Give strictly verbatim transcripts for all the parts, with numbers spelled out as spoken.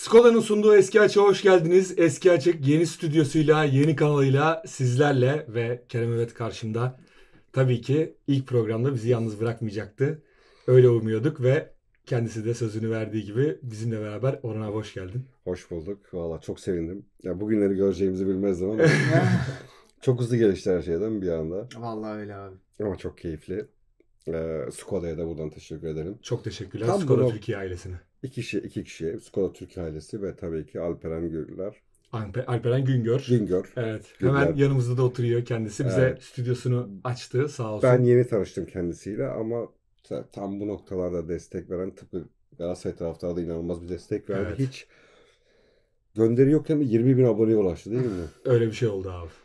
Skoda'nın sunduğu Eski Açık'a hoş geldiniz. Eski Açık yeni stüdyosuyla, yeni kanalıyla sizlerle ve Kerem Evet karşımda. Tabii ki ilk programda bizi yalnız bırakmayacaktı. Öyle umuyorduk ve kendisi de sözünü verdiği gibi bizimle beraber. Orhan abi hoş geldin. Hoş bulduk. Valla çok sevindim. Ya bugünleri göreceğimizi bilmezdim ama çok hızlı gelişti her şeyden bir anda. Vallahi öyle abi. Ama çok keyifli. Ee, Skoda'ya da buradan teşekkür ederim. Çok teşekkürler Tam Skoda bunu- Türkiye ailesine. İki kişi, iki kişi. Skoda Türkiye ailesi ve tabii ki Alperen Gürler. Alper- Alperen Güngör. Güngör. Evet. Güngör. Hemen yanımızda da oturuyor kendisi. Bize Evet. stüdyosunu açtı sağ olsun. Ben yeni tanıştım kendisiyle ama ta- tam bu noktalarda destek veren, tıpkı Galatasaray taraftarı da inanılmaz bir destek verdi. Evet. Hiç gönderi yokken de yirmi bin aboneye ulaştı değil mi? Öyle bir şey oldu abi.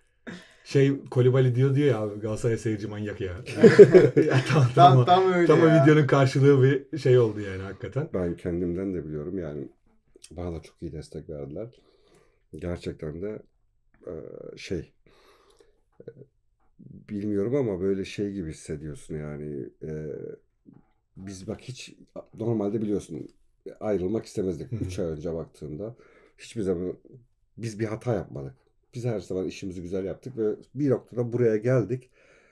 Şey Kolibali diyor diyor ya abi, Galatasaray seyirci manyak ya. Ya tam, tam, Tam, tam öyle tam o ya. videonun karşılığı bir şey oldu yani hakikaten. Ben kendimden de biliyorum yani bana da çok iyi destek verdiler. Gerçekten de e, şey e, bilmiyorum ama böyle şey gibi hissediyorsun yani. E, biz bak hiç normalde biliyorsun ayrılmak istemezdik Hı hı. üç ay önce baktığında. Hiçbir zaman biz bir hata yapmadık. Biz her zaman işimizi güzel yaptık ve bir noktada buraya geldik.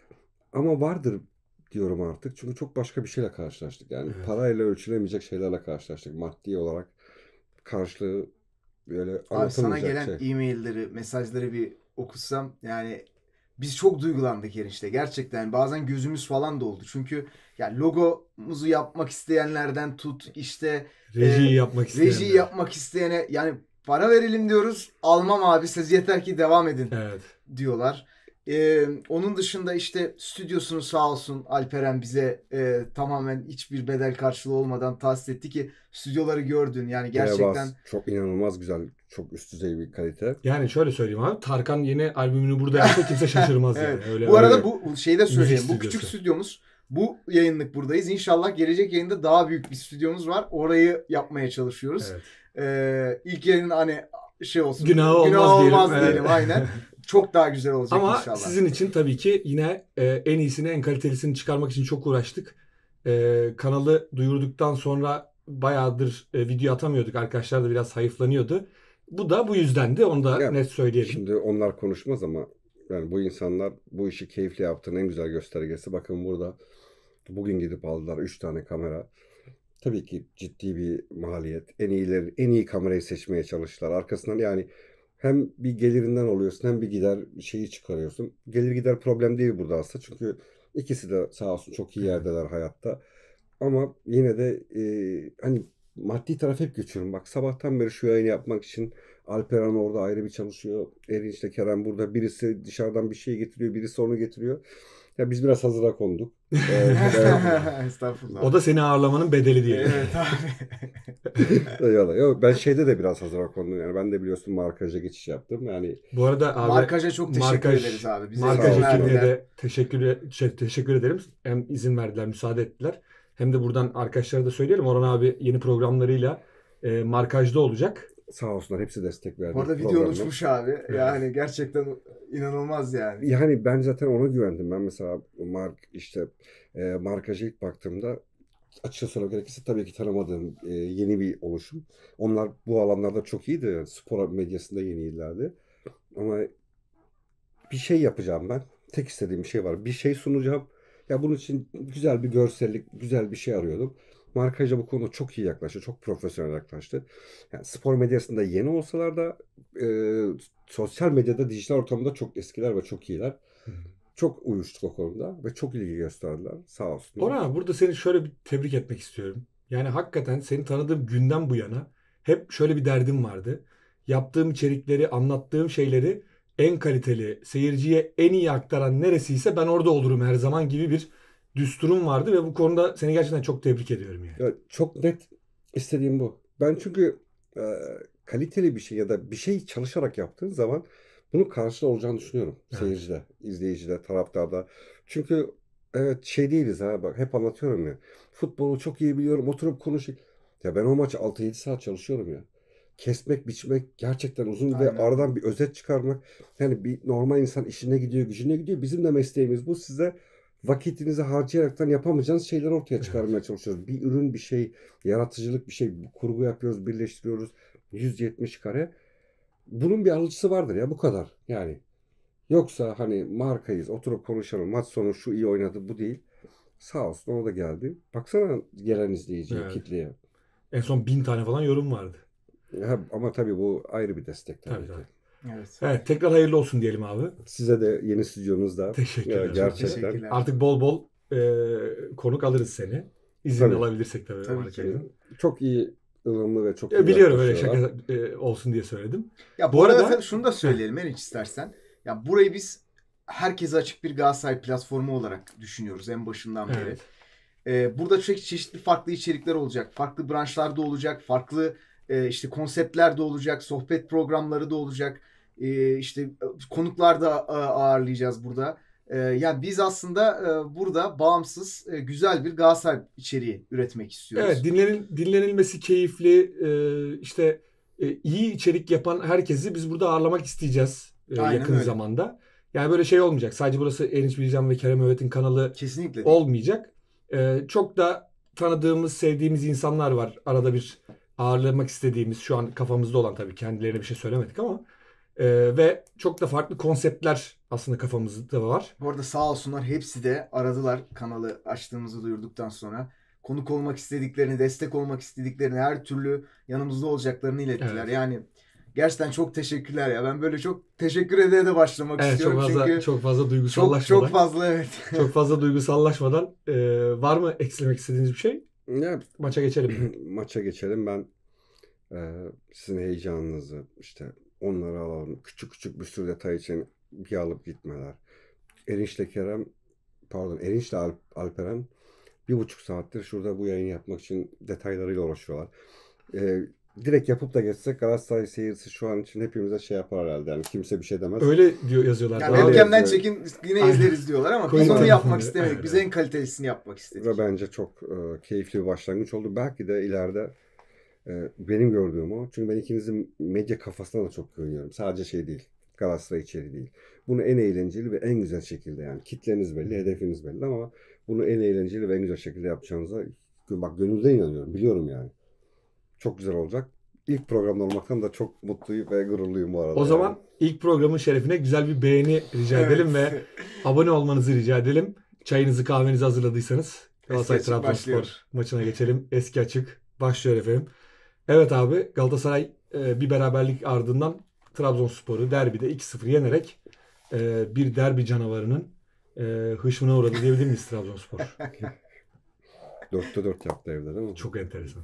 Ama vardır diyorum artık. Çünkü çok başka bir şeyle karşılaştık. Yani Evet. parayla ölçülemeyecek şeylerle karşılaştık. Maddi olarak karşılığı böyle Abi sana anlatılmayacak gelen şey. e-mailleri, mesajları bir okusam yani biz çok duygulandık enişte. Gerçekten bazen gözümüz falan doldu. Çünkü ya logomuzu yapmak isteyenlerden tut işte Rejiyi e, yapmak isteyenler. rejiyi yapmak isteyene yani para verelim diyoruz. Almam abi siz yeter ki devam edin Evet. diyorlar. Ee, onun dışında işte stüdyosunu sağ olsun Alperen bize e, tamamen hiçbir bedel karşılığı olmadan tahsis etti ki stüdyoları gördün. Yani gerçekten Terebas çok inanılmaz güzel, çok üst düzey bir kalite. Yani şöyle söyleyeyim abi. Tarkan yeni albümünü burada yapsa kimse şaşırmaz yani. evet. Öyle, Bu arada öyle. bu şeyi de söyleyeyim. Bu Müzik küçük stüdyosu. stüdyomuz bu yayınlık buradayız. İnşallah gelecek yayında daha büyük bir stüdyomuz var. Orayı yapmaya çalışıyoruz. Evet. Ee, ilk yayının hani şey olsun. Günahı olmaz olmaz diyelim. diyelim Evet. aynen. Çok daha güzel olacak Ama inşallah. sizin için tabii ki yine e, en iyisini, en kalitelisini çıkarmak için çok uğraştık. E, kanalı duyurduktan sonra bayağıdır e, video atamıyorduk. Arkadaşlar da biraz hayıflanıyordu. Bu da bu yüzdendi. Onu da Ya, net söyleyelim. Şimdi onlar konuşmaz ama yani bu insanlar bu işi keyifle yaptığının en güzel göstergesi. Bakın burada bugün gidip aldılar üç tane kamera. Tabii ki ciddi bir maliyet. En iyileri, en iyi kamerayı seçmeye çalıştılar. Arkasından yani hem bir gelirinden oluyorsun hem bir gider şeyi çıkarıyorsun. Gelir gider problem değil burada aslında. Çünkü ikisi de sağ olsun çok iyi yerdeler hayatta. Ama yine de e, hani maddi taraf hep geçiyorum. Bak sabahtan beri şu yayını yapmak için Alperen orada ayrı bir çalışıyor. Erinç'le Kerem burada. Birisi dışarıdan bir şey getiriyor. Birisi onu getiriyor. Ya biz biraz hazıra konduk. Ee, Estağfurullah. O da seni ağırlamanın bedeli diyelim. Evet abi. Eyvallah. Yok, ben şeyde de biraz hazıra kondum. Yani ben de biliyorsun markaja geçiş yaptım. Yani Bu arada abi Markaja çok teşekkür markaj- ederiz abi. Bize Markaj izin ekibine verdiler. de teşekkür, şey, teşekkür ederim. Hem izin verdiler, müsaade ettiler. Hem de buradan arkadaşlara da söyleyelim. Orhan abi yeni programlarıyla e, markajda olacak. sağ olsunlar hepsi destek verdi. Bu arada videon programda. uçmuş abi. Yani gerçekten inanılmaz yani. Yani ben zaten ona güvendim. Ben mesela mark işte e, markaja ilk baktığımda açıkça söylemek gerekirse tabii ki tanımadığım e, yeni bir oluşum. Onlar bu alanlarda çok iyiydi. Yani spor medyasında yeniydilerdi. Ama bir şey yapacağım ben. Tek istediğim bir şey var. Bir şey sunacağım. Ya bunun için güzel bir görsellik, güzel bir şey arıyordum. Markaja bu konuda çok iyi yaklaştı. Çok profesyonel yaklaştı. Yani spor medyasında yeni olsalar da e, sosyal medyada, dijital ortamda çok eskiler ve çok iyiler. Çok uyuştuk o konuda ve çok ilgi gösterdiler. Sağ olsunlar. Orhan abi burada seni şöyle bir tebrik etmek istiyorum. Yani hakikaten seni tanıdığım günden bu yana hep şöyle bir derdim vardı. Yaptığım içerikleri, anlattığım şeyleri en kaliteli, seyirciye en iyi aktaran neresiyse ben orada olurum her zaman gibi bir düsturum vardı ve bu konuda seni gerçekten çok tebrik ediyorum yani. Ya çok net istediğim bu. Ben çünkü e, kaliteli bir şey ya da bir şey çalışarak yaptığın zaman bunun karşılığı olacağını düşünüyorum. Evet. Seyircide, izleyicide, taraftarda. Çünkü evet şey değiliz ha bak hep anlatıyorum ya. Futbolu çok iyi biliyorum oturup konuşayım. Ya ben o maç altı yedi saat çalışıyorum ya. Kesmek, biçmek gerçekten uzun ve Aynen. aradan bir özet çıkarmak. Yani bir normal insan işine gidiyor, gücüne gidiyor. Bizim de mesleğimiz bu. Size vakitinizi harcayaraktan yapamayacağınız şeyler ortaya çıkarmaya çalışıyoruz. Bir ürün, bir şey, yaratıcılık bir şey, kurgu yapıyoruz, birleştiriyoruz. yüz yetmiş kare. Bunun bir alıcısı vardır ya, bu kadar. Yani yoksa hani markayız, oturup konuşalım, maç sonu şu iyi oynadı, bu değil. Sağ olsun o da geldi. Baksana gelen izleyiciye, Evet. kitleye. En son bin tane falan yorum vardı. Ya, ama tabii bu ayrı bir destek tabii, Tabii, ki. tabii. Evet. Evet, tekrar hayırlı olsun diyelim abi. Size de yeni stüdyonuzda Teşekkür ya, ederim. gerçekten Teşekkürler. Artık bol bol e, konuk alırız seni. İzin Tabii. alabilirsek tabii, Tabii markayla. çok iyi, ılımlı ve çok iyi E, biliyorum, öyle yaklaşıyorlar. şaka e, olsun diye söyledim. Ya bu, Bu arada, arada- şunu da söyleyelim Meriç istersen. Ya burayı biz herkese açık bir Galatasaray platformu olarak düşünüyoruz en başından beri. Evet. Ee, burada çok çeşitli farklı içerikler olacak. Farklı branşlarda olacak. Farklı e, işte konseptler de olacak. Sohbet programları da olacak. E, işte konuklar da e, ağırlayacağız burada. E, yani biz aslında e, burada bağımsız e, güzel bir Galatasaray içeriği üretmek istiyoruz. Evet, dinlenil, dinlenilmesi keyifli, e, işte e, iyi içerik yapan herkesi biz burada ağırlamak isteyeceğiz e, Aynen yakın öyle. zamanda. Yani böyle şey olmayacak. Sadece burası Erinç Bilcan ve Kerem Öğret'in kanalı Kesinlikle değil. olmayacak. E, çok da tanıdığımız, sevdiğimiz insanlar var. Arada bir ağırlamak istediğimiz, şu an kafamızda olan, tabii kendilerine bir şey söylemedik ama e, ve çok da farklı konseptler aslında kafamızda var. Bu arada sağ olsunlar hepsi de aradılar kanalı açtığımızı duyurduktan sonra. Konuk olmak istediklerini, destek olmak istediklerini, her türlü yanımızda olacaklarını ilettiler. Evet. Yani gerçekten çok teşekkürler ya. Ben böyle çok teşekkür ederek de başlamak Evet, çok istiyorum. fazla Çünkü çok fazla çok, duygusallaşmadan. çok fazla evet. Çok fazla duygusallaşmadan e, var mı eklemek istediğiniz bir şey? Ya, Maça geçelim. maça geçelim. Ben e, sizin heyecanınızı, işte onları alalım. Küçük küçük bir sürü detay için bir alıp gitmeler. Erinç'le Kerem, pardon Erinç'le Alp, Alperen bir buçuk saattir şurada bu yayını yapmak için detaylarıyla uğraşıyorlar. E, direkt yapıp da geçsek Galatasaray seyircisi şu an için hepimize şey yapar herhalde. Yani kimse bir şey demez. Öyle diyor yazıyorlar. Yani Daha- öyle webcam'den yazıyor. çekin yine Aynen. izleriz diyorlar ama Koyun biz onu telefonu. yapmak istemedik. Aynen. Biz en kalitelisini yapmak istedik. Ve bence çok e, keyifli bir başlangıç oldu. Belki de ileride e, benim gördüğüm o. Çünkü ben ikinizin medya kafasına da çok güveniyorum. Sadece şey değil. Galatasaray içeriği değil. Bunu en eğlenceli ve en güzel şekilde, yani kitleniz belli, hedefiniz belli ama bunu en eğlenceli ve en güzel şekilde yapacağınıza bak gönülden inanıyorum. Biliyorum yani. Çok güzel olacak. İlk programda olmaktan da çok mutluyum ve gururluyum bu arada. O yani. zaman ilk programın şerefine güzel bir beğeni rica Evet. edelim ve abone olmanızı rica edelim. Çayınızı kahvenizi hazırladıysanız Galatasaray Eski Açık Trabzonspor başlıyor. maçına geçelim. Eski Açık başlıyor efendim. Evet abi, Galatasaray e, bir beraberlik ardından Trabzonspor'u derbide iki sıfır yenerek e, bir derbi canavarının e, hışmına uğradı diyebilir miyiz Trabzonspor? dörtte dört yaptı evde değil mi? Çok enteresan.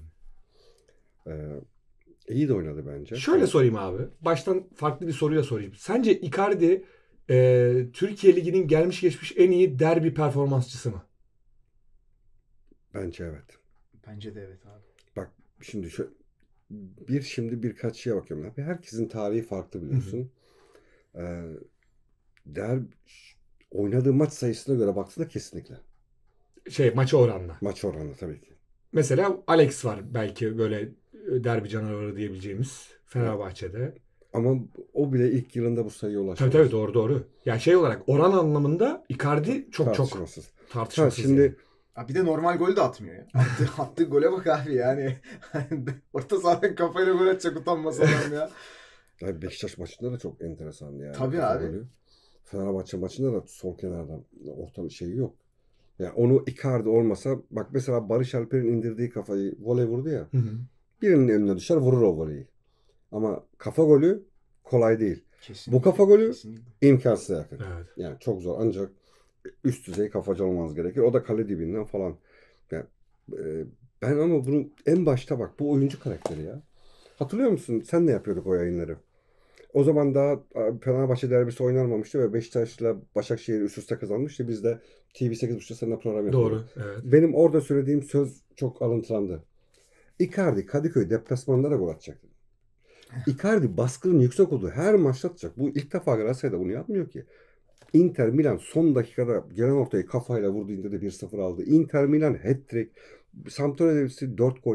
Ee, iyi de oynadı bence. Şöyle sorayım abi. Baştan farklı bir soruyla sorayım. Sence Icardi e, Türkiye Ligi'nin gelmiş geçmiş en iyi derbi performansçısı mı? Bence evet. Bence de evet abi. Bak şimdi şu bir şimdi birkaç şeye bakıyorum. Abi herkesin tarihi farklı biliyorsun. Ee, der oynadığı maç sayısına göre baktığında kesinlikle. Şey, maça oranla. Maç oranı tabii ki. Mesela Alex var belki böyle e, derbi canavarı diyebileceğimiz Fenerbahçe'de. Ama o bile ilk yılında bu sayıya Tabii ulaşmadı. tabii, doğru doğru. Ya şey olarak oran anlamında Icardi çok çok Tartışmasız. tartışmasız. Ha, şimdi yani. Abi bir de normal gol de atmıyor ya. Attığı, attığı gole bak abi yani. Orta sahadan kafayla gol atacak utanmasa adam ya. Abi Beşiktaş maçında da çok enteresandı yani. Tabii Kafa abi. golü. Fenerbahçe maçında da sol kenardan orta şeyi yok. Yani onu Icardi olmasa bak mesela Barış Alper'in indirdiği kafayı voley vurdu ya. Hı hı. Birinin önüne düşer vurur o voleyi. Ama kafa golü kolay değil. Kesinlikle, Bu kafa golü kesinlikle. imkansız yakın. Evet. Yani çok zor ancak üst düzey kafacı olmanız gerekir. O da kale dibinden falan. Yani, e, ben ama bunun en başta bak bu oyuncu karakteri ya. Hatırlıyor musun? Sen ne yapıyorduk o yayınları? O zaman daha e, Fenerbahçe derbisi oynanmamıştı ve Beşiktaş'la Başakşehir üst üste kazanmıştı. Biz de T V sekiz buçukta seninle program yapıyorduk. Doğru. Evet. Benim orada söylediğim söz çok alıntılandı. Icardi Kadıköy deplasmanında da gol atacak. Icardi baskının yüksek olduğu her maçta atacak. Bu ilk defa Galatasaray'da bunu yapmıyor ki. Inter Milan son dakikada gelen ortayı kafayla vurdu, indirdi bir sıfır aldı. Inter Milan hat-trick. Sampdoria derbisi dört gol yani.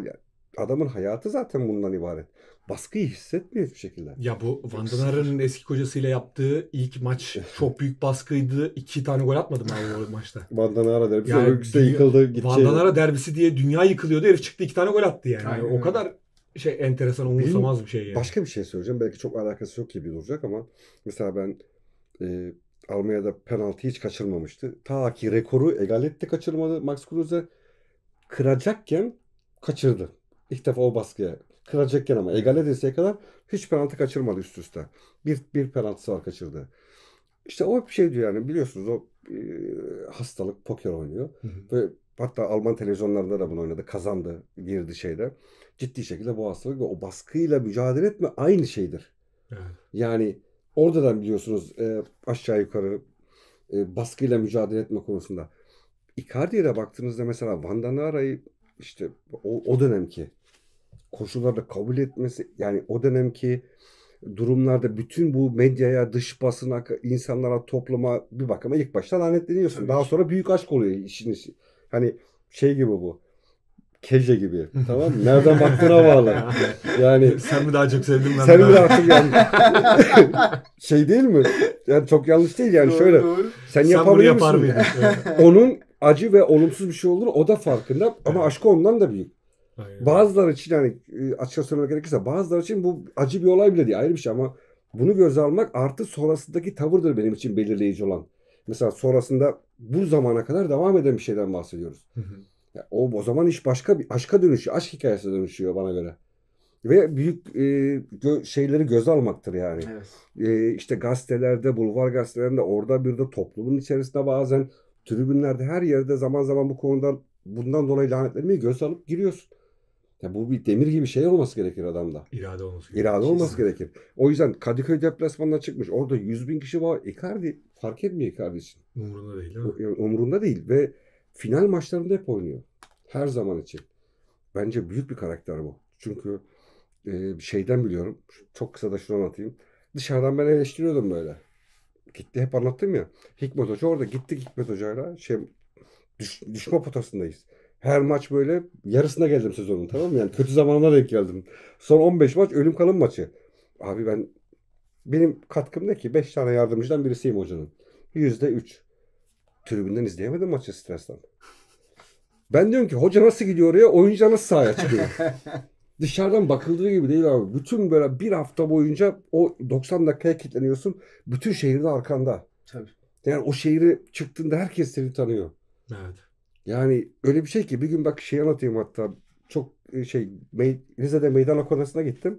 adamın hayatı zaten bundan ibaret. Baskıyı hissetmiyor hiçbir şekilde. Ya bu Van den Aren'in eski kocasıyla yaptığı ilk maç çok büyük baskıydı. İki tane gol atmadı mı abi o maçta? Van den Aare derbisi Yani öyküsü dünya- yıkıldı. Gitti. Van den Aare derbisi diye dünya yıkılıyordu. Herif çıktı iki tane gol attı yani. Aynen o öyle. kadar şey enteresan, umursamaz bir şey yani. Başka bir şey söyleyeceğim. Belki çok alakası yok gibi duracak ama mesela ben e, Almanya'da penaltı hiç kaçırmamıştı. Ta ki rekoru Egalet'te kaçırmadı. Max Kruse kıracakken kaçırdı. İlk defa o baskıya. Kıracakken ama Egalet'e kadar hiç penaltı kaçırmadı üst üste. Bir, bir penaltısı var kaçırdı. İşte o bir şey diyor yani biliyorsunuz o e, hastalık poker oynuyor. Hı hı. Ve hatta Alman televizyonlarında da bunu oynadı. Kazandı. Girdi şeyde. Ciddi şekilde bu hastalık ve o baskıyla mücadele etme aynı şeydir. Evet. Yani oradan biliyorsunuz e, aşağı yukarı e, baskıyla mücadele etme konusunda. Icardi'ye de baktığınızda mesela Van den Aare'yi işte o, o dönemki koşullarda kabul etmesi yani o dönemki durumlarda bütün bu medyaya, dış basına, insanlara, topluma bir bakıma ilk başta lanetleniyorsun. Tabii Daha ki. sonra büyük aşk oluyor işin işi. Hani şey gibi bu. Keje gibi. Tamam mı? Nereden baktığına bağlı. Yani Sen mi daha çok sevdin ben sen mi bir daha- artık yani şey değil mi? Yani çok yanlış değil yani Doğru, şöyle. doğru. Sen, Sen bunu yapabiliyor yapar musun? mıydın? Evet. Onun acı ve olumsuz bir şey olur. O da farkında ama Evet. aşkı ondan da büyük. Aynen. Bazıları için yani e, açıkça söylemek gerekirse bazıları için bu acı bir olay bile değil ayrı bir şey ama bunu göze almak artı sonrasındaki tavırdır benim için belirleyici olan. Mesela sonrasında bu zamana kadar devam eden bir şeyden bahsediyoruz. Hı hı. Ya o o zaman iş başka bir aşka dönüşüyor. Aşk hikayesine dönüşüyor bana göre. Ve büyük e, gö- şeyleri göze almaktır yani. Evet. E, işte gazetelerde, bulvar gazetelerinde orada bir de toplumun içerisinde bazen tribünlerde her yerde zaman zaman bu konuda bundan dolayı lanetlenmeyi göze alıp giriyorsun. Ya bu bir demir gibi şey olması gerekir adamda. İrade olması gerekiyor. İrade olması Kesinlikle. gerekir. O yüzden Kadıköy deplasmanına çıkmış. Orada yüz bin kişi var. Icardi fark etmiyor Icardi için. Umurunda değil değil mi? O- yani Umurunda değil ve final maçlarında hep oynuyor. Her zaman için. Bence büyük bir karakter bu. Çünkü e, şeyden biliyorum. Çok kısa da şunu anlatayım. Dışarıdan ben eleştiriyordum böyle. Gitti hep anlattım ya. Hikmet Hoca orada gittik Hikmet Hoca'yla şey düş, düşme potasındayız. Her maç böyle yarısına geldim sezonun tamam mı? Yani kötü zamanına denk geldim. Son on beş maç ölüm kalım maçı. Abi ben benim katkım ne ki? beş tane yardımcıdan birisiyim hocanın. yüzde üç. Tribünden izleyemedim maçı stresten. Ben diyorum ki hoca nasıl gidiyor oraya? Oyuncu nasıl sahaya çıkıyor? Dışarıdan bakıldığı gibi değil abi. Bütün böyle bir hafta boyunca o doksan dakikaya kilitleniyorsun. Bütün şehir de arkanda. Tabii. Yani o şehri çıktığında herkes seni tanıyor. Evet. Yani öyle bir şey ki bir gün bak şey anlatayım hatta. Çok e, şey Mey- Rize'de meydan okumasına gittim.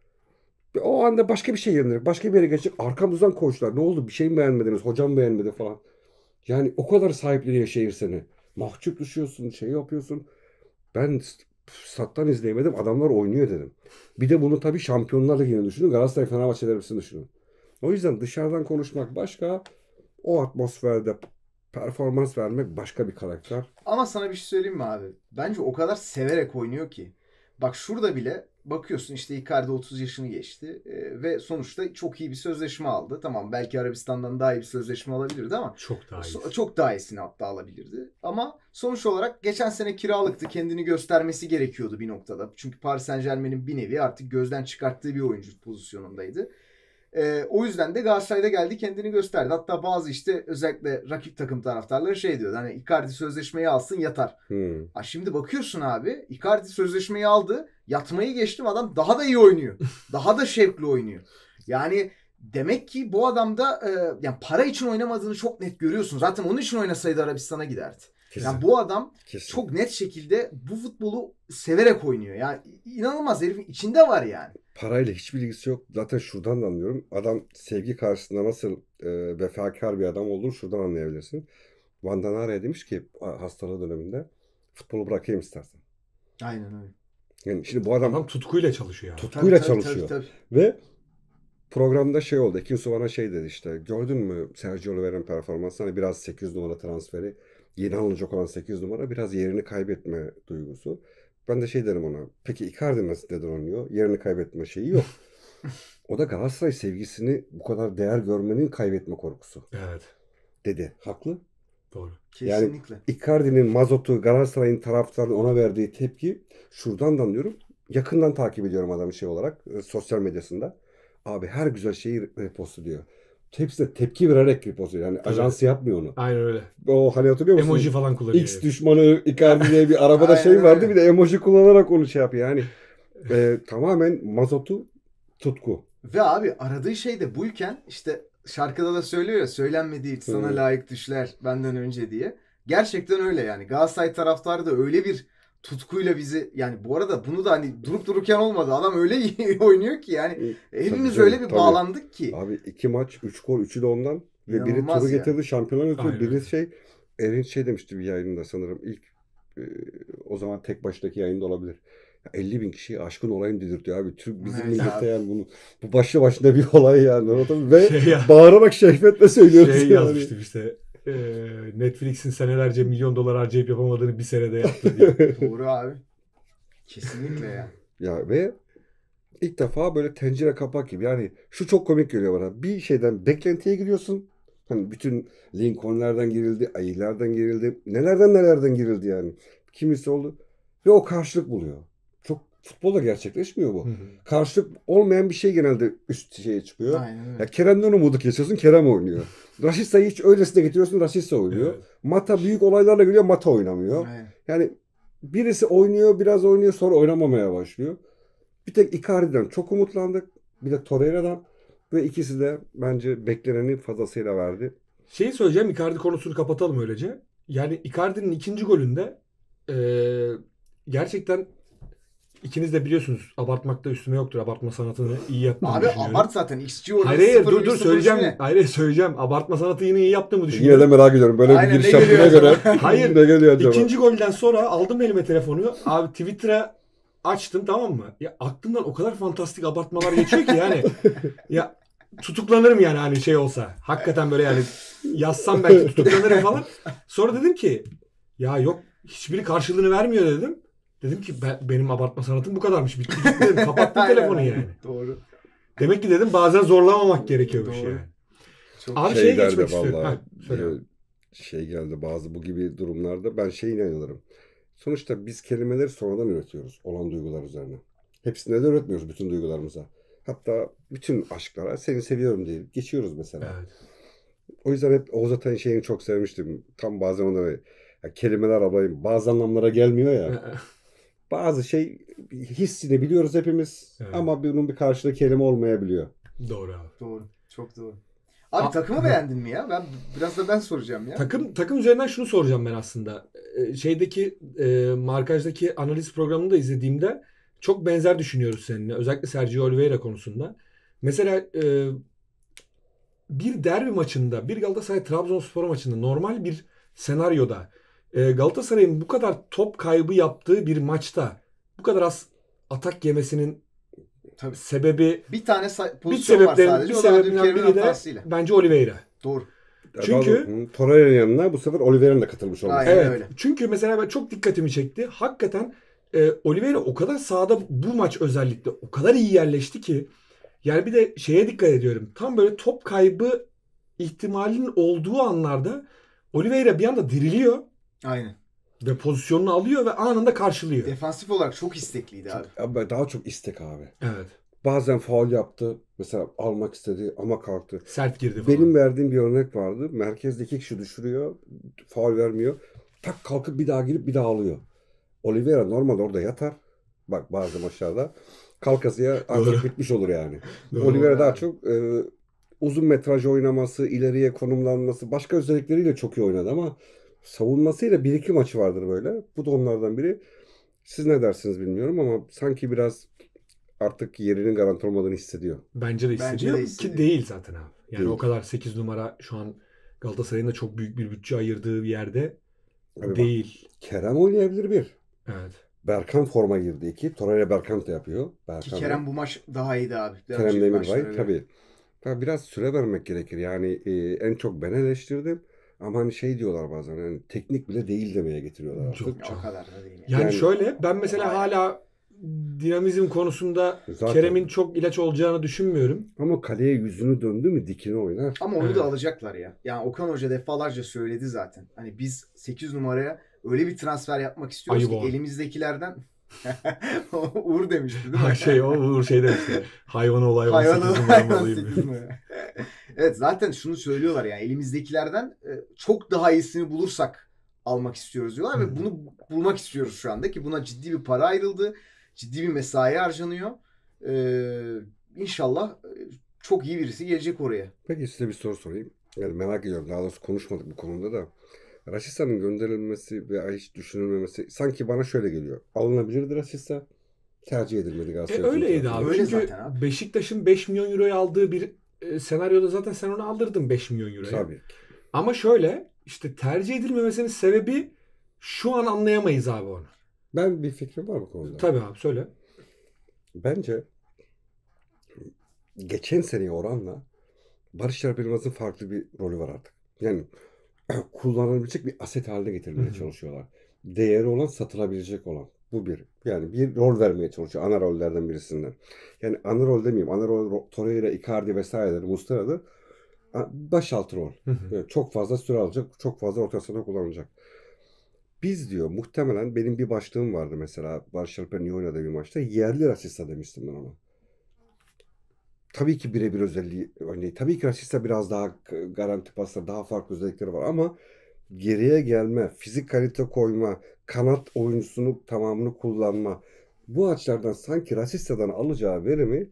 Ve o anda başka bir şey yerine, başka bir yere geçecek. Arkamızdan koştular. Ne oldu? Bir şey mi beğenmediniz? Hocam beğenmedi falan. Yani o kadar sahipleniyor şehir seni. Mahcup düşüyorsun, şey yapıyorsun. Ben stat'tan izleyemedim. Adamlar oynuyor dedim. Bir de bunu tabii Şampiyonlar Ligi'ni düşünün. Galatasaray Fenerbahçe derbisini düşünün. O yüzden dışarıdan konuşmak başka. O atmosferde performans vermek başka bir karakter. Ama sana bir şey söyleyeyim mi abi? Bence o kadar severek oynuyor ki. Bak şurada bile bakıyorsun işte Icardi otuz yaşını geçti e, ve sonuçta çok iyi bir sözleşme aldı. Tamam belki Arabistan'dan daha iyi bir sözleşme alabilirdi ama Çok daha iyi. so- çok daha iyisini hatta alabilirdi. Ama sonuç olarak geçen sene kiralıktı. Kendini göstermesi gerekiyordu bir noktada. Çünkü Paris Saint-Germain'in bir nevi artık gözden çıkarttığı bir oyuncu pozisyonundaydı. Ee, o yüzden de Galatasaray'da geldi kendini gösterdi. Hatta bazı işte özellikle rakip takım taraftarları şey diyordu. Hani Icardi sözleşmeyi alsın yatar. Hmm. Ha şimdi bakıyorsun abi Icardi sözleşmeyi aldı. Yatmayı geçtim adam daha da iyi oynuyor. Daha da şevkli oynuyor. Yani demek ki bu adamda e, yani para için oynamadığını çok net görüyorsun. Zaten onun için oynasaydı Arabistan'a giderdi. Kesin. Yani bu adam Kesin. çok net şekilde bu futbolu severek oynuyor. Yani inanılmaz herifin içinde var yani. Parayla hiçbir ilgisi yok. Zaten şuradan da anlıyorum. Adam sevgi karşısında nasıl e, vefakar bir adam olduğunu şuradan anlayabilirsin. Van den Aare'ye demiş ki hastalığı döneminde futbolu bırakayım istersen. Aynen öyle. Yani şimdi bu adam Adam tutkuyla çalışıyor yani. tutkuyla Tabii, tabii, çalışıyor. tabii, Ve programda şey oldu. Ekin bana şey dedi işte. Gördün mü Sergio Oliveira'nın performansı? Hani biraz sekiz numara transferi. Yeni alınacak olan sekiz numara biraz yerini kaybetme duygusu. Ben de şey derim ona. Peki Icardi nasıl neden oynuyor? Yerini kaybetme şeyi yok. O da Galatasaray sevgisini bu kadar değer görmenin kaybetme korkusu. Evet. Dedi. Haklı. Doğru. Kesinlikle. Icardi'nin mazotu Galatasaray'ın taraftarının ona verdiği tepki şuradan da anlıyorum. yakından takip ediyorum adamı şey olarak e, sosyal medyasında. Abi her güzel şeyi repost diyor. Hepsi de tepki vererek repost ediyor. Yani Tabii. ajansı yapmıyor onu. Aynen öyle. O hani hatırlıyor musun? Emoji falan kullanıyor. X düşmanı Icardi diye bir arabada Aynen şey vardı. öyle. Bir de emoji kullanarak onu şey yapıyor. Yani e, tamamen mazotu tutku. Ve abi aradığı şey de buyken işte şarkıda da söylüyor ya söylenmedi hiç sana Hı. layık düşler benden önce diye. Gerçekten öyle yani. Galatasaray taraftarı da öyle bir tutkuyla bizi yani bu arada bunu da hani durup dururken olmadı. Adam öyle iyi oynuyor ki yani hepimiz Tabii öyle canım, bir tabii. bağlandık ki. Abi iki maç, üç gol, üçü de ondan. Ve biri İnanılmaz turu ya. getirdi, şampiyonlar götürdü. Aynen Biri öyle. şey, Erin şey demişti bir yayında sanırım. İlk e, o zaman tek baştaki yayında olabilir. Ya elli bin kişiyi aşkın olayım dedirtiyor abi. Türk bizim Evet millete abi. yani bunu. Bu başlı başına bir olay yani. Anladın mı? Ve Şey ya- bağırarak şehvetle söylüyoruz. Şey yani. yazmıştım işte. e, Netflix'in senelerce milyon dolar harcayıp yapamadığını bir senede yaptı diye. Doğru abi. Kesinlikle ya. Ya ve ilk defa böyle tencere kapak gibi. Yani şu çok komik geliyor bana. Bir şeyden beklentiye giriyorsun. Hani bütün Lincoln'lerden girildi, ayılardan girildi. Nelerden nelerden girildi yani. Kimisi oldu. Ve o karşılık buluyor. Çok futbolda gerçekleşmiyor bu. Hı hı. Karşılık olmayan bir şey genelde üst şeye çıkıyor. Aynen öyle. Ya Kerem'den umudu kesiyorsun, Kerem oynuyor. Raşitsa'yı hiç öylesine getiriyorsun, Rashica oynuyor. Evet. Mata büyük olaylarla geliyor, Mata oynamıyor. Aynen. Yani birisi oynuyor, biraz oynuyor, sonra oynamamaya başlıyor. Bir tek Icardi'den çok umutlandık. Bir de Torreira'dan. Ve ikisi de bence bekleneni fazlasıyla verdi. Şeyi söyleyeceğim, Icardi konusunu kapatalım öylece. Yani Icardi'nin ikinci golünde e, gerçekten ikiniz de biliyorsunuz abartmakta üstüme yoktur. Abartma sanatını iyi yaptığımı Abi düşünüyorum. abart zaten. X G orada Hayır hayır sıfır dur virgül dur sıfır söyleyeceğim. üstüne. Hayır hayır, söyleyeceğim. Abartma sanatı yine iyi yaptığımı Yine de düşünüyorum. merak ediyorum. Böyle Aynen, bir ne giriş yaptığına geliyor göre. acaba? Hayır. Ne geliyor acaba? İkinci golden sonra aldım elime telefonu. Abi Twitter'a açtım, tamam mı? Ya aklımdan o kadar fantastik abartmalar geçiyor ki yani. Ya tutuklanırım yani hani şey olsa. Hakikaten böyle yani yazsam belki tutuklanırım falan. Sonra dedim ki ya yok, hiçbiri karşılığını vermiyor dedim. Dedim ki ben, benim abartma sanatım bu kadarmış. Bitti gitti dedim. Kapattım Aynen, telefonu aynen. yani. Doğru. Demek ki dedim bazen zorlamamak gerekiyormuş Doğru. yani. Çok Abi Şey şeye geldi geçmek istiyorum. vallahi. Ha, söyle. Ee, Şey geldi bazı bu gibi durumlarda ben şeyine inanırım. Sonuçta biz kelimeleri sonradan üretiyoruz olan duygular üzerine. Hepsine de üretmiyoruz bütün duygularımıza. Hatta bütün aşklara seni seviyorum diye geçiyoruz mesela. Evet. O yüzden hep Oğuz Atay'ın şeyini çok sevmiştim. Tam bazen ona ya kelimeler alayım bazı anlamlara gelmiyor ya. Bazı şey hissini biliyoruz hepimiz Evet. ama bunun bir karşılığı kelime olmayabiliyor. Doğru abi. Doğru. Çok doğru. Abi A- takımı beğendin mi ya? Ben biraz da ben soracağım ya. Takım takım üzerinden şunu soracağım ben aslında. Ee, şeydeki e, markajdaki analiz programını da izlediğimde çok benzer düşünüyoruz seninle. Özellikle Sergio Oliveira konusunda. Mesela e, bir derbi maçında, bir Galatasaray Trabzonspor maçında normal bir senaryoda e, Galatasaray'ın bu kadar top kaybı yaptığı bir maçta bu kadar az atak yemesinin Tabii. sebebi Bir tane sa- bir pozisyon var sebepten, sadece. bir O da sebebinden Abdülkerim'in biri de hatasıyla. bence Oliveira. Doğru. Çünkü- Torreira'nın yanına bu sefer Oliveira'nın da katılmış olması. Aynen Evet. öyle. Çünkü mesela ben çok dikkatimi çekti. Hakikaten e, Oliveira o kadar sahada bu maç özellikle o kadar iyi yerleşti ki yani bir de şeye dikkat ediyorum. Tam böyle top kaybı ihtimalinin olduğu anlarda Oliveira bir anda diriliyor Aynen. ve pozisyonunu alıyor ve anında karşılıyor. Defansif olarak çok istekliydi abi. Ama daha çok istek abi. Evet. Bazen faul yaptı. Mesela almak istedi ama kalktı. Sert girdi falan. Benim verdiğim bir örnek vardı. Merkezde iki kişi düşürüyor. Faul vermiyor. Tak kalkıp bir daha girip bir daha alıyor. Oliveira normal orada yatar. Bak bazı maçlarda. Kalkasıya artık Doğru. bitmiş olur yani. Doğru. Oliveira daha abi. çok e, uzun metraj oynaması, ileriye konumlanması, başka özellikleriyle çok iyi oynadı ama savunmasıyla bir iki maçı vardır böyle. Bu da onlardan biri. Siz ne dersiniz bilmiyorum ama sanki biraz artık yerinin garanti olmadığını hissediyor. Bence de Bence hissediyor de ki hissediyor. değil zaten abi. Yani Değil. o kadar sekiz numara şu an Galatasaray'ın da çok büyük bir bütçe ayırdığı bir yerde Abi bak, değil. Kerem oynayabilir bir. Evet. Berkan forma girdi iki. Torreira Berkan da yapıyor. Ki Berkan Kerem bu maç daha iyiydi abi. Kerem Önceki Demirbay maçlara göre. tabii. Ya biraz süre vermek gerekir. Yani e, en çok ben eleştirdim. Ama hani şey diyorlar bazen hani teknik bile değil demeye getiriyorlar artık. Çok. Ya o kadar da değil. Yani, Yani- şöyle ben mesela Bayağı. hala dinamizm konusunda Zaten. Kerem'in çok ilaç olacağını düşünmüyorum. Ama kaleye yüzünü döndü mü dikine oynar. Ama onu Evet. da alacaklar ya. Yani Okan Hoca defalarca söyledi zaten. Hani biz sekiz numaraya öyle bir transfer yapmak istiyoruz Ayıp ki olan. elimizdekilerden Uğur demişti değil mi? Ha, şey o Uğur şey demişti. Hayvan ol hayvan Hayvan sekiz ol, numara hayvan malıyım. sekiz numara. Evet, zaten şunu söylüyorlar yani elimizdekilerden e, çok daha iyisini bulursak almak istiyoruz diyorlar ve bunu bulmak istiyoruz şu anda ki buna ciddi bir para ayrıldı. Ciddi bir mesai harcanıyor. Ee, İnşallah e, çok iyi birisi gelecek oraya. Peki size bir soru sorayım. Yani merak ediyorum. Daha doğrusu konuşmadık bu konuda da. Raşitsa'nın gönderilmesi ve hiç düşünülmemesi sanki bana şöyle geliyor. Alınabilirdi Raşitsa. Tercih edilmedi E, Galatasaray. öyleydi abi. Öyle Çünkü zaten abi. Beşiktaş'ın beş milyon euroya aldığı bir e, senaryoda zaten sen onu aldırdın beş milyon euroya. Tabii. Ama şöyle işte tercih edilmemesinin sebebi şu an anlayamayız abi onu. Ben bir fikrim var bu konuda. Tabii abi söyle. Bence geçen seneye oranla Barış Alper Yılmaz'ın farklı bir rolü var artık. Yani kullanılabilecek bir aset haline getirmeye Hı hı. çalışıyorlar. Değeri olan, satılabilecek olan. Bu bir. Yani bir rol vermeye çalışıyor. Ana rollerden birisinden. Yani ana rol demeyeyim. Ana rol Torreira, Icardi vesairedir, Muslera'dır. Başaltı rol. Hı hı. Yani çok fazla süre alacak. Çok fazla rotasyona kullanılacak. Biz diyor muhtemelen benim bir başlığım vardı mesela. Barış Alper'in iyi oynadığı bir maçta. Yerli Rasista demiştim ben ona. Tabii ki birebir özelliği örneği. Tabii ki Rasista biraz daha garanti paslar, daha farklı özellikleri var ama geriye gelme, fizik kalite koyma, kanat oyuncusunu tamamını kullanma. Bu açılardan sanki Rasista'dan alacağı verimi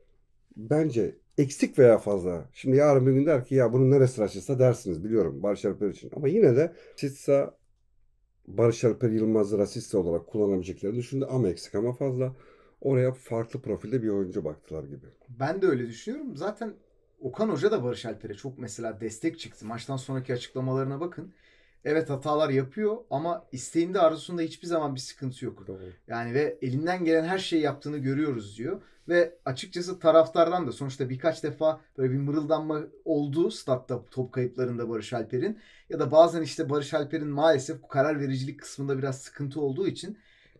bence eksik veya fazla. Şimdi yarın bir gün der ki ya bunun neresi Rasista dersiniz biliyorum Barış Alper için. Ama yine de Rasista Barış Alper Yılmaz'ı Rasista olarak kullanabileceklerini düşündü ama eksik ama fazla. Oraya farklı profilde bir oyuncu baktılar gibi. Ben de öyle düşünüyorum. Zaten Okan Hoca da Barış Alper'e çok mesela destek çıktı. Maçtan sonraki açıklamalarına bakın. Evet hatalar yapıyor ama isteğinde arzusunda hiçbir zaman bir sıkıntı yok. Doğru. Yani ve elinden gelen her şeyi yaptığını görüyoruz diyor. Ve açıkçası taraftardan da sonuçta birkaç defa böyle bir mırıldanma oldu statta top kayıplarında Barış Alper'in. Ya da bazen işte Barış Alper'in maalesef karar vericilik kısmında biraz sıkıntı olduğu için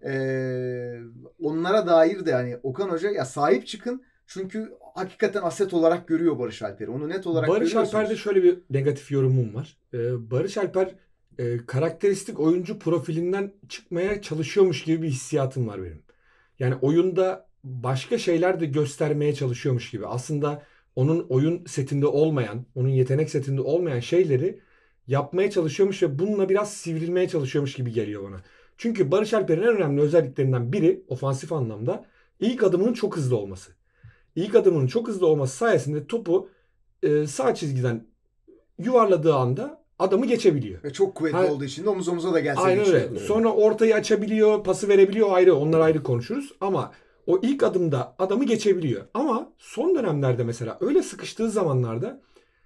ee, onlara dair de yani Okan Hoca ya sahip çıkın çünkü hakikaten aset olarak görüyor Barış Alper'i. Onu net olarak Barış görüyorsunuz. Alper'de şöyle bir negatif yorumum var. Ee, Barış Alper e, karakteristik oyuncu profilinden çıkmaya çalışıyormuş gibi bir hissiyatım var benim. Yani oyunda başka şeyler de göstermeye çalışıyormuş gibi. Aslında onun oyun setinde olmayan, onun yetenek setinde olmayan şeyleri yapmaya çalışıyormuş ve bununla biraz sivrilmeye çalışıyormuş gibi geliyor bana. Çünkü Barış Alper'in en önemli özelliklerinden biri ofansif anlamda ilk adımının çok hızlı olması. İlk adımının çok hızlı olması sayesinde topu e, sağ çizgiden yuvarladığı anda adamı geçebiliyor. Ve çok kuvvetli Ha- olduğu için de omuz omuza da gelse Aynen geçiyor. öyle. Sonra ortayı açabiliyor, pası verebiliyor ayrı. Onlar ayrı konuşuruz. Ama o ilk adımda adamı geçebiliyor. Ama son dönemlerde mesela öyle sıkıştığı zamanlarda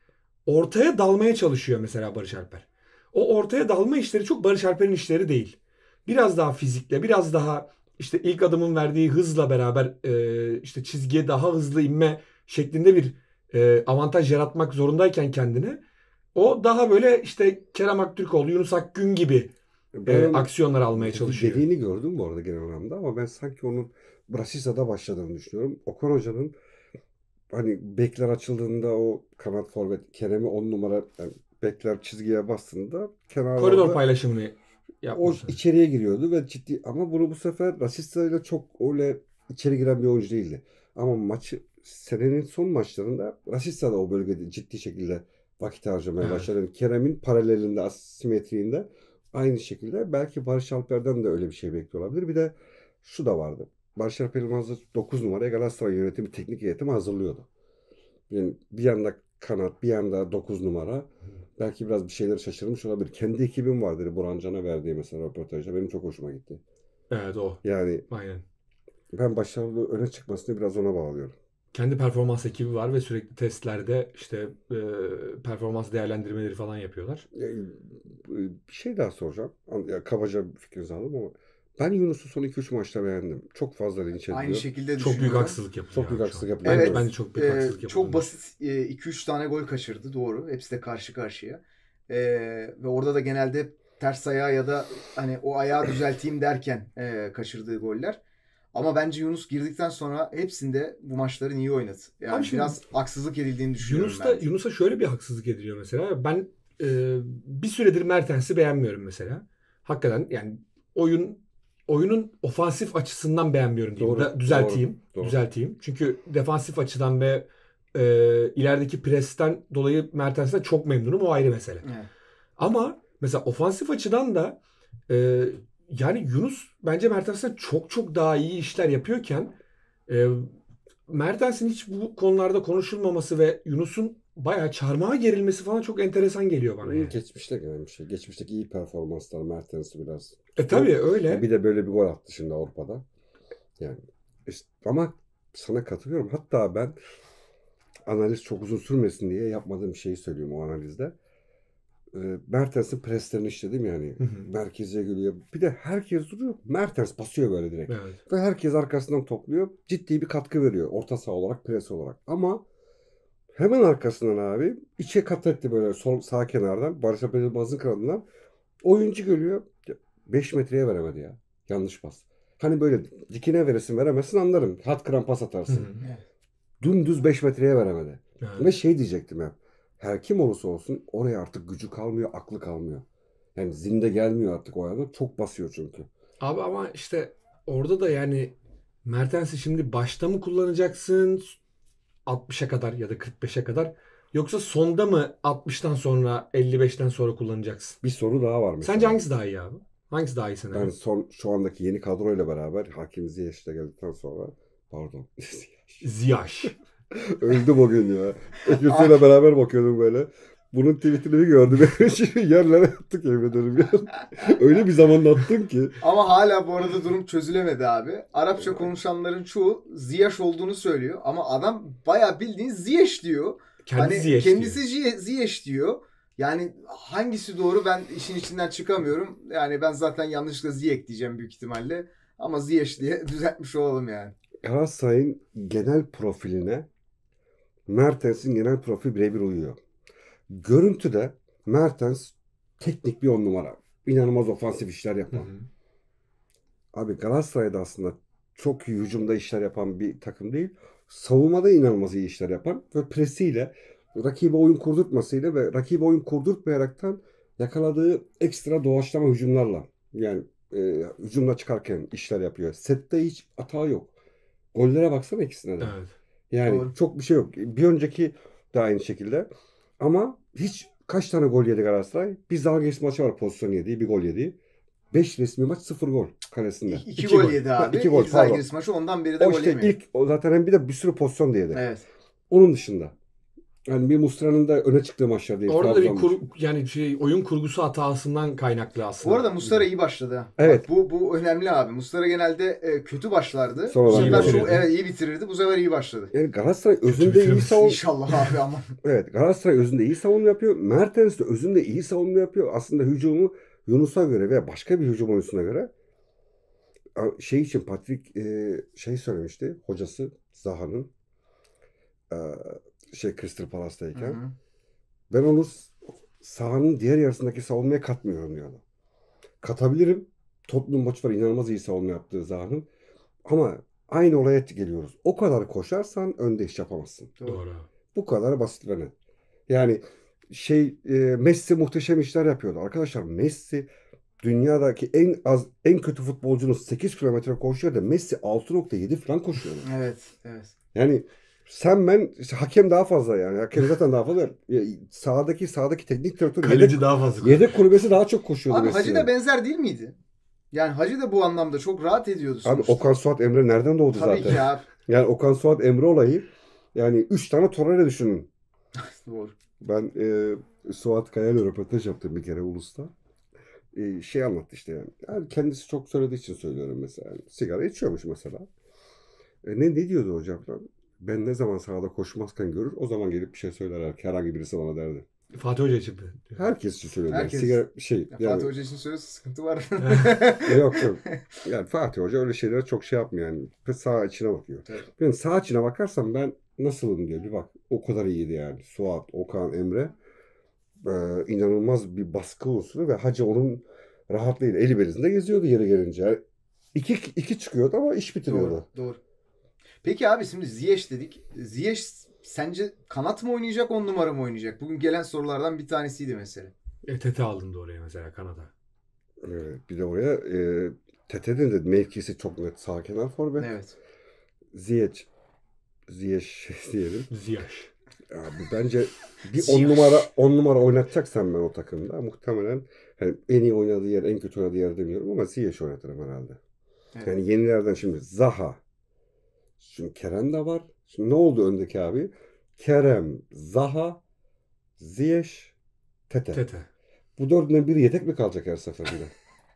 ortaya dalmaya çalışıyor mesela Barış Alper. O ortaya dalma işleri çok Barış Alper'in işleri değil. Biraz daha fizikle, biraz daha işte ilk adımın verdiği hızla beraber e, işte çizgiye daha hızlı inme şeklinde bir e, avantaj yaratmak zorundayken kendine o daha böyle işte Kerem Aktürkoğlu, Yunus Akgün gibi Ben e, onun aksiyonlar almaya çalışıyor. dediğini gördüm bu arada genel anlamda ama ben sanki onun Rasista'da başladığını düşünüyorum. Okan Hoca'nın hani bekler açıldığında o kanat forvet Kerem'i on numara yani bekler çizgiye bastığında kenarlarda Koridor paylaşımını o yapması. içeriye giriyordu ve ciddi ama bunu bu sefer Rasista ile çok öyle içeri giren bir oyuncu değildi. Ama maçı senenin son maçlarında Rasista da o bölgede ciddi şekilde vakit harcamaya Evet. başladı. Yani Kerem'in paralelinde, asimetriğinde aynı şekilde belki Barış Alper'den de öyle bir şey bekliyor olabilir. Bir de şu da vardı. Barış Alper Yılmaz'ı dokuz numaraya Galatasaray yönetimi, teknik heyetimi hazırlıyordu. Yani bir yanda kanat, bir yanda dokuz numara. Belki biraz bir şeyleri şaşırmış olabilir. Kendi ekibim var dedi Burhan Can'a verdiği mesela röportajda. Benim çok hoşuma gitti. Evet o. Yani Aynen. ben başarılı öne çıkmasını biraz ona bağlıyorum. Kendi performans ekibi var ve sürekli testlerde işte e, performans değerlendirmeleri falan yapıyorlar. Ya, bir şey daha soracağım. Ya, kabaca bir fikrinizi aldım ama ben Yunus'u son iki üç maçta beğendim. Çok fazla linç ediliyor. Aynı şekilde Çok büyük düşünüyorum. haksızlık yapılıyor. Çok büyük abi şu haksızlık an. yapılıyor. Evet, Evet, bence çok büyük e, haksızlık yapılıyor. çok basit iki üç tane gol kaçırdı doğru. Hepsi de karşı karşıya. E, ve orada da genelde ters ayağı ya da hani o ayağı düzelteyim derken e, kaçırdığı goller. Ama bence Yunus girdikten sonra hepsinde bu maçların iyi oynadı. Yani Abi şimdi biraz haksızlık edildiğini düşünüyorum Yunus'ta, ben. Yunus'a şöyle bir haksızlık ediliyor mesela. Ben e, bir süredir Mertens'i beğenmiyorum mesela. Hakikaten yani oyun oyunun ofansif açısından beğenmiyorum diyeyim. Doğru, Da, düzelteyim. doğru, doğru. Düzelteyim. Çünkü defansif açıdan ve e, ilerideki presten dolayı Mertens'ten çok memnunum. O ayrı mesele. Evet. Ama mesela ofansif açıdan da e, yani Yunus bence Mertens'ten çok çok daha iyi işler yapıyorken e, Mertens'in hiç bu konularda konuşulmaması ve Yunus'un bayağı çarmıha gerilmesi falan çok enteresan geliyor bana. Yani. Geçmişte gelen bir şey. Geçmişteki iyi performanslar Mertens'i biraz. E tabii öyle. Ya bir de böyle bir gol attı şimdi Avrupa'da. Yani işte, ama sana katılıyorum. Hatta ben analiz çok uzun sürmesin diye yapmadığım bir şeyi söylüyorum o analizde. E, Mertens'in preslerini işledim yani. Hı hı. Merkeze geliyor. Bir de herkes duruyor. Mertens basıyor böyle direkt. Evet. Ve herkes arkasından topluyor. Ciddi bir katkı veriyor. Orta saha olarak, pres olarak. Ama hemen arkasından abi içe kat etti böyle sol sağ kenardan. Barış Alper Yılmaz'ın kanadından. Oyuncu geliyor. beş metreye veremedi ya. Yanlış pas. Hani böyle dikine veresin veremezsin anlarım. Hat kıran pas atarsın. Hı hı. Dümdüz beş metreye veremedi. Evet. Ve şey diyecektim hep. Her kim olursa olsun oraya artık gücü kalmıyor, aklı kalmıyor. Yani zinde gelmiyor artık o ayağına. Çok basıyor çünkü. Abi ama işte orada da yani Mertens'i şimdi başta mı kullanacaksın altmışa kadar ya da kırk beşe kadar yoksa sonda mı altmıştan sonra elli beşten sonra kullanacaksın? Bir soru daha var mesela. Sence hangisi daha iyi abi? Hangisi daha iyi sana? Ben son şu andaki yeni kadroyla beraber Hakim Ziyech'te geldikten sonra pardon. Ziyech. Öldüm o gün ya. Öküzüyle beraber bakıyordum böyle. Bunun tweetini bir gördüm. Şimdi yerlere attık yemin ederim ya. Öyle bir zamanda attım ki. Ama hala bu arada durum çözülemedi abi. Arapça konuşanların çoğu Ziyech olduğunu söylüyor. Ama adam bayağı bildiğin Ziyech diyor. Kendi hani Ziyech kendisi diyor. Ziye- Ziyech diyor. Yani hangisi doğru ben işin içinden çıkamıyorum. Yani ben zaten yanlışlıkla Ziyech diyeceğim büyük ihtimalle. Ama Ziyech diye düzeltmiş olalım yani. Galatasaray'ın genel profiline Mertens'in genel profili birebir uyuyor. Görüntüde Mertens teknik bir on numara. İnanılmaz ofansif işler Hı yapan. hı. Abi Galatasaray'da aslında çok iyi hücumda işler yapan bir takım değil. Savunmada inanılmaz iyi işler yapan ve presiyle, rakibe oyun kurdurtmasıyla ve rakibe oyun kurdurtmayaraktan yakaladığı ekstra doğaçlama hücumlarla yani e, hücumda çıkarken işler yapıyor. Sette hiç hata yok. Gollere baksana ikisine de. Evet. Yani Doğru. çok bir şey yok. Bir önceki de aynı şekilde. Ama hiç kaç tane gol yedi Galatasaray? Bir Zalgiris maçı var pozisyon yediği, bir gol yediği. beş resmi maç sıfır gol kalesinde. İki, iki İki gol, gol. yedi Ha, abi. iki gol, İlk pardon. Zalgiris maçı ondan beri de O gol işte yemiyor. ilk o zaten hem bir de bir sürü pozisyon da yedi. Evet. Onun dışında. Yani bir Muslera'nın da öne çıktığı maçlar değil. Orada da bir Trabzon kur, maçı. yani şey oyun kurgusu hatasından kaynaklı aslında. Bu arada Muslera iyi başladı. ha. Evet. Bak, bu bu önemli abi. Muslera genelde e, kötü başlardı. Sonradan bu iyi sefer çok bitirirdi. evet iyi bitirirdi. Bu sefer iyi başladı. Yani Galatasaray özünde iyi bitiremez. savunma. İnşallah abi ama. Evet, Galatasaray özünde iyi savunma yapıyor. Mertens de özünde iyi savunma yapıyor. Aslında hücumu Yunus'a göre veya başka bir hücum oyuncusuna göre şey için Patrick e, şey söylemişti hocası Zaha'nın e, şey Crystal Palace'tayken. Hı hı. Ben onu sahanın diğer yarısındaki savunmaya katmıyorum diyordu. Katabilirim. Tottenham maçı var inanılmaz iyi savunma yaptığı Zaha'nın. Ama aynı olaya geliyoruz. O kadar koşarsan önde iş yapamazsın. Doğru. Bu kadar basit ve net. Yani şey e, Messi muhteşem işler yapıyordu. Arkadaşlar Messi dünyadaki en az en kötü futbolcunun sekiz kilometre koşuyor da Messi altı nokta yedi falan koşuyor. Evet, evet. Yani sen ben işte hakem daha fazla yani. Hakem zaten daha fazla. Ya, Sağdaki sağdaki teknik direktör Kaleci yedek, daha fazla. yedek kulübesi daha çok koşuyordu Abi Messi. Hacı da benzer değil miydi? Yani Hacı da bu anlamda çok rahat ediyordu Abi sonuçta. Okan Suat Emre nereden doğdu Tabii zaten? ki abi. Yani Okan Suat Emre olayı yani üç tane Torreira düşünün. Doğru. Ben e, Suat Kaya'yla röportaj yaptım bir kere Ulus'ta. E, şey anlattı işte yani. Yani kendisi çok söylediği için söylüyorum mesela. Yani sigara içiyormuş mesela. E, ne ne diyordu hocam falan? Ben ne zaman sahada koşmazken görür o zaman gelip bir şey söyler. Herhangi birisi bana derdi. Fatih Hoca çıktı. Herkes için söylüyor. Yani Herkes. sigara şey. Ya Yani, Fatih Hoca için söylüyorsa sıkıntı var. yok yok. Yani Fatih Hoca öyle şeylere çok şey yapmıyor yani. Sağ içine bakıyor. Evet. Ben sağ içine bakarsam ben nasılım diyor. Bir bak o kadar iyiydi yani. Suat, Okan, Emre. Ee, inanılmaz bir baskı unsuru ve Hacı onun rahatlığıyla eli belizinde geziyordu yeri gelince. Yani iki, iki çıkıyordu ama iş bitiriyordu. Doğru, doğru. Peki abi şimdi Ziyech dedik. Ziyech sence kanat mı oynayacak, on numara mı oynayacak? Bugün gelen sorulardan bir tanesiydi mesela. E T T aldın da oraya mesela Kanada. Evet, bir de oraya e, Tete'nin de mevkisi çok net sağ kenar forvet. Evet. Ziyech. Ziyech diyelim. Ziyech. Abi bence bir Ziyech. on numara on numara oynatacaksan ben o takımda muhtemelen hani en iyi oynadığı yer, en kötü oynadığı yer demiyorum ama Ziyech oynatırım herhalde. Evet. Yani yenilerden şimdi Zaha. Şimdi Kerem de var. Şimdi ne oldu öndeki abi? Kerem, Zaha, Ziyech, Tete. Tete. Bu dördünden biri yedek mi kalacak her seferinde?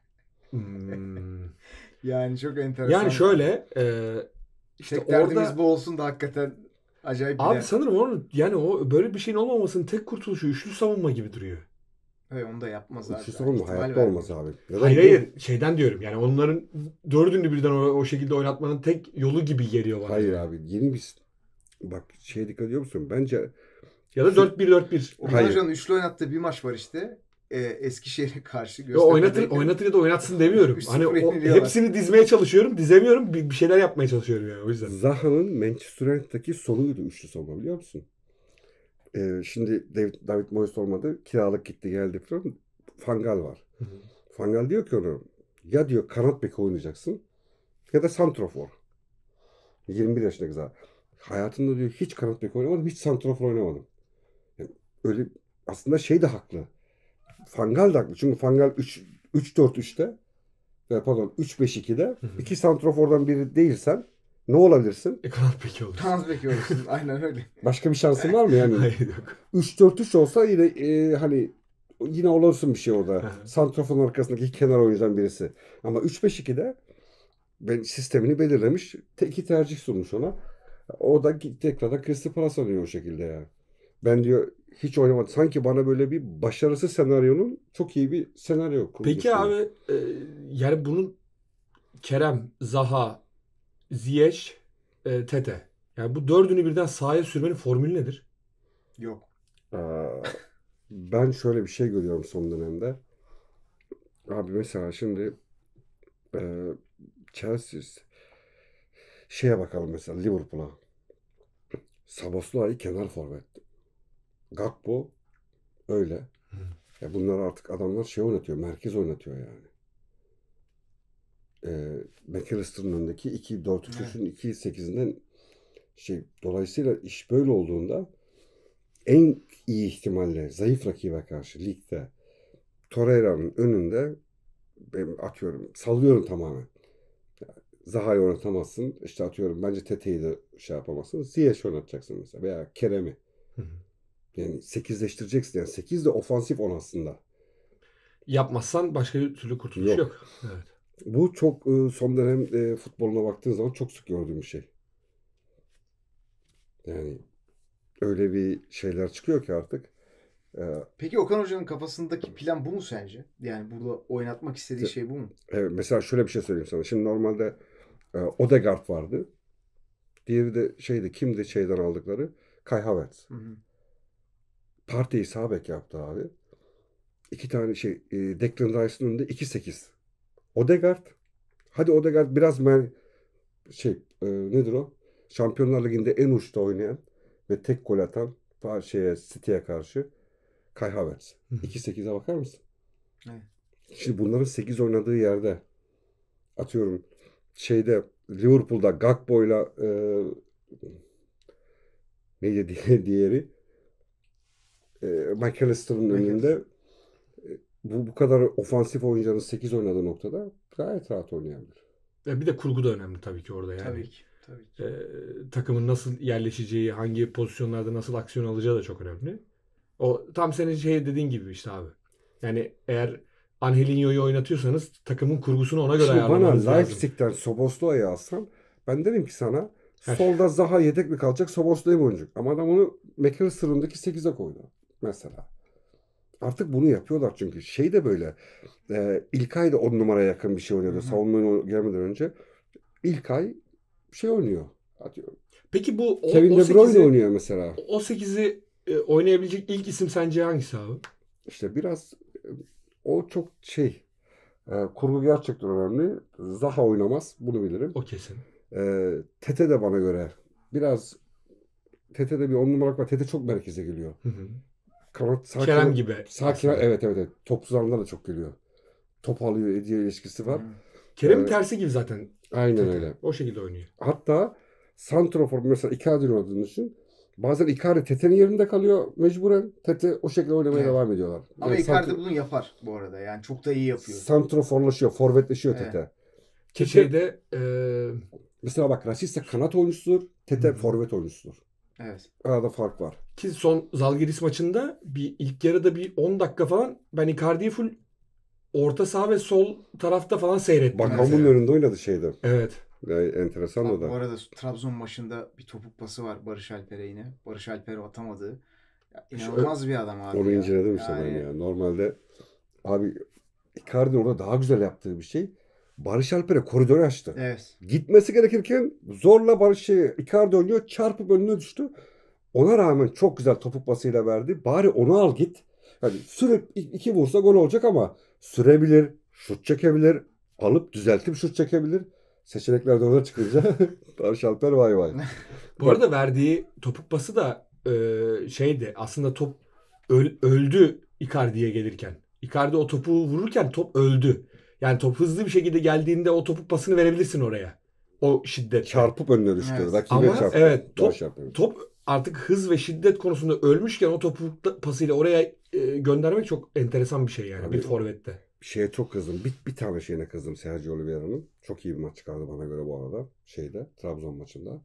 Hmm. Yani çok enteresan. Yani şöyle e, işte Tek derdimiz orada bu olsun da hakikaten acayip bir abi de- sanırım onun yani o böyle bir şeyin olmamasının tek kurtuluşu üçlü savunma gibi duruyor. Hayır, onu da yapmaz abi. Üçlü savunma İhtimal hayatta vermiyor. olmaz abi. Neden Hayır biliyor hayır şeyden diyorum yani onların dördünü birden o, o şekilde oynatmanın tek yolu gibi geliyor bana. Hayır yani. abi yeni bir bak şeye dikkat ediyor musun? Bence Ya da dört bir dört bir. Okan Hayır. Hoca'nın üçlü oynattığı bir maç var işte. Ee, Eskişehir'e karşı. Yo, oynatır, Göztepe'deyken. oynatır ya da oynatsın demiyorum. üç sıfır Hani o, yeniliyorlar. hepsini dizmeye çalışıyorum. Dizemiyorum. Bir, bir şeyler yapmaya çalışıyorum yani o yüzden. Zaha'nın Manchester United'daki sonuydu üçlü savunma biliyor musun? Ee, şimdi David, David Moyes olmadı. Kiralık gitti geldi falan. Fangal var. Hı hı. Fangal diyor ki onu ya diyor kanat beki oynayacaksın ya da santrofor. yirmi bir yaşındaki Zaha. Hayatımda diyor hiç kanat beki oynamadım. Hiç santrofor oynamadım. Yani öyle aslında şey de haklı. Fangal da haklı. Çünkü Fangal üç dört üçte pardon üç beş ikide hı. iki santrofordan biri değilsen ne olabilirsin? E kanat peki olur. Kanat beki olursun. Aynen öyle. Başka bir şansın var mı yani? Hayır yok. üç dört üç olsa yine e, hani yine olursun bir şey orada. Hı hı. Santroforun arkasındaki iki kenar oyuncudan birisi. Ama üç beş ikide ben sistemini belirlemiş. Te- iki tercih sunmuş ona. O da tekrardan Crystal Palace alıyor o şekilde yani. Ben diyor hiç oynamadım. Sanki bana böyle bir başarısız senaryonun çok iyi bir senaryo kurmuş. Peki abi e, yani bunun Kerem, Zaha, Ziyech, e, Tete. Yani bu dördünü birden sahaya sürmenin formülü nedir? Yok. Aa, ben şöyle bir şey görüyorum son dönemde. Abi mesela şimdi e, Chelsea şeye bakalım mesela Liverpool'a. Szoboszlai kenar forvet. Gakpo öyle. Hı. Ya bunlar artık adamlar şey oynatıyor. Merkez oynatıyor yani. E, McAllister'ın önündeki iki dört üç üçün iki sekizinden şey dolayısıyla iş böyle olduğunda en iyi ihtimalle zayıf rakibe karşı ligde Torreira'nın önünde ben atıyorum sallıyorum tamamen. Zaha'yı oynatamazsın. İşte atıyorum bence Tete'yi de şey yapamazsın. Ziyech oynatacaksın mesela veya Kerem'i. Hı hı. Yani sekizleştireceksin. Yani sekiz de ofansif on aslında. Yapmazsan başka bir türlü kurtuluş Yok. yok. Evet. Bu çok e, son dönem e, futboluna baktığın zaman çok sık gördüğüm bir şey. Yani öyle bir şeyler çıkıyor ki artık. E, Peki Okan Hoca'nın kafasındaki plan bu mu sence? Yani burada oynatmak istediği Evet. şey bu mu? evet, mesela şöyle bir şey söyleyeyim sana. Şimdi normalde e, Odegaard vardı. Diğeri de şeydi kimdi şeyden aldıkları? Kai Havertz. Hı hı. Partey'i sağ bek yaptı abi. İki tane şey e, Declan Rice'ın önünde iki sekiz. Odegaard. Hadi Odegaard biraz mer şey e, nedir o? Şampiyonlar Ligi'nde en uçta oynayan ve tek gol atan şeye City'ye karşı Kai Havertz. Hı hı. iki sekize bakar mısın? Evet. Şimdi bunların sekiz oynadığı yerde atıyorum şeyde Liverpool'da Gakpo'yla e, neydi diye diğeri e, McAllister'ın önünde e, bu bu kadar ofansif oyuncunun sekiz oynadığı noktada gayet rahat oynayabilir. Ya bir de kurgu da önemli tabii ki orada yani. Tabii ki. Tabii ki. E, takımın nasıl yerleşeceği, hangi pozisyonlarda nasıl aksiyon alacağı da çok önemli. O tam senin şey dediğin gibi işte abi. Yani eğer Angelinho'yu oynatıyorsanız takımın kurgusunu ona göre Şimdi bana ayarlamanız lazım. Leipzig'ten Szoboszlai'yi alsan ben derim ki sana Her- solda Zaha yedek mi kalacak Szoboszlai mı oynayacak? Ama adam onu McAllister'ındaki sekize koydu mesela. Artık bunu yapıyorlar çünkü şey de böyle e, İlkay da on numaraya yakın bir şey oynuyordu Hı hı. savunmaya gelmeden önce. İlkay şey oynuyor. Atıyorum. Peki bu o, Kevin o De Bruyne sekizi oynuyor mesela. o sekizi e, oynayabilecek ilk isim sence hangisi abi? İşte biraz e, o çok şey e, kurgu gerçekten önemli. Zaha oynamaz bunu bilirim. O kesin. E, Tete de bana göre biraz Tete'de bir on numaralık var. Tete çok merkeze geliyor. Hı hı. Kanat sağ Kerem kenar- gibi Sağ kenar aslında. evet evet evet. Topsuz anında da çok geliyor. Top alıyor ediyor ilişkisi var. Hı. Kerem'in Evet. tersi gibi zaten. Aynen Tete. öyle. O şekilde oynuyor. Hatta santrafor mesela Icardi'nin oynadığını düşün. Bazen Icardi Tete'nin yerinde kalıyor mecburen. Tete o şekilde oynamaya Evet. devam ediyorlar. Ama Yani Icardi santr- bunu yapar bu arada. Yani çok da iyi yapıyor. santraforlaşıyor, forvetleşiyor Evet. Tete. Ki Tete- şeyde e, Mesela bak Rashica kanat oyuncusudur. Tete Hı hı. forvet oyuncusudur. Evet. Arada fark var. ki son Zalgiris maçında bir ilk yarıda bir on dakika falan ben Icardi'yi full orta saha ve sol tarafta falan seyrettim. Bakan'ın mesela. önünde oynadı şeyde. Evet. Yani enteresan Abi o da. bu arada Trabzon maçında bir topuk pası var Barış Alper'e yine. Barış Alper'e atamadığı. Ya, inanılmaz bir adam abi Onu ya. inceledim işte ben Yani- ya. Normalde abi Icardi'nin orada daha güzel yaptığı bir şey. Barış Alper'e koridoru açtı. Evet. Gitmesi gerekirken zorla Barış şey, Icardi oynuyor. Çarpıp önüne düştü. Ona rağmen çok güzel topuk pasıyla verdi. Bari onu al git. Hani sürüp iki vursa gol olacak ama sürebilir, şut çekebilir, alıp düzeltip şut çekebilir. Seçenekler de orada çıkınca Barış Alper vay vay. Bu arada verdiği topuk pası da e, şeydi. Aslında top öl- öldü Icardi'ye gelirken. Icardi o topu vururken top öldü. Yani top hızlı bir şekilde geldiğinde o topuk pasını verebilirsin oraya. O şiddetle. Çarpıp önüne düştü. Evet. Rakibe Ama çarptı. evet, top- Barış Alper. Top artık hız ve şiddet konusunda ölmüşken o topuk pasıyla oraya e, göndermek çok enteresan bir şey yani Abi bir forvette. Şeye çok kızdım. Bir, bir tane şeyine kızdım Sergio Oliveira'nın. Çok iyi bir maç çıkardı bana göre bu arada. Şeyde Trabzon maçında.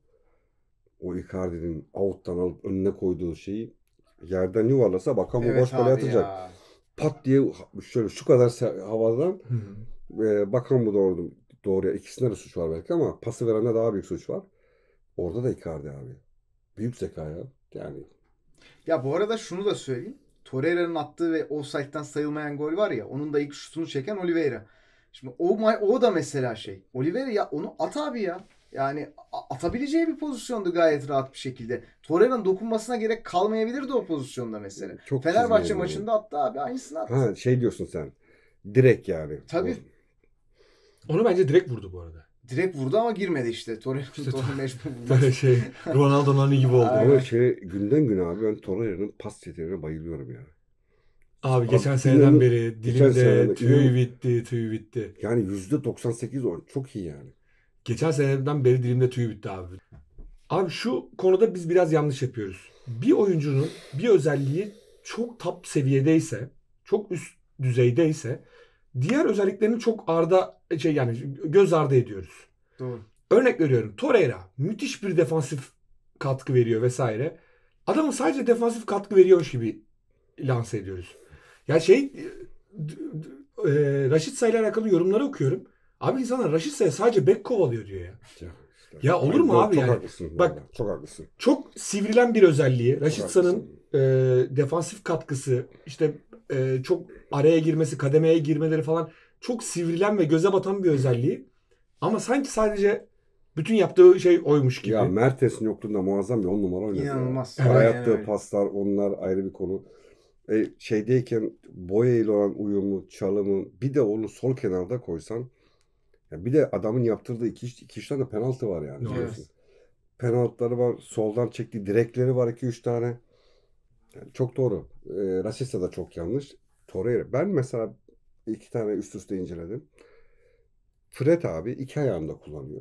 O Icardi'nin out'tan alıp önüne koyduğu şeyi yerden yuvarlasa bakan bu Evet boş kale abi atacak. ya. Pat diye şöyle şu kadar se- havadan Hı hı. e, bakan bu doğru doğruya ikisinde de suç var belki ama pası verende daha büyük suç var. Orada da Icardi abi. Büyük zeka ya. Yani Ya bu arada şunu da söyleyeyim. Torreira'nın attığı ve offside'den sayılmayan gol var ya, onun da ilk şutunu çeken Oliveira. Şimdi o ma- o da mesela şey. Oliveira ya onu at abi ya. Yani a- atabileceği bir pozisyondu gayet rahat bir şekilde. Torreira'nın dokunmasına gerek kalmayabilirdi o pozisyonda mesela. çok Fenerbahçe çizgili maçında attı abi, aynısını attı. ha şey diyorsun sen. Direkt yani. Tabii. Onu bence direkt vurdu bu arada. Direkt vurdu ama girmedi işte. Torreira İşte Torreira mecbur vurdu. Böyle şey Ronaldo'nun gibi oldu. Aynen. Ama şey günden güne abi ben Torreira'nın pas yeteneğine bayılıyorum ya. Abi geçen Abi, seneden inanın- beri geçen dilimde seneden- tüy inanın- bitti, tüy bitti. Yani yüzde doksan sekiz oyun. Çok iyi yani. Geçen seneden beri dilimde tüy bitti abi. Abi şu konuda biz biraz yanlış yapıyoruz. Bir oyuncunun bir özelliği çok top seviyedeyse, çok üst düzeydeyse diğer özelliklerini çok arda şey yani göz ardı ediyoruz. Doğru. Örnek veriyorum. Torreira müthiş bir defansif katkı veriyor vesaire. Adamın sadece defansif katkı veriyormuş gibi lanse ediyoruz. Ya şey e, d- d- e, Rashica ile alakalı yorumları okuyorum. Abi insanlar Rashica sadece bek kovalıyor diyor ya. Ya, işte. Ya olur mu Çok- abi çok yani? haklısın. Bak- Bak, çok haklısın. Çok sivrilen bir özelliği. Çok Rashica'nın haklısın. e, defansif katkısı, işte e, çok araya girmesi, kademeye girmeleri falan çok sivrilen ve göze batan bir özelliği. Ama sanki sadece bütün yaptığı şey oymuş gibi. Ya Mertens'in yokluğunda muazzam bir on numara oynadı. ya. İnanılmaz. Evet. Aynen Ayaktığı öyle. paslar onlar ayrı bir konu. E, şeydeyken Boya ile olan uyumu, çalımı bir de onu sol kenarda koysan ya bir de adamın yaptırdığı iki, iki üç tane penaltı var yani. Evet. biliyorsun. Penaltıları var. Soldan çektiği direkleri var iki üç tane. Yani çok doğru. E, Rashica da çok yanlış. Torreira. Ben mesela iki tane üst üste inceledim. Fred abi iki ayağında kullanıyor.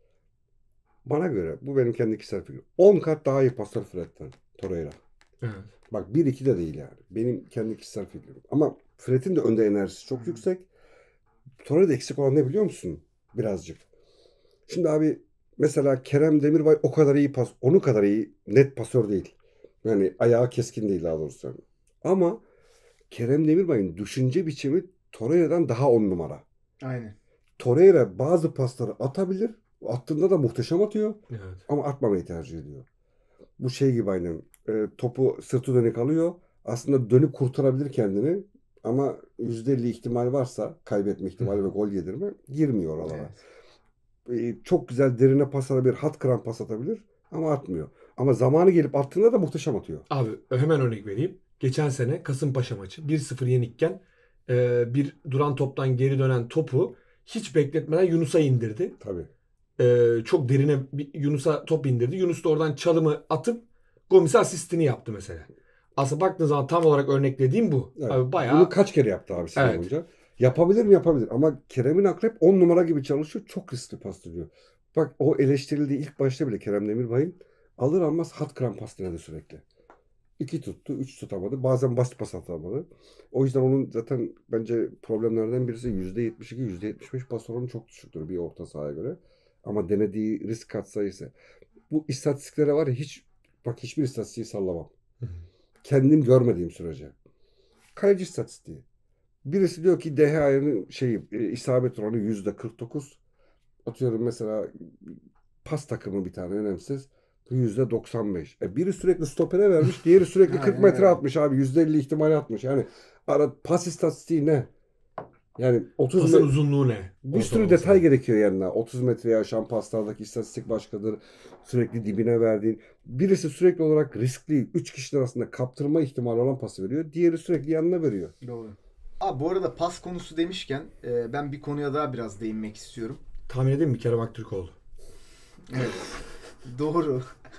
Bana göre bu benim kendi kişisel fikrim. on kat daha iyi pasör Fred'den Torreira. Evet. Bak bir iki de değil yani. Benim kendi kişisel fikrim. Ama Fred'in de önde enerjisi çok yüksek. Torreira'da eksik olan ne biliyor musun? Birazcık. Şimdi abi mesela Kerem Demirbay o kadar iyi pas, onun kadar iyi net pasör değil. Yani ayağı keskin değil daha doğrusu. yani. Ama Kerem Demirbay'ın düşünce biçimi Torreira'dan daha on numara. Aynen. Torreira bazı pasları atabilir. Attığında da muhteşem atıyor. Evet. Ama atmamayı tercih ediyor. Bu şey gibi aynen. E, topu sırtı dönük alıyor. Aslında dönüp kurtarabilir kendini. Ama yüzde elli ihtimal varsa kaybetme ihtimali ve gol yedirme girmiyor oralara. Evet. E, çok güzel derine pas atabilir. Hat kıran pas atabilir. Ama atmıyor. Ama zamanı gelip attığında da muhteşem atıyor. Abi hemen örnek vereyim. Geçen sene Kasımpaşa maçı bir sıfır yenikken e, bir duran toptan geri dönen topu hiç bekletmeden Yunus'a indirdi. Tabii. E, çok derine bir Yunus'a top indirdi. Yunus da oradan çalımı atıp Gomis'e asistini yaptı mesela. Aslında baktığınız zaman tam olarak örneklediğim bu. Evet. Abi bayağı Bunu kaç kere yaptı abi sene Evet. boyunca? Yapabilir mi? Yapabilir. Ama Kerem'in aklı hep on numara gibi çalışıyor. Çok riskli pas diyor. Bak o eleştirildiği ilk başta bile Kerem Demirbay'ın alır almaz hat kıran pas denedi sürekli. İki tuttu, üç tutamadı. Bazen basit pas atamadı. O yüzden onun zaten bence problemlerden birisi yüzde yetmiş iki, yüzde yetmiş beş pas oranı çok düşüktür bir orta sahaya göre. Ama denediği risk katsayısı. Bu istatistiklere var ya hiç, bak hiçbir istatistiği sallamam. Kendim görmediğim sürece. Kaleci istatistiği. Birisi diyor ki D H A'nın şeyi e, isabet oranı yüzde kırk dokuz. Atıyorum mesela pas takımı bir tane önemsiz. yüzde doksan beş. E biri sürekli stopere vermiş, diğeri sürekli kırk metre atmış abi. yüzde elli ihtimali atmış. Yani ara, pas istatistiği ne? Yani otuz Pasın met- uzunluğu ne? bir sürü detay gerekiyor yanına. otuz metreye aşan paslardaki istatistik başkadır. Sürekli dibine verdiğin. Birisi sürekli olarak riskli üç kişinin arasında kaptırma ihtimali olan pası veriyor. Diğeri sürekli yanına veriyor. Doğru. Abi bu arada pas konusu demişken e, ben bir konuya daha biraz değinmek istiyorum. Tahmin edeyim mi? Kerem Aktürkoğlu. Evet. Doğru.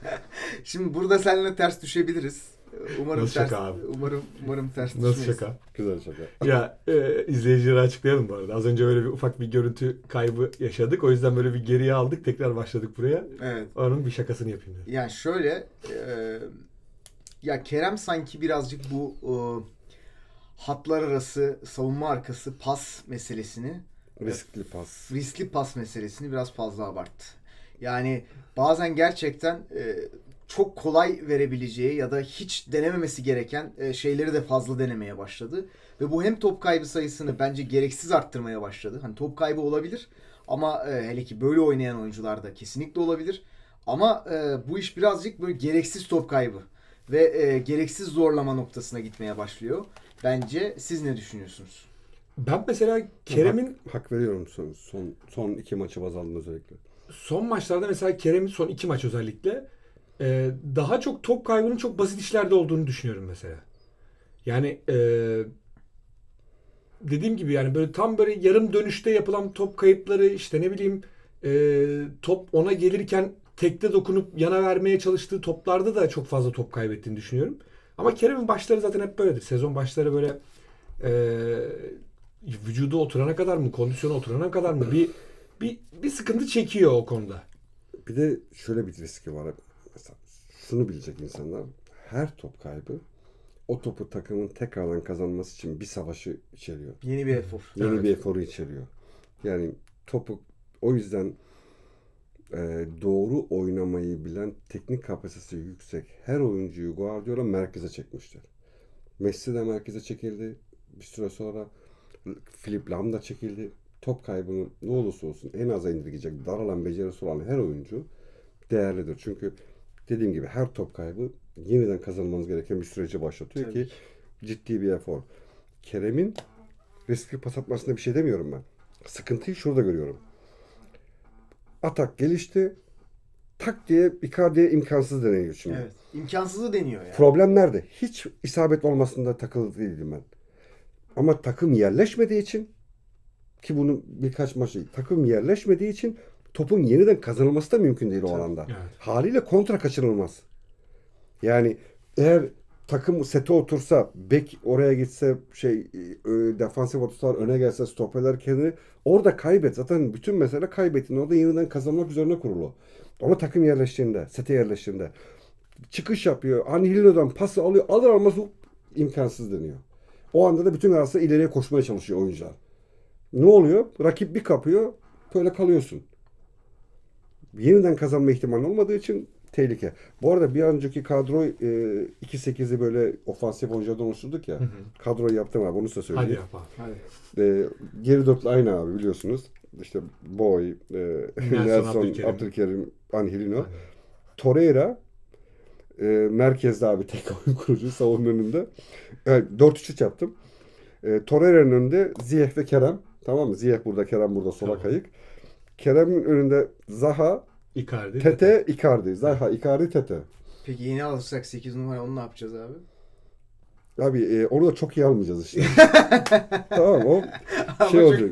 Şimdi burada seninle ters düşebiliriz. Umarım Nasıl ters. şaka abi? Umarım umarım ters Nasıl düşmeyiz. şaka? Güzel şaka. Ya e, izleyicilere açıklayalım bu arada. Az önce böyle bir ufak bir görüntü kaybı yaşadık. O yüzden böyle bir geriye aldık. Tekrar başladık buraya. Evet. Onun bir şakasını yapayım dedim. Yani şöyle e, ya Kerem sanki birazcık bu e, hatlar arası savunma arkası pas meselesini, Riskli pas. riskli pas meselesini biraz fazla abarttı. Yani bazen gerçekten e, çok kolay verebileceği ya da hiç denememesi gereken e, şeyleri de fazla denemeye başladı. Ve bu hem top kaybı sayısını bence gereksiz arttırmaya başladı. Hani top kaybı olabilir ama e, hele ki böyle oynayan oyuncularda kesinlikle olabilir. Ama e, bu iş birazcık böyle gereksiz top kaybı ve e, gereksiz zorlama noktasına gitmeye başlıyor. Bence siz ne düşünüyorsunuz? Ben mesela Kerem'in Hak, hak veriyorum son, son, son iki maçı baz aldım özellikle. son maçlarda mesela Kerem'in son iki maç özellikle e, daha çok top kaybının çok basit işlerde olduğunu düşünüyorum mesela. Yani e, dediğim gibi yani böyle tam böyle yarım dönüşte yapılan top kayıpları işte ne bileyim e, top ona gelirken tekte dokunup yana vermeye çalıştığı toplarda da çok fazla top kaybettiğini düşünüyorum. Ama Kerem'in başları zaten hep böyledir. Sezon başları böyle e, vücudu oturana kadar mı, kondisyonu oturana kadar mı bir bir bir sıkıntı çekiyor o konuda. Bir de şöyle bir riski var. Mesela şunu bilecek insanlar. Her top kaybı o topu takımın tekrardan kazanması için bir savaşı içeriyor. Yeni bir efor. Yeni Evet. bir eforu içeriyor. Yani topu o yüzden e, doğru oynamayı bilen, teknik kapasitesi yüksek her oyuncuyu Guardiola merkeze çekmiştir. Messi de merkeze çekildi. Bir süre sonra Philipp Lahm da çekildi. Top kaybını ne olursa olsun en aza indirgeyecek, daralan becerisi olan her oyuncu değerlidir. Çünkü dediğim gibi her top kaybı yeniden kazanmanız gereken bir süreci başlatıyor Tabii ki ciddi bir efor. Kerem'in riskli pas atmasında bir şey demiyorum ben. Sıkıntıyı şurada görüyorum. Atak gelişti. Tak diye Icardi'ye imkansız deniyor şimdi. Evet. İmkansızı deniyor yani. Problem nerede? Hiç isabet olmasında takılı değildim ben. Ama takım yerleşmediği için ki bunu birkaç maç takım yerleşmediği için topun yeniden kazanılması da mümkün değil o Tabii, alanda. evet. Haliyle kontra kaçınılmaz. Yani eğer takım sete otursa, bek oraya gitse, şey e, defansif ortalar öne gelse, stoperler kendini orada kaybet. Zaten bütün mesele kaybettiğinde orada yeniden kazanmak üzerine kurulu. Ama takım yerleştiğinde, sete yerleştiğinde çıkış yapıyor. Angelino'dan pası alıyor. Alır almaz imkansız deniyor. O anda da bütün arası ileriye koşmaya çalışıyor oyuncular. Ne oluyor? Rakip bir kapıyor. Böyle kalıyorsun. Yeniden kazanma ihtimali olmadığı için tehlike. Bu arada bir önceki kadro e, iki sekizi böyle ofansif oyunculardan oluşturduk ya. Hı hı. Kadroyu yaptım abi. Onu size söyleyeyim. Hadi yap abi. Hadi. E, geri dörtlü aynı abi biliyorsunuz. İşte Boy, e, Nelson, Nelson, Abdülkerim, Abdülkerim, Angelino. Aynen. Torreira e, merkezde abi tek oyun kurucu savunma önünde. Evet, dört üç üç yaptım. E, Torreira'nın önünde Ziyech ve Kerem. Tamam mı? Ziyech burada, Kerem burada, sola Tamam. kayık. Kerem'in önünde Zaha, Icardi. Tete, Icardi. Zaha, Icardi, Tete. Peki yeni alırsak sekiz numara onu ne yapacağız abi? Abi e, onu da çok iyi almayacağız işte. Tamam o Ama şey çok- olacak.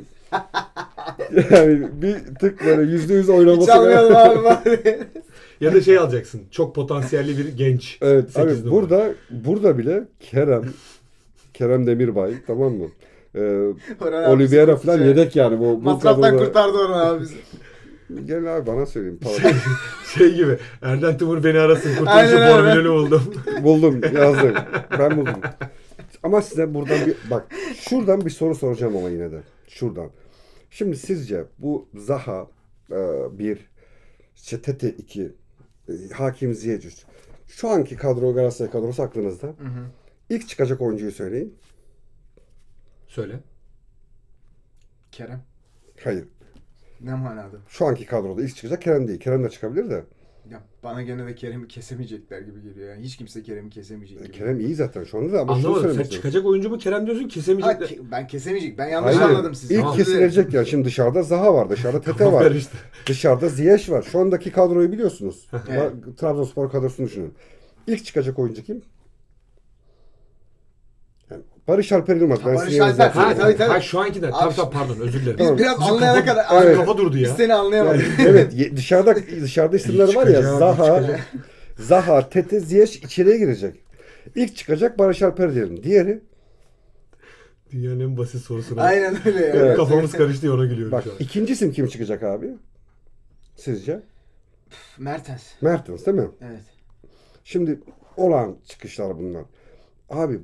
Yani bir tık böyle yüzde yüz Hiç oynaması. almayalım abi bari. Ya da şey alacaksın. Çok potansiyelli bir genç. Evet sekiz abi numara. burada burada bile Kerem Kerem Demirbay tamam mı? e, Orhan abi bizi Oliveira falan şey- yedek yani. Bu, bu Masraftan kadroda- kurtardı Orhan abi bizi. Gel abi bana söyleyin. Şey, şey gibi Erden Timur beni arasın kurtuluşu Aynen öyle. formülünü buldum. Buldum, yazdım. Ben buldum. Ama size buradan bir bak, şuradan bir soru soracağım ama yine de. Şuradan. Şimdi sizce bu Zaha bir, işte Tete iki, e, Hakim Ziyech üç. Şu anki kadro, Galatasaray kadrosu aklınızda. Hı hı. İlk çıkacak oyuncuyu söyleyin. Söyle. Kerem. Hayır. Ne manada? Şu anki kadroda ilk çıkacak Kerem değil. Kerem de çıkabilir de. Ya bana gene de Kerem'i kesemeyecekler gibi geliyor. Yani hiç kimse Kerem'i kesemeyecek E, gibi. Kerem iyi zaten şu anda da ama şunu Anlamadım. Sen söylemek istiyorum. çıkacak oyuncu mu Kerem diyorsun Ha, kesemeyecekler. ke- ben kesemeyecek. Ben yanlış Hayır. anladım sizi. İlk Tamam. kesilecek yani. Şimdi dışarıda Zaha var. Dışarıda Tete Kafam var. karıştı. Dışarıda Ziyech var. Şu andaki kadroyu biliyorsunuz. Evet. Trabzonspor kadrosunu düşünün. İlk çıkacak oyuncu kim? Yani Barış Alper Yılmaz. Ha, Ben Barış size Alper. yazarım. Ha, Tabii, tabii, tabii. ha şu anki de. Abi Tamam şu- tamam pardon özür dilerim. Biz Tamam. biraz Bizim anlayana kafa- kadar... Evet. kafa durdu Biz ya. seni anlayamadık. Evet, ye- dışarıda dışarıda isimler var ya, çıkacak, Zaha, çıkacak. Zaha, Tete, Ziyech içeriye girecek. İlk çıkacak Barış Alper diyelim. Diğeri Dünyanın en basit sorusuna. Aynen öyle ya. Evet. Kafamız karıştı ya ona gülüyorum bak, şu an. ikinci isim kim çıkacak abi? Sizce? Mertens. Mertens değil mi? Evet. Şimdi olağan çıkışlar bunlar. Abi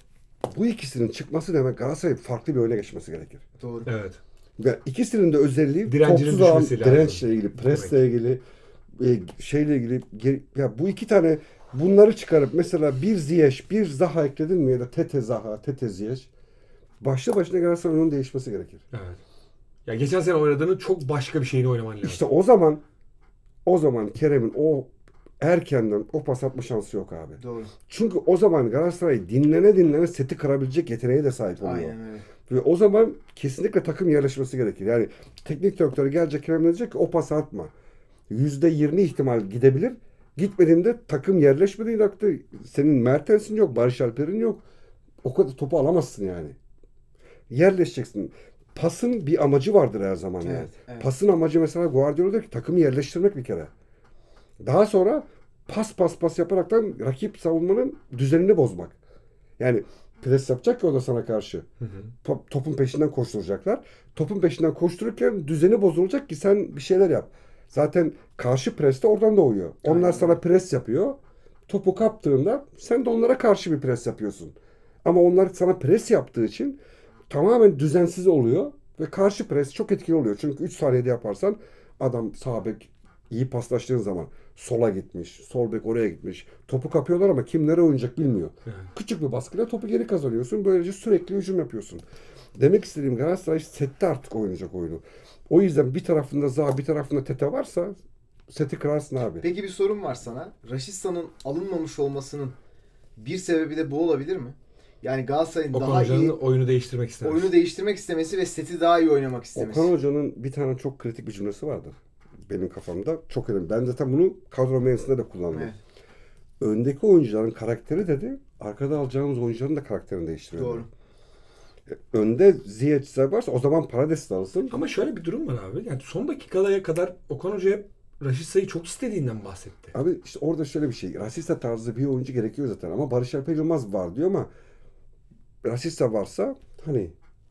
bu ikisinin çıkması demek Galatasaray'ın farklı bir oyuna geçmesi gerekir. Doğru. Evet. Ve ikisinin de özelliği Direncinin topsuz alan, düşmesi lazım. dirençle ilgili, presle ilgili, e, şeyle ilgili. geri- ya bu iki tane bunları çıkarıp mesela bir Ziyech, bir Zaha ekledin mi ya da Tete Zaha, Tete Ziyech, başlı başına Galatasaray'ın oyunun değişmesi gerekir. Evet. Ya geçen sene oynadığının çok başka bir şeyini oynaman lazım. İşte o zaman o zaman Kerem'in o erkenden o pas atma şansı yok abi. Doğru. Çünkü o zaman Galatasaray dinlene dinlene seti kırabilecek yeteneğe de sahip oluyor. Aynen öyle. Ve o zaman kesinlikle takım yerleşmesi gerekir. Yani teknik direktörü gelecek, Kerem'e diyecek ki o pası atma. yüzde yirmi ihtimal gidebilir. Gitmediğinde takım yerleşmediği nokta senin Mertens'in yok, Barış Alper'in yok. O kadar topu alamazsın yani. Yerleşeceksin. Pasın bir amacı vardır her zaman yani. Evet, evet. Pasın amacı mesela Guardiola diyor ki takımı yerleştirmek bir kere. Daha sonra pas pas pas yaparaktan rakip savunmanın düzenini bozmak. Yani pres yapacak ki o da sana karşı. Hı hı. Top- topun peşinden koşturacaklar. Topun peşinden koştururken düzeni bozulacak ki sen bir şeyler yap. Zaten karşı pres de oradan doğuyor. Onlar Aynen. sana pres yapıyor. Topu kaptığında sen de onlara karşı bir pres yapıyorsun. Ama onlar sana pres yaptığı için tamamen düzensiz oluyor ve karşı pres çok etkili oluyor. Çünkü üç saniyede yaparsan adam sağ bek iyi paslaştığın zaman sola gitmiş, sol bek oraya gitmiş. Topu kapıyorlar ama kim nereye oynayacak bilmiyor. Evet. Küçük bir baskıyla topu geri kazanıyorsun. Böylece sürekli hücum yapıyorsun. Demek istediğim Galatasaray sette artık oynayacak oyunu. O yüzden bir tarafında Zaha, bir tarafında Tete varsa seti kırarsın abi. Peki bir sorum var sana. Raşitsa'nın alınmamış olmasının bir sebebi de bu olabilir mi? Yani Galatasaray'ın Okan daha Hoca'nın iyi oyunu değiştirmek istemez. oyunu değiştirmek istemesi ve seti daha iyi oynamak istemesi. Okan Hoca'nın bir tane çok kritik bir cümlesi vardır. Benim kafamda çok önemli. Ben zaten bunu kadro mühendisinde de kullandım. Evet. Öndeki oyuncuların karakteri dedi, arkada alacağımız oyuncuların da karakterini değiştiriyor. Doğru. Önde Ziyech varsa o zaman Parades'i de alsın. Ama şöyle bir durum var abi. Yani son dakikalara kadar Okan Hoca hep Raşitsa'yı çok istediğinden bahsetti. Abi işte orada şöyle bir şey. Rasista tarzı bir oyuncu gerekiyor zaten. Ama Barış Alper Yılmaz var diyor ama Rasista varsa hani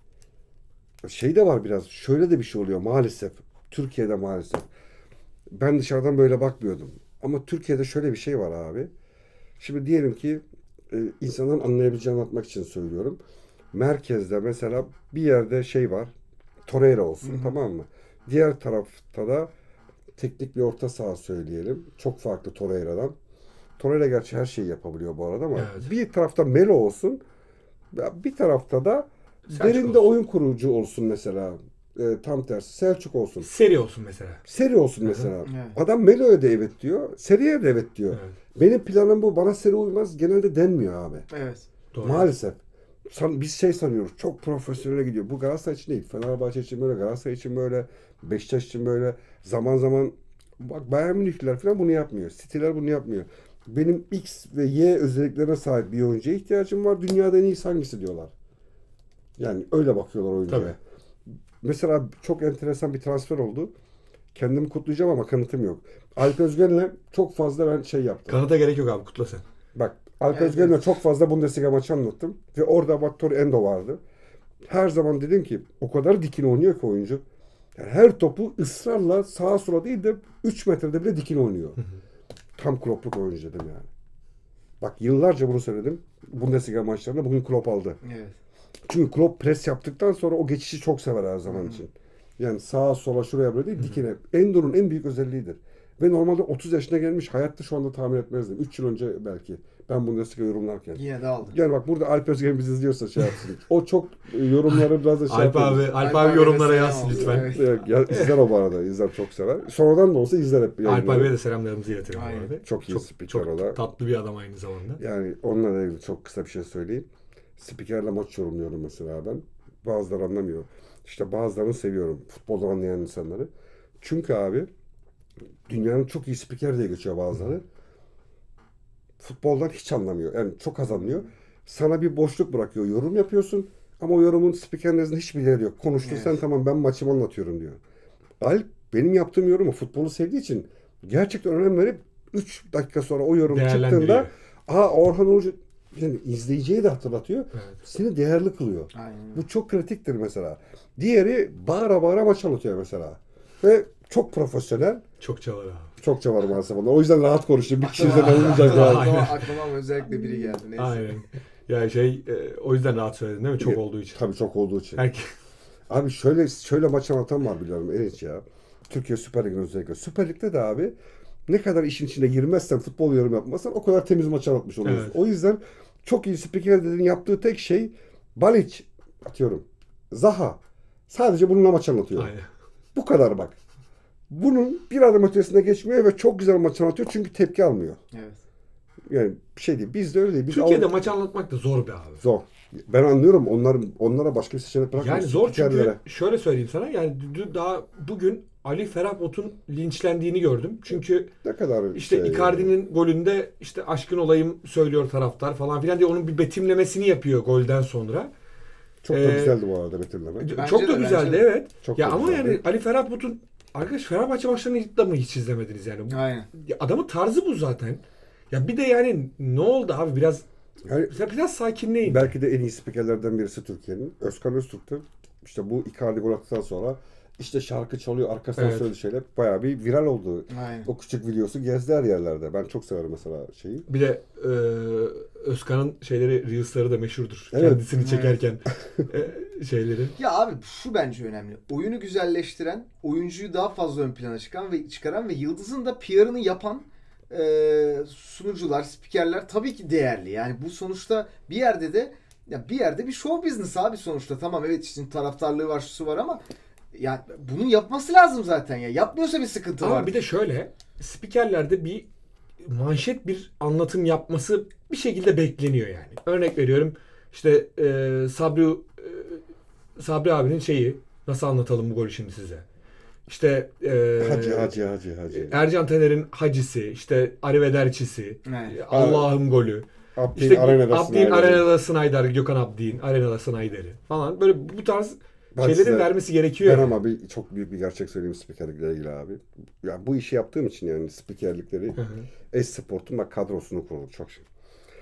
şey de var biraz. Şöyle de bir şey oluyor maalesef. Türkiye'de maalesef. Ben dışarıdan böyle bakmıyordum. Ama Türkiye'de şöyle bir şey var abi. Şimdi diyelim ki e, insanların anlayabileceğini anlatmak için söylüyorum. Merkezde mesela bir yerde şey var. Torreira olsun, Hı hı. tamam mı? Diğer tarafta da teknik bir orta saha söyleyelim. Çok farklı Torreira'dan. Torreira gerçi her şeyi yapabiliyor bu arada ama Evet. bir tarafta Melo olsun. Bir tarafta da Selçuk derinde olsun. oyun kurucu olsun mesela. E, tam tersi Selçuk olsun. Seri olsun mesela. Seri olsun mesela. Evet. Adam Melo'ya da evet diyor. Seri'ye de evet diyor. Evet. Benim planım bu. Bana seri uymaz. Genelde denmiyor abi. Evet. Doğru. Maalesef. San, biz şey sanıyoruz. Çok profesyonele gidiyor. Bu Galatasaray için değil. Fenerbahçe için böyle. Galatasaray için böyle. Beşiktaş için böyle. Zaman zaman bak Bayern Münihliler falan bunu yapmıyor. City'ler bunu yapmıyor. Benim X ve Y özelliklerine sahip bir oyuncuya ihtiyacım var. Dünyada en iyisi hangisi diyorlar. Yani öyle bakıyorlar oyuncuya. Tabii. Mesela çok enteresan bir transfer oldu. Kendimi kutlayacağım ama kanıtım yok. Alp Özgen'le çok fazla ben şey yaptım. Kanıta gerek yok abi, kutla sen. Bak Alp Evet, Özgen'le evet. çok fazla Bundesliga maçı anlattım. Ve orada Victor Endo vardı. Her zaman dedim ki o kadar dikine oynuyor ki oyuncu. Yani her topu ısrarla sağa sola değil de üç metrede bile dikine oynuyor. Tam Klopp'luk oyuncu dedim yani. Bak yıllarca bunu söyledim. Bundesliga maçlarında bugün Klopp aldı. Evet. Çünkü Klopp pres yaptıktan sonra o geçişi çok sever her zaman için. Yani sağa sola şuraya böyle değil dikine. Endo'nun en büyük özelliğidir. Ve normalde otuz yaşına gelmiş hayatta şu anda tahmin etmezdim. üç yıl önce belki. Ben Bundesliga yorumlarken. Yine de aldı. Yani bak burada Alp Özgen bizi izliyorsa şey yapsın. O çok yorumları biraz da şey Alp yapıyor. abi, Alp Alp abi yorumlara abiye yazsın selam lütfen. olsun, Evet, ya, izler o bu arada. İzler çok sever. Sonradan da olsa izler hep. Alp yayınları. abiye de selamlarımızı iletelim bu Aynen. arada. Çok iyi çok, spiker çok o da. tatlı bir adam aynı zamanda. Yani onunla ilgili çok kısa bir şey söyleyeyim. Spikerle maç yorumluyorum mesela ben. Bazıları anlamıyor. İşte bazılarını seviyorum. Futboldan anlayan insanları. Çünkü abi dünyanın çok iyi spiker diye geçiyor bazıları. Futboldan hiç anlamıyor. Yani çok az anlıyor. Sana bir boşluk bırakıyor. Yorum yapıyorsun. Ama o yorumun spikerlerin hiçbir değeri yok. Konuştun Evet. sen tamam ben maçımı anlatıyorum diyor. Alp benim yaptığım yorumu futbolu sevdiği için gerçekten önem verip üç dakika sonra o yorum Değerlendiriyor. çıktığında aa Orhan Ulucu yani izleyiciye de hatırlatıyor. Evet. Seni değerli kılıyor. Aynen. Bu çok kritiktir mesela. Diğeri bağıra bağıra maç anlatıyor mesela. Ve çok profesyonel. Çokça var abi. Çokça var maalesef onlar. O yüzden rahat konuştum. Bir kişi yüzden olmayacak yani. Aklıma, aklıma özellikle biri geldi. Neyse. Aynen. Ya şey e, o yüzden rahat söyledin değil mi? Çok olduğu için. Tabii çok olduğu için. Herkes Abi şöyle şöyle maç anlatan var biliyorum Erinç ya. Türkiye Süper Ligi'nin özellikle. Süper Lig'de de abi ne kadar işin içine girmezsen, futbol yorum yapmazsan o kadar temiz maç anlatmış oluyorsun. Evet. O yüzden çok iyi spikerlerin yaptığı tek şey Balic atıyorum. Zaha. Sadece bununla maç anlatıyor. aynen. Bu kadar bak. Bunun bir adım ötesine geçmiyor ve çok güzel maç anlatıyor çünkü tepki almıyor. Evet. Yani bir şey değil. Biz de öyle değil. Biz Türkiye'de Avrupa- maç anlatmak da zor be abi. zor. Ben anlıyorum. Onlar onlara başka bir seçenek bırakmıyor. Yani zor çünkü Spikerlere. şöyle söyleyeyim sana yani dü- daha bugün Ali Ferahbot'un linçlendiğini gördüm. Çünkü Ne kadar işte şey Icardi'nin golünde işte aşkın olayım söylüyor taraftar falan filan diye onun bir betimlemesi yapıyor golden sonra. Çok da Ee, güzeldi bu arada betimleme. Bence Çok da de, güzeldi bence de. evet. Çok ya da ama güzeldi. yani Ali Ferahbot'un arkadaş Fenerbahçe maçlarını da mı hiç izlemediniz yani? Aynen. Ya adamın tarzı bu zaten. Ya bir de yani ne oldu abi biraz Yani ya biraz sakinleyin. belki de en iyi spikerlerden birisi Türkiye'nin. Özkan Öztürk'tü. İşte bu Icardi gol attıktan sonra işte şarkı çalıyor arkasından Evet. söylediği şeyler bayağı bir viral oldu. Aynen. O küçük videosu gezdi her yerlerde. Ben çok severim mesela şeyi. Bir de e, Özkan'ın şeyleri Reels'ları da meşhurdur. Evet. Kendisini çekerken e, şeyleri. Ya abi şu bence önemli. Oyunu güzelleştiren, oyuncuyu daha fazla ön plana çıkan ve çıkaran ve yıldızın da P R'ını yapan e, sunucular, spikerler tabii ki değerli. Yani bu sonuçta bir yerde de ya bir yerde bir show business abi sonuçta. Tamam evet işte taraftarlığı var, şusu var ama ya bunun yapması lazım zaten ya. Yapmıyorsa bir sıkıntı Ama var. bir de şöyle spikerlerde bir manşet bir anlatım yapması bir şekilde bekleniyor yani. Örnek veriyorum işte e, Sabri e, Sabri abinin şeyi nasıl anlatalım bu golü şimdi size? İşte e, Hacı hacı hacı hacı. Ercan Taner'in hacisi, işte Arrivederci'si, Evet. Allah'ım golü. Abdi'nin İşte Arena'da Abdi'nin Snyder'i. Arena'da Snyder, Gökhan Abdi'nin Arena'da Snyder'i falan. Böyle bu tarz Ben şeylerin size- vermesi gerekiyor. Ben yani. ama bir çok büyük bir gerçek söyleyeyim spikerlikle ilgili abi. Ya bu işi yaptığım için yani spikerlikleri Hı hı. Esport'un bak kadrosunu kurduk çok şey.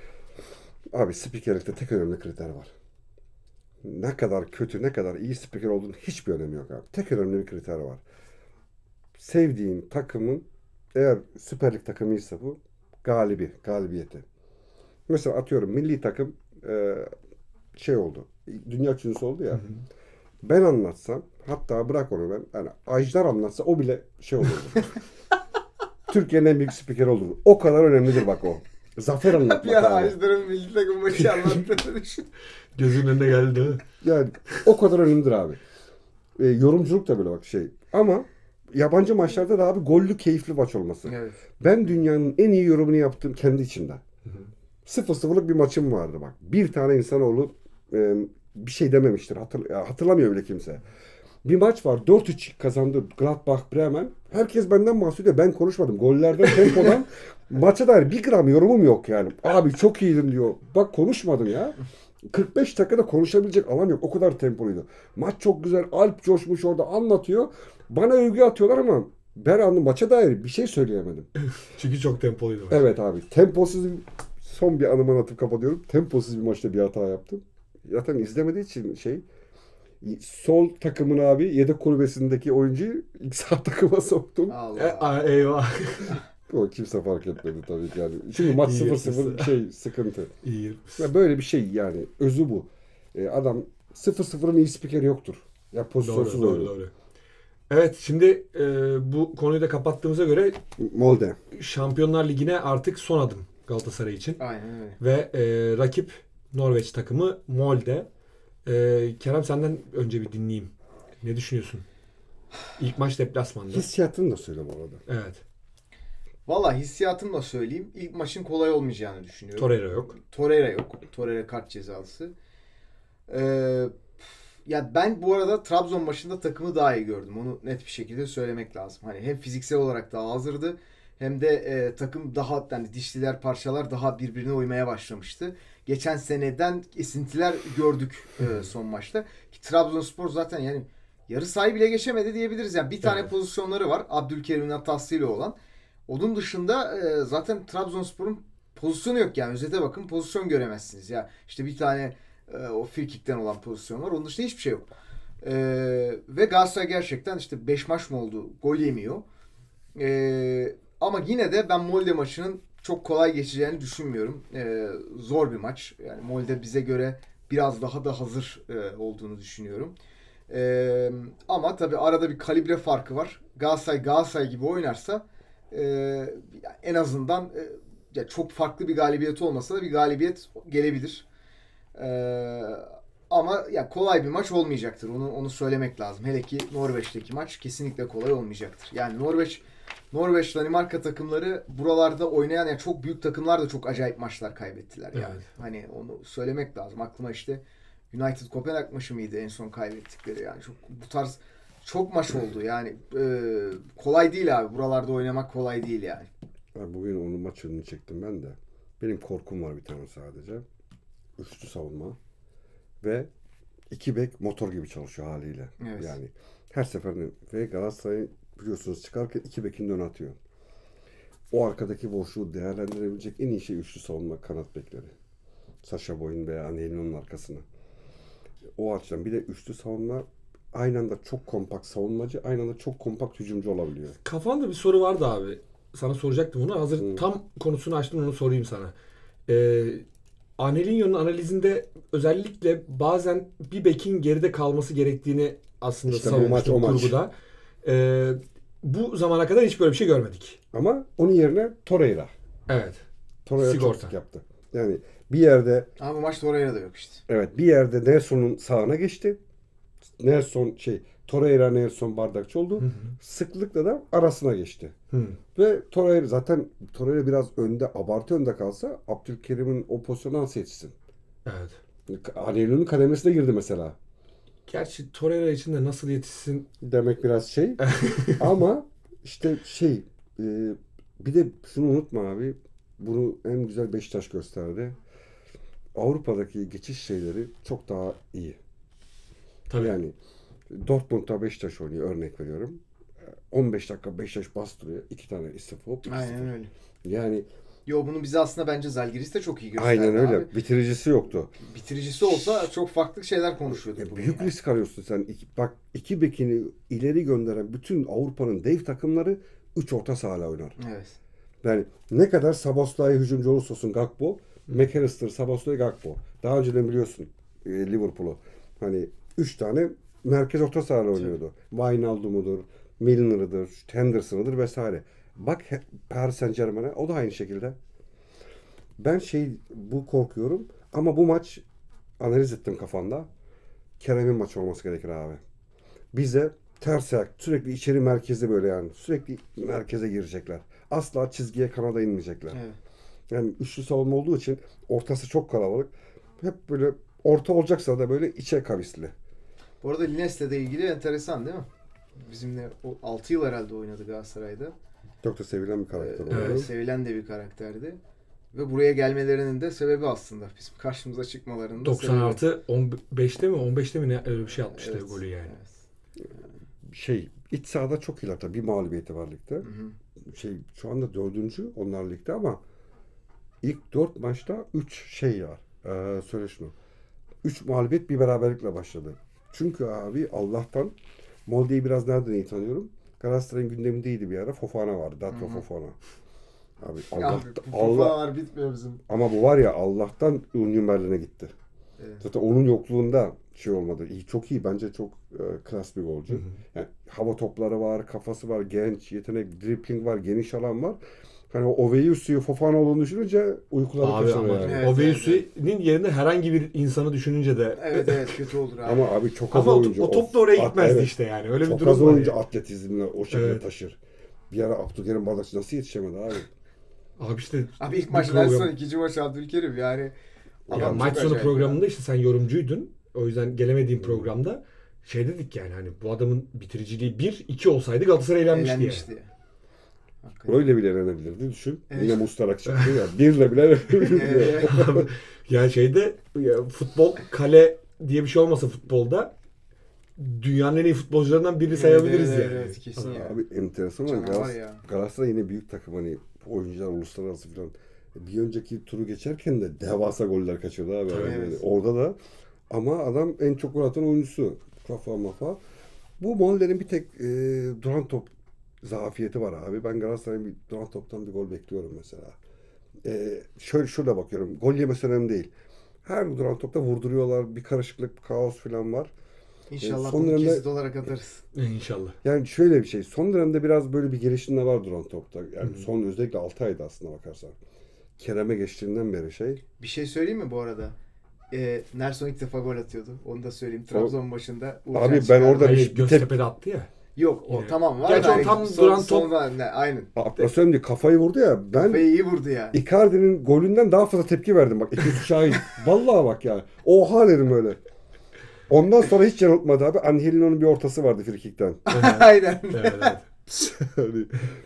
Abi spikerlikte tek önemli kriter var. Ne kadar kötü, ne kadar iyi spiker olduğunun hiçbir önemi yok abi. Tek önemli bir kriter var. Sevdiğin takımın eğer Süper Lig takımıysa bu galibi, galibiyeti. Mesela atıyorum milli takım e, şey oldu. Dünya üçüncüsü oldu ya. Ben anlatsam hatta bırak onu ben. Yani Ajdar anlatsa o bile şey olurdu. Türkiye'nin en büyük spikeri olur. O kadar önemlidir bak o. Zafer anlatmak Bir ara abi. Ajdar'ın milli takım maçı anlattığını düşün. Gözünün önüne geldi değil mi? Yani o kadar önemlidir abi. E, yorumculuk da böyle bak şey. Ama yabancı maçlarda da abi gollü keyifli maç olması. Evet. Ben dünyanın en iyi yorumunu yaptım kendi içimde. Sıfır sıfırlık bir maçım vardı bak. Bir tane insanoğlu e, bir şey dememiştir. Hatır, ya hatırlamıyor bile kimse. Bir maç var. dört üç kazandı Gladbach Bremen. Herkes benden bahsediyor. Ben konuşmadım. Gollerden, tempodan maça dair bir gram yorumum yok yani. Abi çok iyiydin diyor. Bak konuşmadım ya. kırk beş dakikada konuşabilecek alan yok. O kadar tempoluydu. Maç çok güzel. Alp coşmuş orada anlatıyor. Bana övgü atıyorlar ama ben anladım. Maça dair bir şey söyleyemedim. Çünkü çok tempoluydu. maç. Evet abi. Temposuz son bir anımı anlatıp kapatıyorum. Temposuz bir maçta bir hata yaptım. Zaten izlemediği için şey Sol takımın abi yedek kulübesindeki oyuncuyu ilk sağ takıma soktum. E, Allah. a- eyvah. O kimse fark etmedi tabii ki yani. Çünkü maç İyi sıfır yapmışsın. sıfır şey sıkıntı. İyi yapmışsın. Ya böyle bir şey yani özü bu. E, adam sıfır sıfırın iyi spikeri yoktur. Ya pozisyonsuz Doğru, doğru, oynuyor. doğru. Evet, şimdi e, bu konuyu da kapattığımıza göre Molde. Şampiyonlar Ligi'ne artık son adım Galatasaray için. Aynen öyle. Ve e, rakip Norveç takımı Molde. E, Kerem, senden önce bir dinleyeyim. Ne düşünüyorsun? İlk maç deplasmanda. Hissiyatını da söyle bu arada. Evet. Valla hissiyatımla söyleyeyim. İlk maçın kolay olmayacağını düşünüyorum. Torreira yok. Torreira yok. Torreira kart cezalısı. Ee, ya ben bu arada Trabzon maçında takımı daha iyi gördüm. Onu net bir şekilde söylemek lazım. Hani hem fiziksel olarak daha hazırdı hem de e, takım daha yani dişliler parçalar daha birbirine uymaya başlamıştı. Geçen seneden esintiler gördük e, son maçta. Ki Trabzonspor zaten yani yarı sahayı bile geçemedi diyebiliriz. Yani bir tane Evet. pozisyonları var. Abdülkerim'in hatasıyla olan. Onun dışında e, zaten Trabzonspor'un pozisyonu yok yani. Özete bakın, pozisyon göremezsiniz. Ya işte bir tane e, o free kick'ten olan pozisyon var. Onun dışında hiçbir şey yok. E, ve Galatasaray gerçekten işte beş maç mı oldu? Gol yemiyor. E, ama yine de ben Molde maçının çok kolay geçeceğini düşünmüyorum. E, zor bir maç. Yani Molde bize göre biraz daha da hazır e, olduğunu düşünüyorum. E, ama tabii arada bir kalibre farkı var. Galatasaray Galatasaray gibi oynarsa Ee, en azından e, ya çok farklı bir galibiyet olmasa da bir galibiyet gelebilir. Ee, ama ya kolay bir maç olmayacaktır. Onu onu söylemek lazım. Hele ki Norveç'teki maç kesinlikle kolay olmayacaktır. Yani Norveç Norveç Danimarka takımları buralarda oynayan yani çok büyük takımlar da çok acayip maçlar kaybettiler yani. Evet. Hani onu söylemek lazım. Aklıma işte United Kopenhag maçı mıydı en son kaybettikleri yani çok bu tarz çok maç oldu yani e, kolay değil abi. Buralarda oynamak kolay değil yani. Ya bugün onun maçını çektim ben de. Benim korkum var bir tane sadece. Üçlü savunma. Ve iki bek motor gibi çalışıyor haliyle. Evet. Yani her seferinde ve Galatasaray biliyorsunuz çıkarken iki bekini ön atıyor. O arkadaki boşluğu değerlendirebilecek en iyi şey üçlü savunma kanat bekleri. Sacha Boey'in veya Anelino'nun arkasına. O açıdan bir de üçlü savunma aynı anda çok kompakt savunmacı, aynı anda çok kompakt hücumcu olabiliyor. Kafanda bir soru vardı abi. Sana soracaktım onu. Hazır Hı. tam konusunu açtın, onu sorayım sana. Ee, Anelino'nun analizinde özellikle bazen bir bekin geride kalması gerektiğini aslında İşte bu savunmuştu maç, o maç. kurguda. Ee, bu zamana kadar hiç böyle bir şey görmedik. Ama onun yerine Torreira. Evet. Torreira çok Sigorta. sık yaptı. Yani bir yerde Ama bu maç Torreira da yok işte. evet bir yerde Nelson'un sağına geçti. Nelson şey Torreira Nelson bardakçı oldu. Hı hı. Sıklıkla da arasına geçti. Hı. Ve Torreira zaten Torreira biraz önde, abartı önde kalsa Abdülkerim'in o pozisyonu nasıl yetişsin? Evet. Anelio'nun kademesine girdi mesela. Gerçi Torreira için de nasıl yetişsin? Demek biraz şey. Ama işte şey e, bir de şunu unutma abi. Bunu en güzel Beşiktaş gösterdi. Avrupa'daki geçiş şeyleri çok daha iyi. Tabii. Yani Dortmund'da Beşiktaş oynuyor, örnek veriyorum. on beş dakika Beşiktaş bastırıyor. iki tane istifa hop. Aynen öyle. Yani Yo bunu bize aslında bence Zalgiris de çok iyi gösterdi aynen öyle. abi. Bitiricisi yoktu. Bitiricisi olsa çok farklı şeyler konuşuyorduk Ya bugün. büyük yani. risk arıyorsun sen. İki, bak iki bekini ileri gönderen bütün Avrupa'nın dev takımları üç orta sahayla oynar. Evet. Yani ne kadar Szoboszlai hücumcu olursa olsun Gakpo, McAllister, Szoboszlai, Gakpo. Daha önceden biliyorsun e, Liverpool'u. Hani üç tane merkez orta sahayla oynuyordu. Wijnaldum'udur, Milner'ıdır, Henderson'ıdır vesaire. Bak he- Paris Saint-Germain'e o da aynı şekilde. Ben şey bu korkuyorum ama bu maç analiz ettim kafamda. Kerem'in maçı olması gerekir abi. Bize ters ayak sürekli içeri merkezde böyle yani sürekli merkeze girecekler. Asla çizgiye kanada inmeyecekler. Evet. Yani üçlü savunma olduğu için ortası çok kalabalık. Hep böyle orta olacaksa da böyle içe kavisli. Bu arada Lines'le de ilgili enteresan değil mi? Bizimle o altı yıl herhalde oynadı Galatasaray'da. Çok da sevilen bir karakter Ee, oldu. Evet. Sevilen de bir karakterdi. Ve buraya gelmelerinin de sebebi aslında bizim karşımıza çıkmalarının da doksan artı on beşte mi on beşte mi ne öyle bir şey sebebi. atmıştı Evet, golü yani. evet. Şey iç sahada çok iyi tabii. Bir mağlubiyeti var ligde. Hı hı. Şey şu anda dördüncü onlar ligde ama ilk dört maçta üç şey var. Ee, söyle şunu. Üç mağlubiyet bir beraberlikle başladı. Çünkü abi Allah'tan Molde'yi biraz nereden iyi tanıyorum? Galatasaray'ın gündemindeydi bir ara. Fofana vardı. Datro Fofana. Abi Allah, Abi, bu Allah Allah bitmiyor bizim. ama bu var ya Allah'tan Union Berlin'e gitti. Evet. Zaten onun yokluğunda şey olmadı. İyi, çok iyi. Bence çok e, klas bir golcü. Hı hı. Yani hava topları var, kafası var, genç, yetenek, dribbling var, geniş alan var. Hani o Oveyusu'yu Fofana olduğunu düşününce uykuları Abi kaçırıyor ama yani. Evet, Oveyusu'nun evet, yerine herhangi bir insanı düşününce de Evet evet kötü olur abi. Ama abi çok az ama o, oyuncu. o top da oraya At- gitmezdi evet. işte yani. Öyle bir Çok durum az var oyuncu yani. atletizmle o şekilde Evet. taşır. Bir ara Abdülkerim Bardakçı nasıl yetişemedi abi? Abi işte Abi ilk bu maç program- Nelson, ikinci maç Abdülkerim yani. Ya Adam maç çok sonu acayip programında ya. işte sen yorumcuydun. O yüzden gelemediğim programda şey dedik yani hani bu adamın bitiriciliği bir iki olsaydı Galatasaray eğlenmişti, Eğlenmişti. yani. Hakikaten. Öyle bile elenebilirdi düşün. Evet. Yine Mustarak çıktı ya. Birle bile elenebilirdi. Evet. Abi, yani şeyde ya futbol kale diye bir şey olmasa futbolda dünyanın en iyi futbolcularından birini sayabiliriz evet, yani. evet, kesin ya. Abi enteresan ama Canavar Galas- ya. Galatasaray yine büyük takım hani oyuncular uluslararası falan. Bir önceki turu geçerken de devasa goller kaçırdı abi. Tabii, Yani evet. orada da ama adam en çok gol atan oyuncusu. Kafa mafa. Bu Molde'nin bir tek e, duran top zafiyeti var abi. Ben Galatasaray'ın bir duran toptan bir gol bekliyorum mesela. E, şöyle şurada bakıyorum. Gol yemesi önemli değil. Her duran topta vurduruyorlar. Bir karışıklık, kaos falan var. İnşallah Son bunu dönemde- kesit olarak atarız. İnşallah. Yani şöyle bir şey. Son dönemde biraz böyle bir gelişimde var duran topta. Yani son özellikle altı ayda aslında bakarsan. Kerem'e geçtiğinden beri şey. Bir şey söyleyeyim mi bu arada? Ee, Nelson ilk defa gol atıyordu. Onu da söyleyeyim. Trabzon başında. Uğurcan Abi ben çıkardı. orada bir- Hayır bir Göztepe'de attı ya. Yok o Yine. tamam var. Gerçi da o hani tam son- duran top- sonda- ne, aynen. Atlasyon diye kafayı vurdu ya. Ben Kafayı iyi vurdu ya. Icardi'nin golünden daha fazla tepki verdim. Bak ikisi şahit. Vallahi bak ya. Oha dedim öyle. Ondan sonra hiç yanıltmadı abi. Angelino'nun bir ortası vardı frikikten. Aynen. Evet, evet. Hani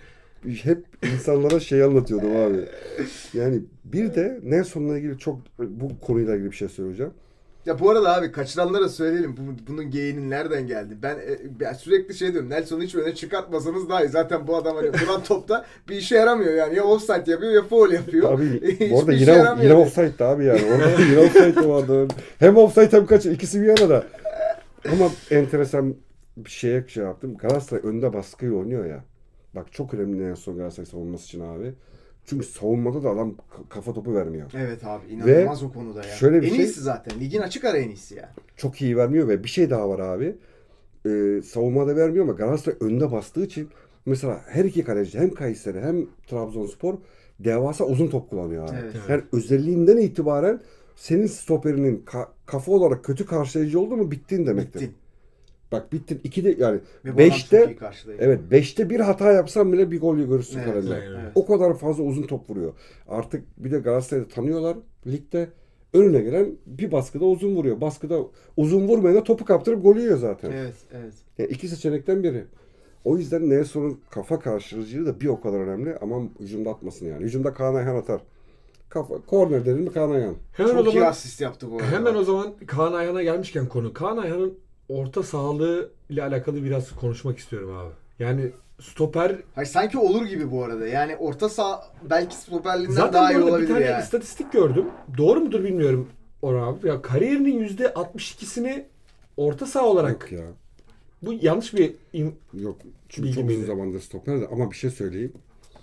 hep insanlara şey anlatıyordum abi. Yani bir de Nelson'la ilgili çok bu konuyla ilgili bir şey söyleyeceğim. Ya bu arada abi kaçıranlara söyleyelim bu, bunun geyiğinin nereden geldi. Ben, e, ben sürekli şey diyorum. Nelson'u hiç öne çıkartmasanız daha iyi. Zaten bu adam hani duran topta bir işe yaramıyor yani. Ya offside yapıyor ya foul yapıyor. Abi Hiçbir bu arada işe yine, yaramıyor yine yani. offside'di abi yani. Orada yine offside'di vardı. Hem offside hem kaç ikisi bir yana da. Ama enteresan bir şeye şey yaptım. Galatasaray önde baskıyı oynuyor ya. Bak çok önemli en son Galatasaray savunması için abi. Çünkü savunmada da adam k- kafa topu vermiyor. Evet abi inanılmaz o konuda ya. şöyle bir en şey- iyisi zaten. Ligin açık ara en iyisi ya. Çok iyi vermiyor ve bir şey daha var abi. Ee, savunmada vermiyor ama Galatasaray önde bastığı için mesela her iki kaleci hem Kayseri hem Trabzonspor devasa uzun top kullanıyor abi. Evet. Yani özelliğinden itibaren senin stoperinin ka- kafa olarak kötü karşılayıcı oldu mu bittin demektir. Bittin. Bak bittin. İkide yani Ve bu adam beşte çok iyi karşılayın. evet beşte bir hata yapsan bile bir gol görürsün Evet, kalende. evet. O kadar fazla uzun top vuruyor. Artık bir de Galatasaray'ı tanıyorlar ligde. Önüne gelen bir baskıda uzun vuruyor. Baskıda uzun vurmayana topu kaptırıp gol yiyor zaten. Evet, evet. Yani iki seçenekten biri. O yüzden Nelson'un kafa karşılayıcılığı da bir o kadar önemli. Ama hücumda atmasın yani. Hücumda Kaan Ayhan atar. Kafa, korner dedim mi Kaan Ayhan. Hemen o Çok iyi zaman asist yaptı bu arada. hemen o zaman Kaan Ayhan'a gelmişken konu. Kaan Ayhan'ın orta sahalığı ile alakalı biraz konuşmak istiyorum abi. Yani stoper Hayır, sanki olur gibi bu arada. Yani orta saha belki stoperliğinden zaten daha iyi bu arada bir olabilir tane yani. istatistik gördüm. Doğru mudur bilmiyorum Orhan abi. Ya kariyerinin yüzde altmış ikisini orta saha olarak Yok ya. bu yanlış bir im- Yok. Çünkü Bilgi çok uzun miydi? zamandır stoper de. Ama bir şey söyleyeyim.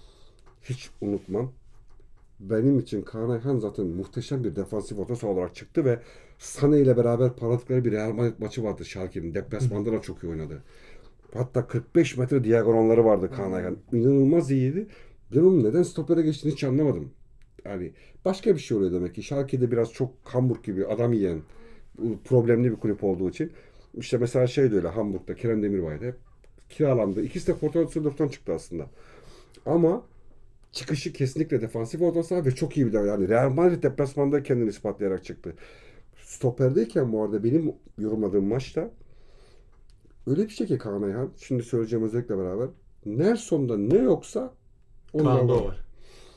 Hiç unutmam. Benim için Kaan Ayhan zaten muhteşem bir defansif orta saha olarak çıktı ve Sané ile beraber parladıkları bir Real Madrid maçı vardı Schalke'nin. Deplasmanda da çok iyi oynadı. Hatta kırk beş metre diagonalları vardı Kaan Ayhan. İnanılmaz iyiydi. Ben onun neden stopere geçtiğini hiç anlamadım. Yani başka bir şey oluyor demek ki. Schalke'de biraz çok Hamburg gibi adam yiyen problemli bir kulüp olduğu için. İşte mesela şey de öyle Hamburg'da Kerem Demirbay'da hep kiralandı. İkisi de Fortuna Düsseldorf'tan çıktı aslında. Ama çıkışı kesinlikle defansif orta saha ve çok iyi bir de yani Real Madrid deplasmanda kendini ispatlayarak çıktı. Stoperdeyken bu arada benim yorumladığım maçta öyle bir şey ki Kaan Ayhan, şimdi söyleyeceğim özellikle beraber, Nelson'da ne yoksa onda Kaan'da var. o var.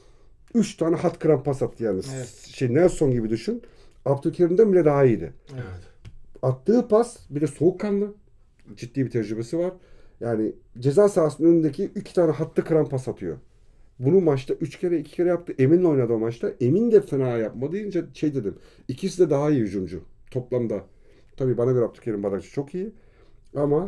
Üç tane hat kıran pas attı yani. Evet. Şey Nelson gibi düşün. Abdülkerim'den bile daha iyiydi. Evet. Attığı pas bir de soğukkanlı. Ciddi bir tecrübesi var. Yani ceza sahasının önündeki iki tane hattı kıran pas atıyor. Bunu maçta üç kere iki kere yaptı. Emin'le oynadı o maçta. Emin de fena yapmadı deyince şey dedim. İkisi de daha iyi hücumcu toplamda. Tabii bana göre Abdülkerim Bardakçı çok iyi. Ama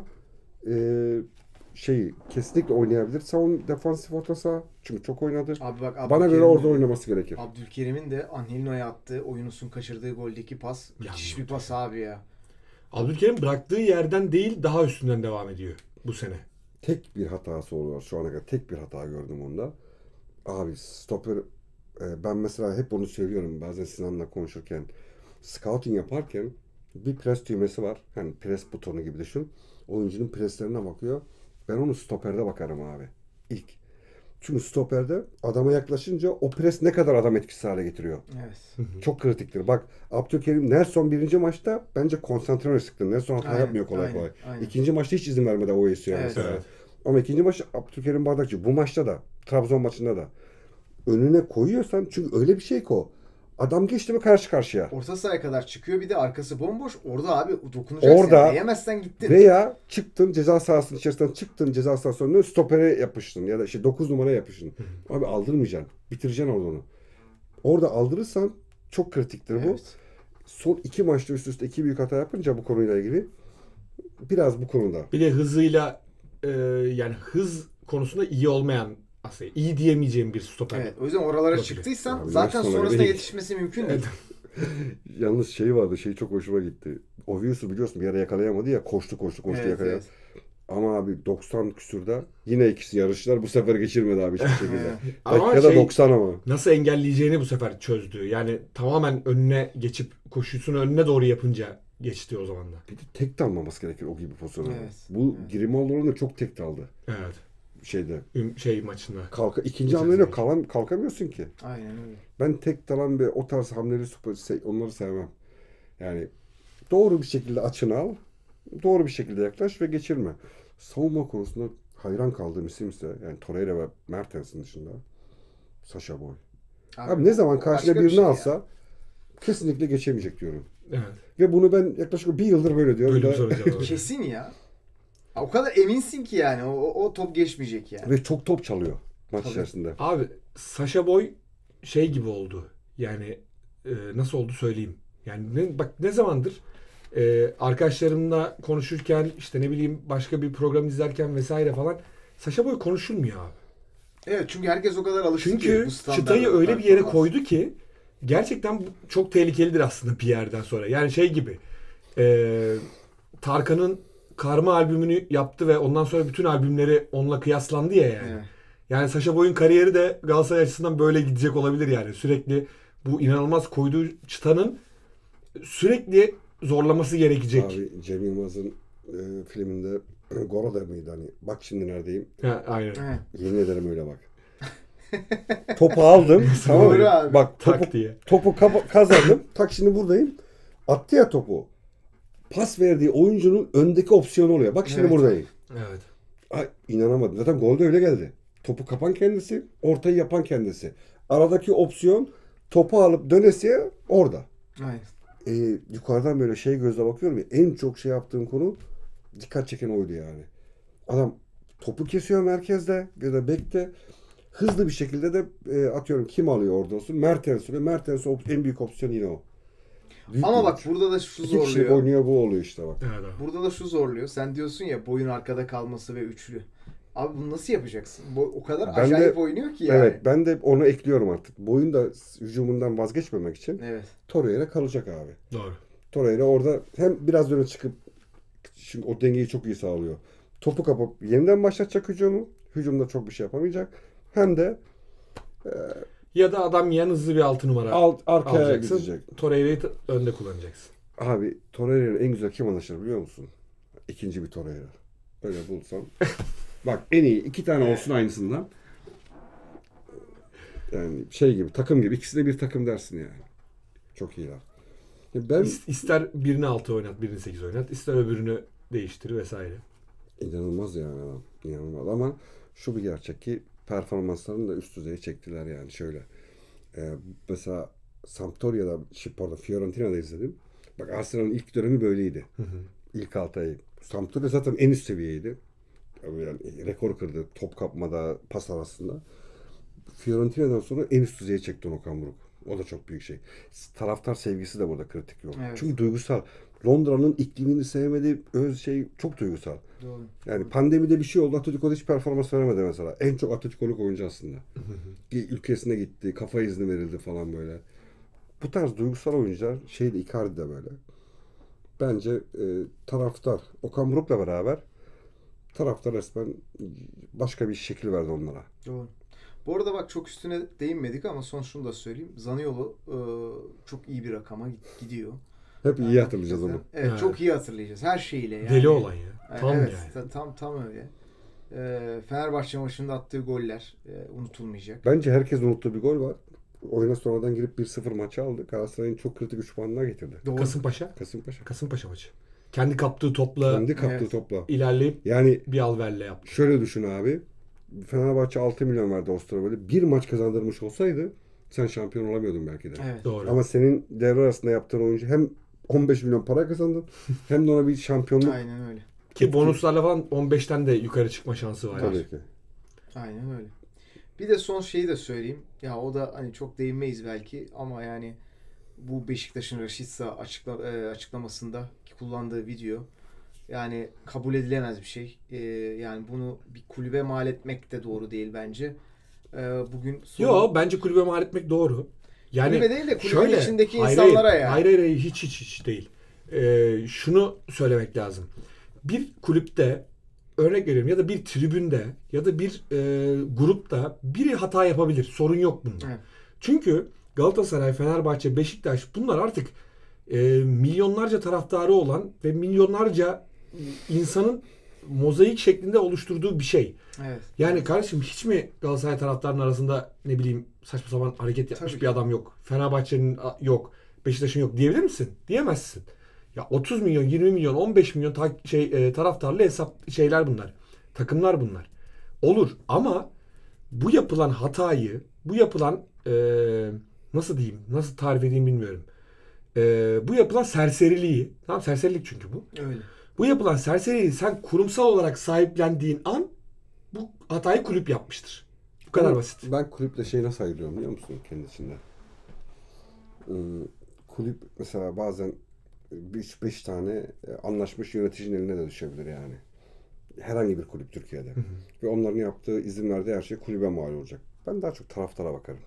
e, şey kesinlikle oynayabilir. Savun defansif orta saha. Çünkü çok oynadı. Abi bak Bana göre Abdülkerim'in- orada oynaması gerekir. Abdülkerim'in de Angelino'ya attığı, Oyunus'un kaçırdığı goldeki pas. Ya Müthiş bu- bir pas abi ya. Abdülkerim bıraktığı yerden değil daha üstünden devam ediyor bu sene. Tek bir hatası oluyor şu ana kadar. Tek bir hata gördüm onda. Abi stoper e, ben mesela hep onu söylüyorum bazen Sinan'la konuşurken. Scouting yaparken bir pres düğmesi var. Hani pres butonu gibi düşün. Oyuncunun preslerine bakıyor. Ben onu stoperde bakarım abi. İlk. Çünkü stoperde adama yaklaşınca o pres ne kadar adam etkisiz hale getiriyor. Evet. Çok kritiktir. Bak Abdülkerim Nelson birinci maçta bence konsantre sıktı. Nelson hata Aynen, yapmıyor kolay aynen, kolay. aynen. İkinci maçta hiç izin vermedi o esiyor Evet, mesela. evet. Ama ikinci maç Abdülkerim Bardakçı bu maçta da Trabzon maçında da önüne koyuyorsan çünkü öyle bir şey ki o. Adam geçti mi karşı karşıya. Orta sahaya kadar çıkıyor, bir de arkası bomboş. Orada abi dokunacaksın. Orada- Değemezsen gittin. Veya çıktın ceza sahasının içerisinden çıktın ceza sahasının önüne stopere yapıştın ya da işte dokuz numaraya yapıştın. Abi aldırmayacaksın. Bitireceksin orada onu. Orada aldırırsan çok kritiktir bu. Evet. Son iki maçta üst üste iki büyük hata yapınca bu konuyla ilgili biraz bu konuda. Bir de hızıyla e, yani hız konusunda iyi olmayan aslında iyi diyemeyeceğim bir stoper. Evet. O yüzden oralara Olabilir. çıktıysan Abi, zaten Nelson'a sonrasında göre- yetişmesi mümkün değil. Yalnız şey vardı şey çok hoşuma gitti. Ovius'u biliyorsun bir ara yakalayamadı ya koştu koştu koştu Evet, yakalayan. evet. Ama abi doksan küsürde yine ikisi yarıştılar. Bu sefer geçirmedi abi hiçbir şekilde. Ama Dakikada şey- doksan ama. Nasıl engelleyeceğini bu sefer çözdü. Yani tamamen önüne geçip koşusunu önüne doğru yapınca geçti o zaman da. Bir de tek dalmaması gerekir o gibi pozisyona. Evet, Bu evet. Grimaldo'nun da çok tek daldı Evet. şeyde. Üm- Şey maçında. Kalka, ikinci Geçen hamleyle sene. kalam, kalkamıyorsun ki. Aynen öyle. Ben tek dalan bir o tarz hamleleri süper- se- onları sevmem. Yani doğru bir şekilde açını al. Doğru bir şekilde yaklaş ve geçirme. Savunma konusunda hayran kaldığım isim ise yani Torreira ve Mertens'in dışında Sacha Boey. Abi ne zaman o karşına başka bir birini şey ya. alsa kesinlikle geçemeyecek diyorum. Evet. Ve bunu ben yaklaşık bir yıldır böyle diyorum. Bölüm Ve- soracağım. Kesin ya. O kadar eminsin ki yani o, o, o top geçmeyecek yani. Ve çok top çalıyor maç Tabii. içerisinde. Abi Sacha Boey şey gibi oldu. Yani e, nasıl oldu söyleyeyim. Yani ne, bak ne zamandır e, arkadaşlarımla konuşurken işte ne bileyim başka bir program izlerken vesaire falan Sacha Boey konuşulmuyor abi. Evet çünkü herkes o kadar alıştı ki Çünkü bu standarda çıtayı öyle bir yere performans. koydu ki gerçekten bu çok tehlikelidir aslında bir yerden sonra. Yani şey gibi e, Tarkan'ın Karma albümünü yaptı ve ondan sonra bütün albümleri onunla kıyaslandı ya yani. Evet. Yani Sacha Boey'un kariyeri de Galatasaray açısından böyle gidecek olabilir yani. Sürekli bu inanılmaz koyduğu çıtanın sürekli zorlaması gerekecek. Abi Cem Yılmaz'ın e, filminde Goro'da mıydı hani? Bak şimdi neredeyim? Ha, aynen. Evet. Yemin ederim öyle bak. Topu aldım. tamam mı? Doğru abi. Bak topu, Tak diye. topu kapa- kazandım. Tak şimdi buradayım. Attı ya topu. Pas verdiği oyuncunun öndeki opsiyonu oluyor. Bak şimdi Evet. buradayım. Evet. Ay, inanamadım. Zaten golde öyle geldi. Topu kapan kendisi, ortayı yapan kendisi. Aradaki opsiyon topu alıp dönesiye orada. Aynen. Ee, yukarıdan böyle şey gözle bakıyorum ya en çok şey yaptığım konu dikkat çeken oydu yani. Adam topu kesiyor merkezde ya da bekte hızlı bir şekilde de e, atıyorum kim alıyor orada olsun Mertens oluyor. Mertens op- en büyük opsiyon yine o. Büyük Ama bir bak güç. burada da şu İki kişilik zorluyor. oynuyor bu oluyor işte bak. Evet abi. Burada da şu zorluyor. Sen diyorsun ya boyun arkada kalması ve üçlü. Abi bunu nasıl yapacaksın? Bu o kadar Ben acayip de- oynuyor ki yani. Evet ben de onu ekliyorum artık. Boyun da hücumundan vazgeçmemek için Evet. Torreira kalacak abi. Doğru. Torreira orada hem biraz öne çıkıp şimdi o dengeyi çok iyi sağlıyor. Topu kapıp yeniden başlatacak hücumu. Hücumda çok bir şey yapamayacak. Hem de Ya da adam yan hızlı bir altı numara alt arkaya alacaksın. gidecek. Torreira'yı t- önde kullanacaksın. Abi Torreira'nın en güzel kim anlaşır biliyor musun? İkinci bir Torreira. Öyle bulsam. Bak en iyi iki tane olsun aynısından. Yani şey gibi takım gibi. İkisi de bir takım dersin yani. Çok iyiler. Ya Ben İs- İster birini altı oynat, birini sekiz oynat. İster öbürünü değiştir vesaire. inanılmaz yani adam. İnanılmaz ama şu bir gerçek ki performanslarını da üst düzeye çektiler yani şöyle. Ee, mesela Sampdoria'da, şey, pardon Fiorentina'da izledim. Bak Arsenal'ın ilk dönemi böyleydi. İlk altı ay. Sampdoria zaten en üst seviyeydi. Yani rekor kırdı top kapmada, pas arasında. Fiorentina'dan sonra en üst düzeye çekti Okan Buruk. O da çok büyük şey. Taraftar sevgisi de burada kritik yok. Evet. Çünkü duygusal. Londra'nın iklimini sevmedi. Öz şey çok duygusal. Doğru. Yani pandemide bir şey oldu. Atletico'da hiç performans veremedi mesela. En çok Atletico'luk oyuncu aslında. Ülkesine gitti. Kafa izni verildi falan böyle. Bu tarz duygusal oyuncular şeyde Icardi de böyle. Bence e, taraftar Okan Buruk'la beraber taraftar resmen başka bir şekil verdi onlara. Doğru. Bu arada bak çok üstüne değinmedik ama son şunu da söyleyeyim. Zaniolo e, çok iyi bir rakama gidiyor. Hep iyi Yani hatırlayacağız onu. hakikaten- Evet, Evet. çok iyi hatırlayacağız. Her şeyiyle yani. Deli olan ya. Tam evet, yani. ta- tam tam öyle. E, Fenerbahçe maçında attığı goller e, unutulmayacak. Bence herkes unuttuğu bir gol var. Oyuna sonradan girip bir sıfır maçı aldı. Galatasaray'ın çok kritik üç puanına getirdi. Doğru. Kasımpaşa. Kasımpaşa. Kasımpaşa maçı. Kendi kaptığı topla Kendi kaptığı Evet. topla. ilerleyip Yani bir alverle yaptı. şöyle düşün abi. Fenerbahçe altı milyon verdi Osterwolde. Bir maç kazandırmış olsaydı sen şampiyon olamıyordun belki de. Evet. Doğru. Ama senin devre arasında yaptığın oyuncu hem on beş milyon para kazandın hem de ona bir şampiyonluk. Aynen öyle. Ki bonuslarla falan on beşten de yukarı çıkma şansı var. Tabii ki. Aynen öyle. Bir de son şeyi de söyleyeyim. Ya o da hani çok değinmeyiz belki ama yani bu Beşiktaş'ın Rashica açıkla, e, açıklamasında kullandığı video yani kabul edilemez bir şey. E, yani bunu bir kulübe mal etmek de doğru değil bence. E, bugün sorun- Yo bence kulübe mal etmek doğru. Yani kulübe değil de kulübün şöyle, içindeki hayır, insanlara hayır, yani. Hayır hayır hayır, hiç hiç hiç değil. Ee, şunu söylemek lazım. Bir kulüpte örnek veriyorum ya da bir tribünde ya da bir e, grupta biri hata yapabilir. Sorun yok bunda. Evet. Çünkü Galatasaray, Fenerbahçe, Beşiktaş bunlar artık e, milyonlarca taraftarı olan ve milyonlarca insanın mozaik şeklinde oluşturduğu bir şey. Evet. Yani kardeşim hiç mi Galatasaray taraftarının arasında ne bileyim saçma sapan hareket yapmış Tabii bir ki. adam yok. Fenerbahçe'nin a- yok. Beşiktaş'ın yok diyebilir misin? Diyemezsin. Ya otuz milyon, yirmi milyon, on beş milyon ta- şey e, taraftarlı hesap şeyler bunlar. Takımlar bunlar. Olur ama bu yapılan hatayı, bu yapılan e, nasıl diyeyim, nasıl tarif edeyim bilmiyorum. E, bu yapılan serseriliği, tamam serserilik çünkü bu. Öyle. Bu yapılan serseriliği sen kurumsal olarak sahiplendiğin an bu hatayı kulüp yapmıştır. Bu kadar Ama basit. Ben kulüple şey nasıl ayırıyorum biliyor musun kendi içinde? Hmm, kulüp mesela bazen üç beş tane e, anlaşmış yöneticinin eline de düşebilir yani. Herhangi bir kulüp Türkiye'de. Ve onların yaptığı, izin verdiği her şey kulübe mal olacak. Ben daha çok taraftara bakarım.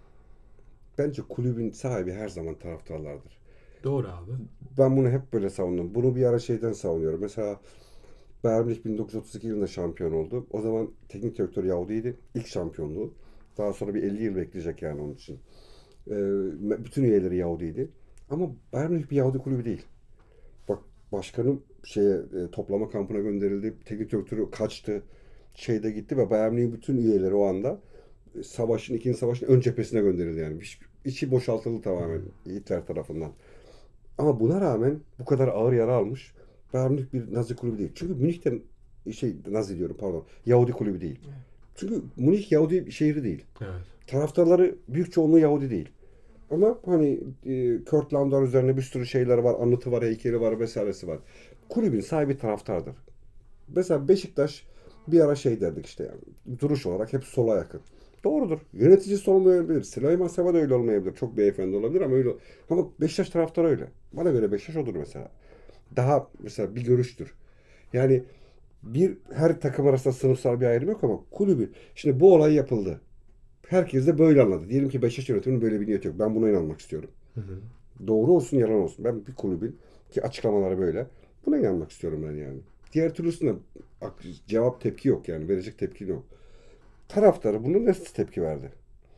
Bence kulübün sahibi her zaman taraftarlardır. Doğru abi. Ben bunu hep böyle savundum. Bunu bir ara şeyden savunuyorum. Mesela Bayern Münih bin dokuz yüz otuz iki yılında şampiyon oldu. O zaman teknik direktör Yahudi'ydi. İlk şampiyonluğu. Daha sonra bir elli yıl bekleyecek yani onun için. Ee, bütün üyeleri Yahudi'ydi. Ama Bayern Münih bir Yahudi kulübü değil. Bak başkanım şeye e, toplama kampına gönderildi. Teknik direktörü kaçtı. Şeyde gitti ve Bayern Münih'in bütün üyeleri o anda e, savaşın, ikinci savaşın ön cephesine gönderildi yani. Hiç, içi boşaltıldı tamamen Hitler tarafından. Ama buna rağmen bu kadar ağır yara almış Bayern Münih bir Nazi kulübü değil. Çünkü Münih'ten şey Nazi diyorum pardon. Yahudi kulübü değil. Çünkü Münih Yahudi şehri değil. Evet. Taraftarları büyük çoğunluğu Yahudi değil. Ama hani e, Kurt Landauer üzerine bir sürü şeyler var. Anıtı var, heykeli var vesairesi var. Kulübün sahibi taraftardır. Mesela Beşiktaş bir ara şey derdik işte yani. Duruş olarak hep sola yakın. Doğrudur. Yöneticisi olmayabilir. Süleyman Seba da öyle olmayabilir. Çok beyefendi olabilir ama öyle. Ama Beşiktaş taraftarı öyle. Bana göre Beşiktaş odur mesela. Daha mesela bir görüştür. Yani bir her takım arasında sınıfsal bir ayrım yok ama kulübü. Şimdi bu olay yapıldı. Herkes de böyle anladı. Diyelim ki Beşiktaş yönetiminin böyle bir niyeti yok. Ben buna inanmak istiyorum. Hı hı. Doğru olsun yalan olsun. Ben bir kulübün ki açıklamaları böyle. Buna inanmak istiyorum ben yani. Diğer türlüsünde cevap tepki yok yani. Verecek tepki yok. Taraftarı bunun nasıl tepki verdi?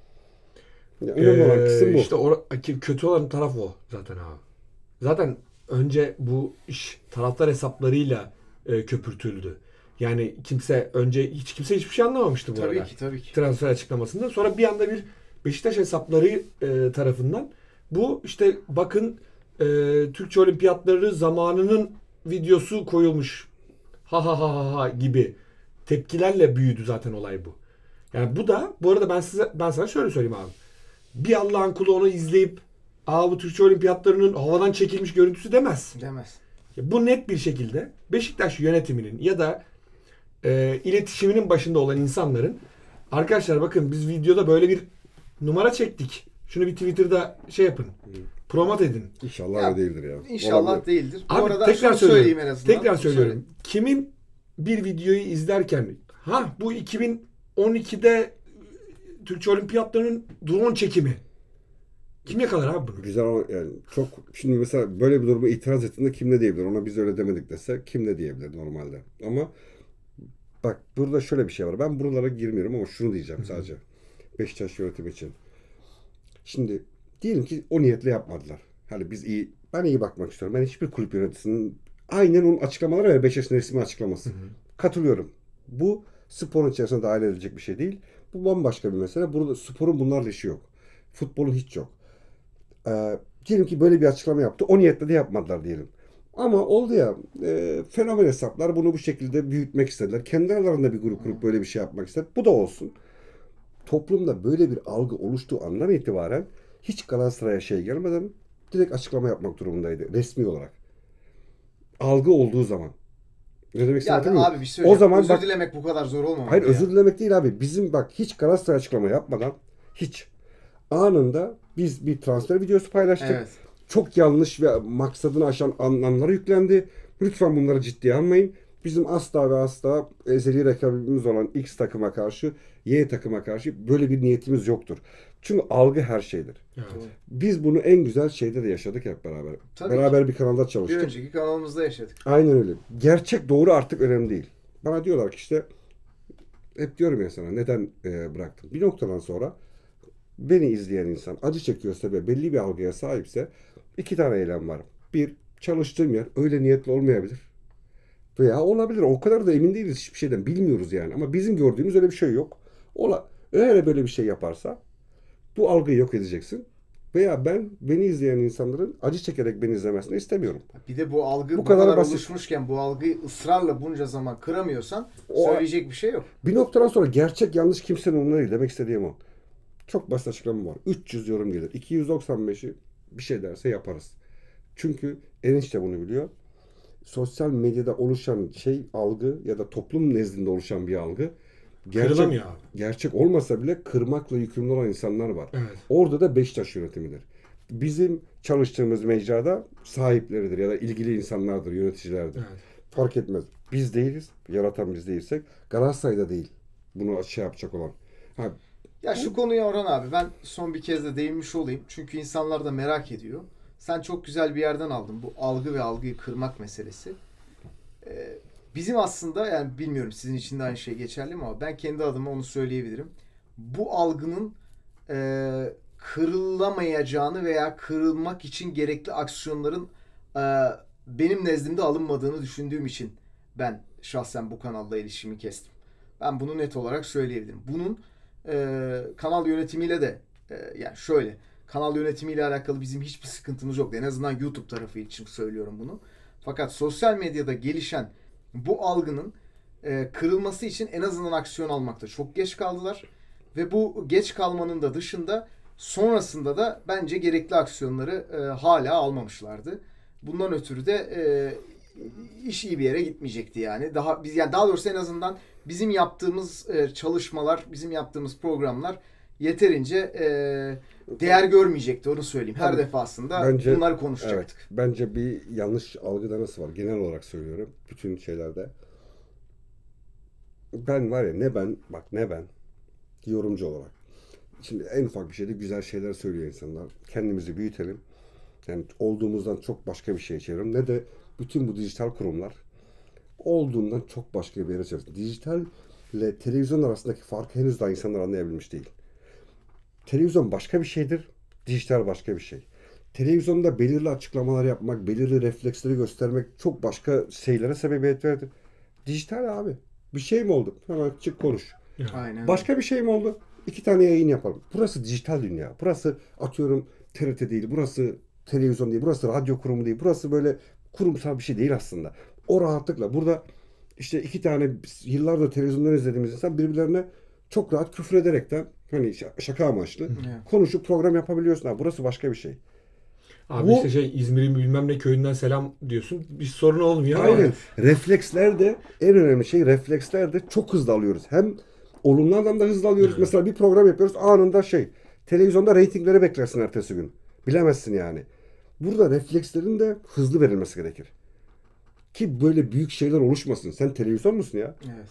Yani önemli olan kısım bu. İşte or- kötü olan taraf o zaten abi. Zaten önce bu iş taraftar hesaplarıyla e, köpürtüldü. Yani kimse önce hiç kimse hiçbir şey anlamamıştı bu Tabii arada. ki tabii ki. Transfer açıklamasında. Sonra bir anda bir Beşiktaş hesapları e, tarafından bu işte bakın e, Türkçe Olimpiyatları zamanının videosu koyulmuş. Ha ha ha ha ha gibi tepkilerle büyüdü zaten olay bu. Yani bu da bu arada ben size ben sana şöyle söyleyeyim abi. Bir Allah'ın kulu onu izleyip aa bu Türkçe Olimpiyatlarının havadan çekilmiş görüntüsü demez. Demez. Bu net bir şekilde Beşiktaş yönetiminin ya da e, iletişiminin başında olan insanların arkadaşlar bakın biz videoda böyle bir numara çektik. Şunu bir Twitter'da şey yapın. Promote edin. İnşallah Ya, öyle değildir ya. İnşallah Olabilir. değildir. Bu Abi arada tekrar şunu söylüyorum. söyleyeyim en azından. Tekrar söylüyorum. Söyle. Kimin bir videoyu izlerken ha bu iki bin on ikide Türkçe Olimpiyatlarının drone çekimi. Kim yakalar abi bunu? Güzel ama yani çok şimdi mesela böyle bir duruma itiraz ettiğinde kim ne diyebilir? Ona biz öyle demedik dese kim ne diyebilir normalde? Ama bak burada şöyle bir şey var. Ben buralara girmiyorum ama şunu diyeceğim sadece. Beşiktaş yönetimi için. Şimdi diyelim ki o niyetle yapmadılar. Hani biz iyi, ben iyi bakmak istiyorum. Ben hiçbir kulüp yöneticisinin aynen onun açıklamaları ve Beşiktaş'ın resmi açıklaması. Hı hı. Katılıyorum. Bu sporun içerisine dahil edilecek bir şey değil. Bu bambaşka bir mesele. Burada sporun bunlarla işi yok. Futbolun hiç yok. Ee, diyelim ki böyle bir açıklama yaptı. O niyetle de yapmadılar diyelim. Ama oldu ya e, fenomen hesaplar bunu bu şekilde büyütmek istediler. Kendi aralarında bir grup kurup böyle bir şey yapmak istedi. Bu da olsun. Toplumda böyle bir algı oluştuğu andan itibaren hiç Galatasaray'a şey gelmeden direkt açıklama yapmak durumundaydı resmi olarak. Algı olduğu zaman. Ne demek Ya istediğimi abi bir şey söyleyeyim. O zaman özür bak, dilemek bu kadar zor olmamalı. hayır ya. özür dilemek değil abi. Bizim bak hiç Galatasaray açıklama yapmadan hiç anında biz bir transfer videosu paylaştık. Evet. Çok yanlış ve maksadını aşan anlamlar yüklendi. Lütfen bunları ciddiye almayın. Bizim asla ve asla ezeli rakibimiz olan X takıma karşı, Y takıma karşı böyle bir niyetimiz yoktur. Çünkü algı her şeydir. Evet. Biz bunu en güzel şeyde de yaşadık hep beraber. Tabii beraber bir kanalda Bir çalıştık. önceki kanalımızda yaşadık. Aynen öyle. Gerçek doğru artık önemli değil. Bana diyorlar ki işte hep diyorum ya sana neden e, bıraktım. Bir noktadan sonra beni izleyen insan acı çekiyorsa ve belli bir algıya sahipse iki tane eylem var. Bir, çalıştığım yer öyle niyetli olmayabilir. Veya olabilir. O kadar da emin değiliz hiçbir şeyden. Bilmiyoruz yani. Ama bizim gördüğümüz öyle bir şey yok. Ola, eğer böyle bir şey yaparsa bu algıyı yok edeceksin. Veya ben beni izleyen insanların acı çekerek beni izlemesini istemiyorum. Bir de bu algı Bu bu, kadar kadar, basit. oluşmuşken bu algıyı ısrarla bunca zaman kıramıyorsan O- söyleyecek bir şey yok. Bir noktadan sonra gerçek yanlış kimsenin umurunda değil. Demek istediğim o. Çok basit açıklamam var. üç yüz yorum gelir. iki yüz doksan beşi bir şey derse yaparız. Çünkü Erinç de bunu biliyor. Sosyal medyada oluşan şey algı ya da toplum nezdinde oluşan bir algı gerçek, Kırılamıyor abi. gerçek olmasa bile kırmakla yükümlü olan insanlar var. Evet. Orada da Beşiktaş yönetimidir. Bizim çalıştığımız mecrada sahipleridir ya da ilgili insanlardır, yöneticilerdir. Evet. Fark etmez. Biz değiliz. Yaratan biz değilsek Galatasaray'da değil. Bunu şey yapacak olan. Ha, Ya şu konuya Orhan abi ben son bir kez de değinmiş olayım. Çünkü insanlar da merak ediyor. Sen çok güzel bir yerden aldın bu algı ve algıyı kırmak meselesi. Ee, bizim aslında yani bilmiyorum sizin için de aynı şey geçerli mi ama ben kendi adıma onu söyleyebilirim. Bu algının e, kırılamayacağını veya kırılmak için gerekli aksiyonların e, benim nezdimde alınmadığını düşündüğüm için ben şahsen bu kanalla ilişkimi kestim. Ben bunu net olarak söyleyebilirim. Bunun e, kanal yönetimiyle de e, yani şöyle kanal yönetimiyle alakalı bizim hiçbir sıkıntımız yok. En azından YouTube tarafı için söylüyorum bunu. Fakat sosyal medyada gelişen bu algının e, kırılması için en azından aksiyon almakta çok geç kaldılar. Ve bu geç kalmanın da dışında sonrasında da bence gerekli aksiyonları e, hala almamışlardı. Bundan ötürü de e, iş iyi bir yere gitmeyecekti yani. Daha biz yani daha doğrusu en azından bizim yaptığımız e, çalışmalar, bizim yaptığımız programlar yeterince e, değer görmeyecekti onu söyleyeyim. Her Tabii. defasında Bence- bunları konuşacaktık. evet. Bence bir yanlış algıda nasıl var? Genel olarak söylüyorum. Bütün şeylerde. Ben var ya ne ben, bak ne ben yorumcu olarak. Şimdi en ufak bir şeyde güzel şeyler söylüyor insanlar. Kendimizi büyütelim. Yani olduğumuzdan çok başka bir şey çevirelim. Ne de bütün bu dijital kurumlar olduğundan çok başka bir yere çevirsin. Dijital ile televizyon arasındaki farkı henüz daha insanlar anlayabilmiş değil. Televizyon başka bir şeydir. Dijital başka bir şey. Televizyonda belirli açıklamalar yapmak, belirli refleksleri göstermek çok başka şeylere sebebiyet verdi. Dijital abi. Bir şey mi oldu? Hemen çık konuş. Aynen. Başka bir şey mi oldu? İki tane yayın yapalım. Burası dijital dünya. Burası atıyorum T R T değil. Burası televizyon değil. Burası radyo kurumu değil. Burası böyle kurumsal bir şey değil aslında. O rahatlıkla. Burada işte iki tane yıllardır televizyondan izlediğimiz insan birbirlerine çok rahat küfür ederekten hani şaka amaçlı Evet. konuşup program yapabiliyorsun. Ha, burası başka bir şey. Abi Bu- işte şey İzmir'in bilmem ne köyünden selam diyorsun. Bir sorun olmuyor ama. Aynen. Refleksler de en önemli şey refleksler de çok hızlı alıyoruz. Hem olumlu anlamda hızlı alıyoruz. Evet. Mesela bir program yapıyoruz anında şey Televizyonda reytingleri beklersin ertesi gün. Bilemezsin yani. Burada reflekslerin de hızlı verilmesi gerekir. Ki böyle büyük şeyler oluşmasın. Sen televizyon musun ya? Evet.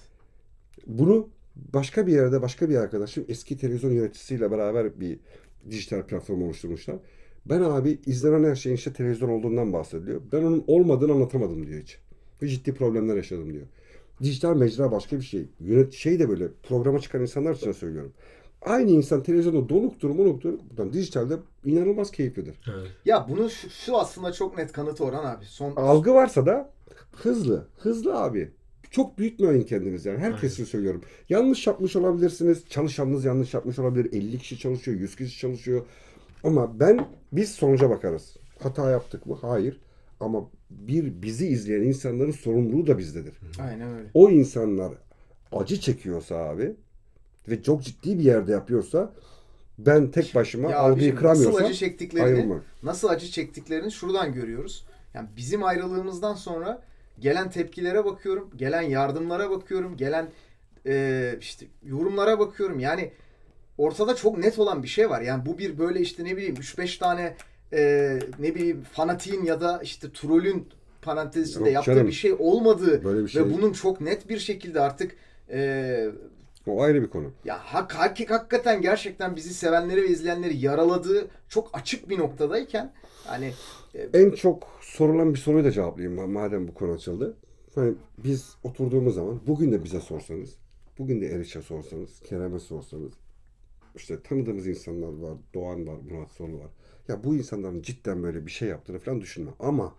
Bunu başka bir yerde başka bir arkadaşım eski televizyon yöneticisiyle beraber bir dijital platform oluşturmuşlar. Ben abi izlenen her şeyin işte televizyon olduğundan bahsediyor. Ben onun olmadığını anlatamadım diyor hiç. Ve ciddi problemler yaşadım diyor. Dijital mecra başka bir şey. Yönet şey de böyle programa çıkan insanlar için söylüyorum. Aynı insan televizyonda donuktur monuktur. Dijitalde inanılmaz keyiflidir. Evet. Ya bunun şu, şu aslında çok net kanıtı Orhan abi. Son Algı varsa da hızlı. Hızlı abi. Çok büyütmeyin kendiniz yani. Herkes için söylüyorum. Yanlış yapmış olabilirsiniz. Çalışanınız yanlış yapmış olabilir. elli kişi çalışıyor, yüz kişi çalışıyor. Ama ben biz sonuca bakarız. Hata yaptık mı? Hayır. Ama bir bizi izleyen insanların sorumluluğu da bizdedir. Aynen öyle. O insanlar acı çekiyorsa abi ve çok ciddi bir yerde yapıyorsa ben tek başıma Ya algıyı abiciğim, kıramıyorsam nasıl acı çektiklerini, ayrılmam. nasıl acı çektiklerini şuradan görüyoruz. Yani bizim ayrılığımızdan sonra gelen tepkilere bakıyorum, gelen yardımlara bakıyorum, gelen e, işte yorumlara bakıyorum. Yani ortada çok net olan bir şey var. Yani bu bir böyle işte ne bileyim üç beş tane e, ne bileyim fanatiğin ya da işte trollün parantez içinde Yok yaptığı canım. bir şey olmadığı Böyle bir şey. ve bunun çok net bir şekilde artık e, O ayrı bir konu. ya hak, hak- hakikaten gerçekten bizi sevenleri ve izleyenleri yaraladığı çok açık bir noktadayken hani e, En çok sorulan bir soruyu da cevaplayayım madem bu konu açıldı. Hani biz oturduğumuz zaman bugün de bize sorsanız, bugün de Eriş'e sorsanız, Kerem'e sorsanız, işte tanıdığımız insanlar var, Doğan var, Murat Sonu var. Ya bu insanların cidden böyle bir şey yaptığını falan düşünmem. Ama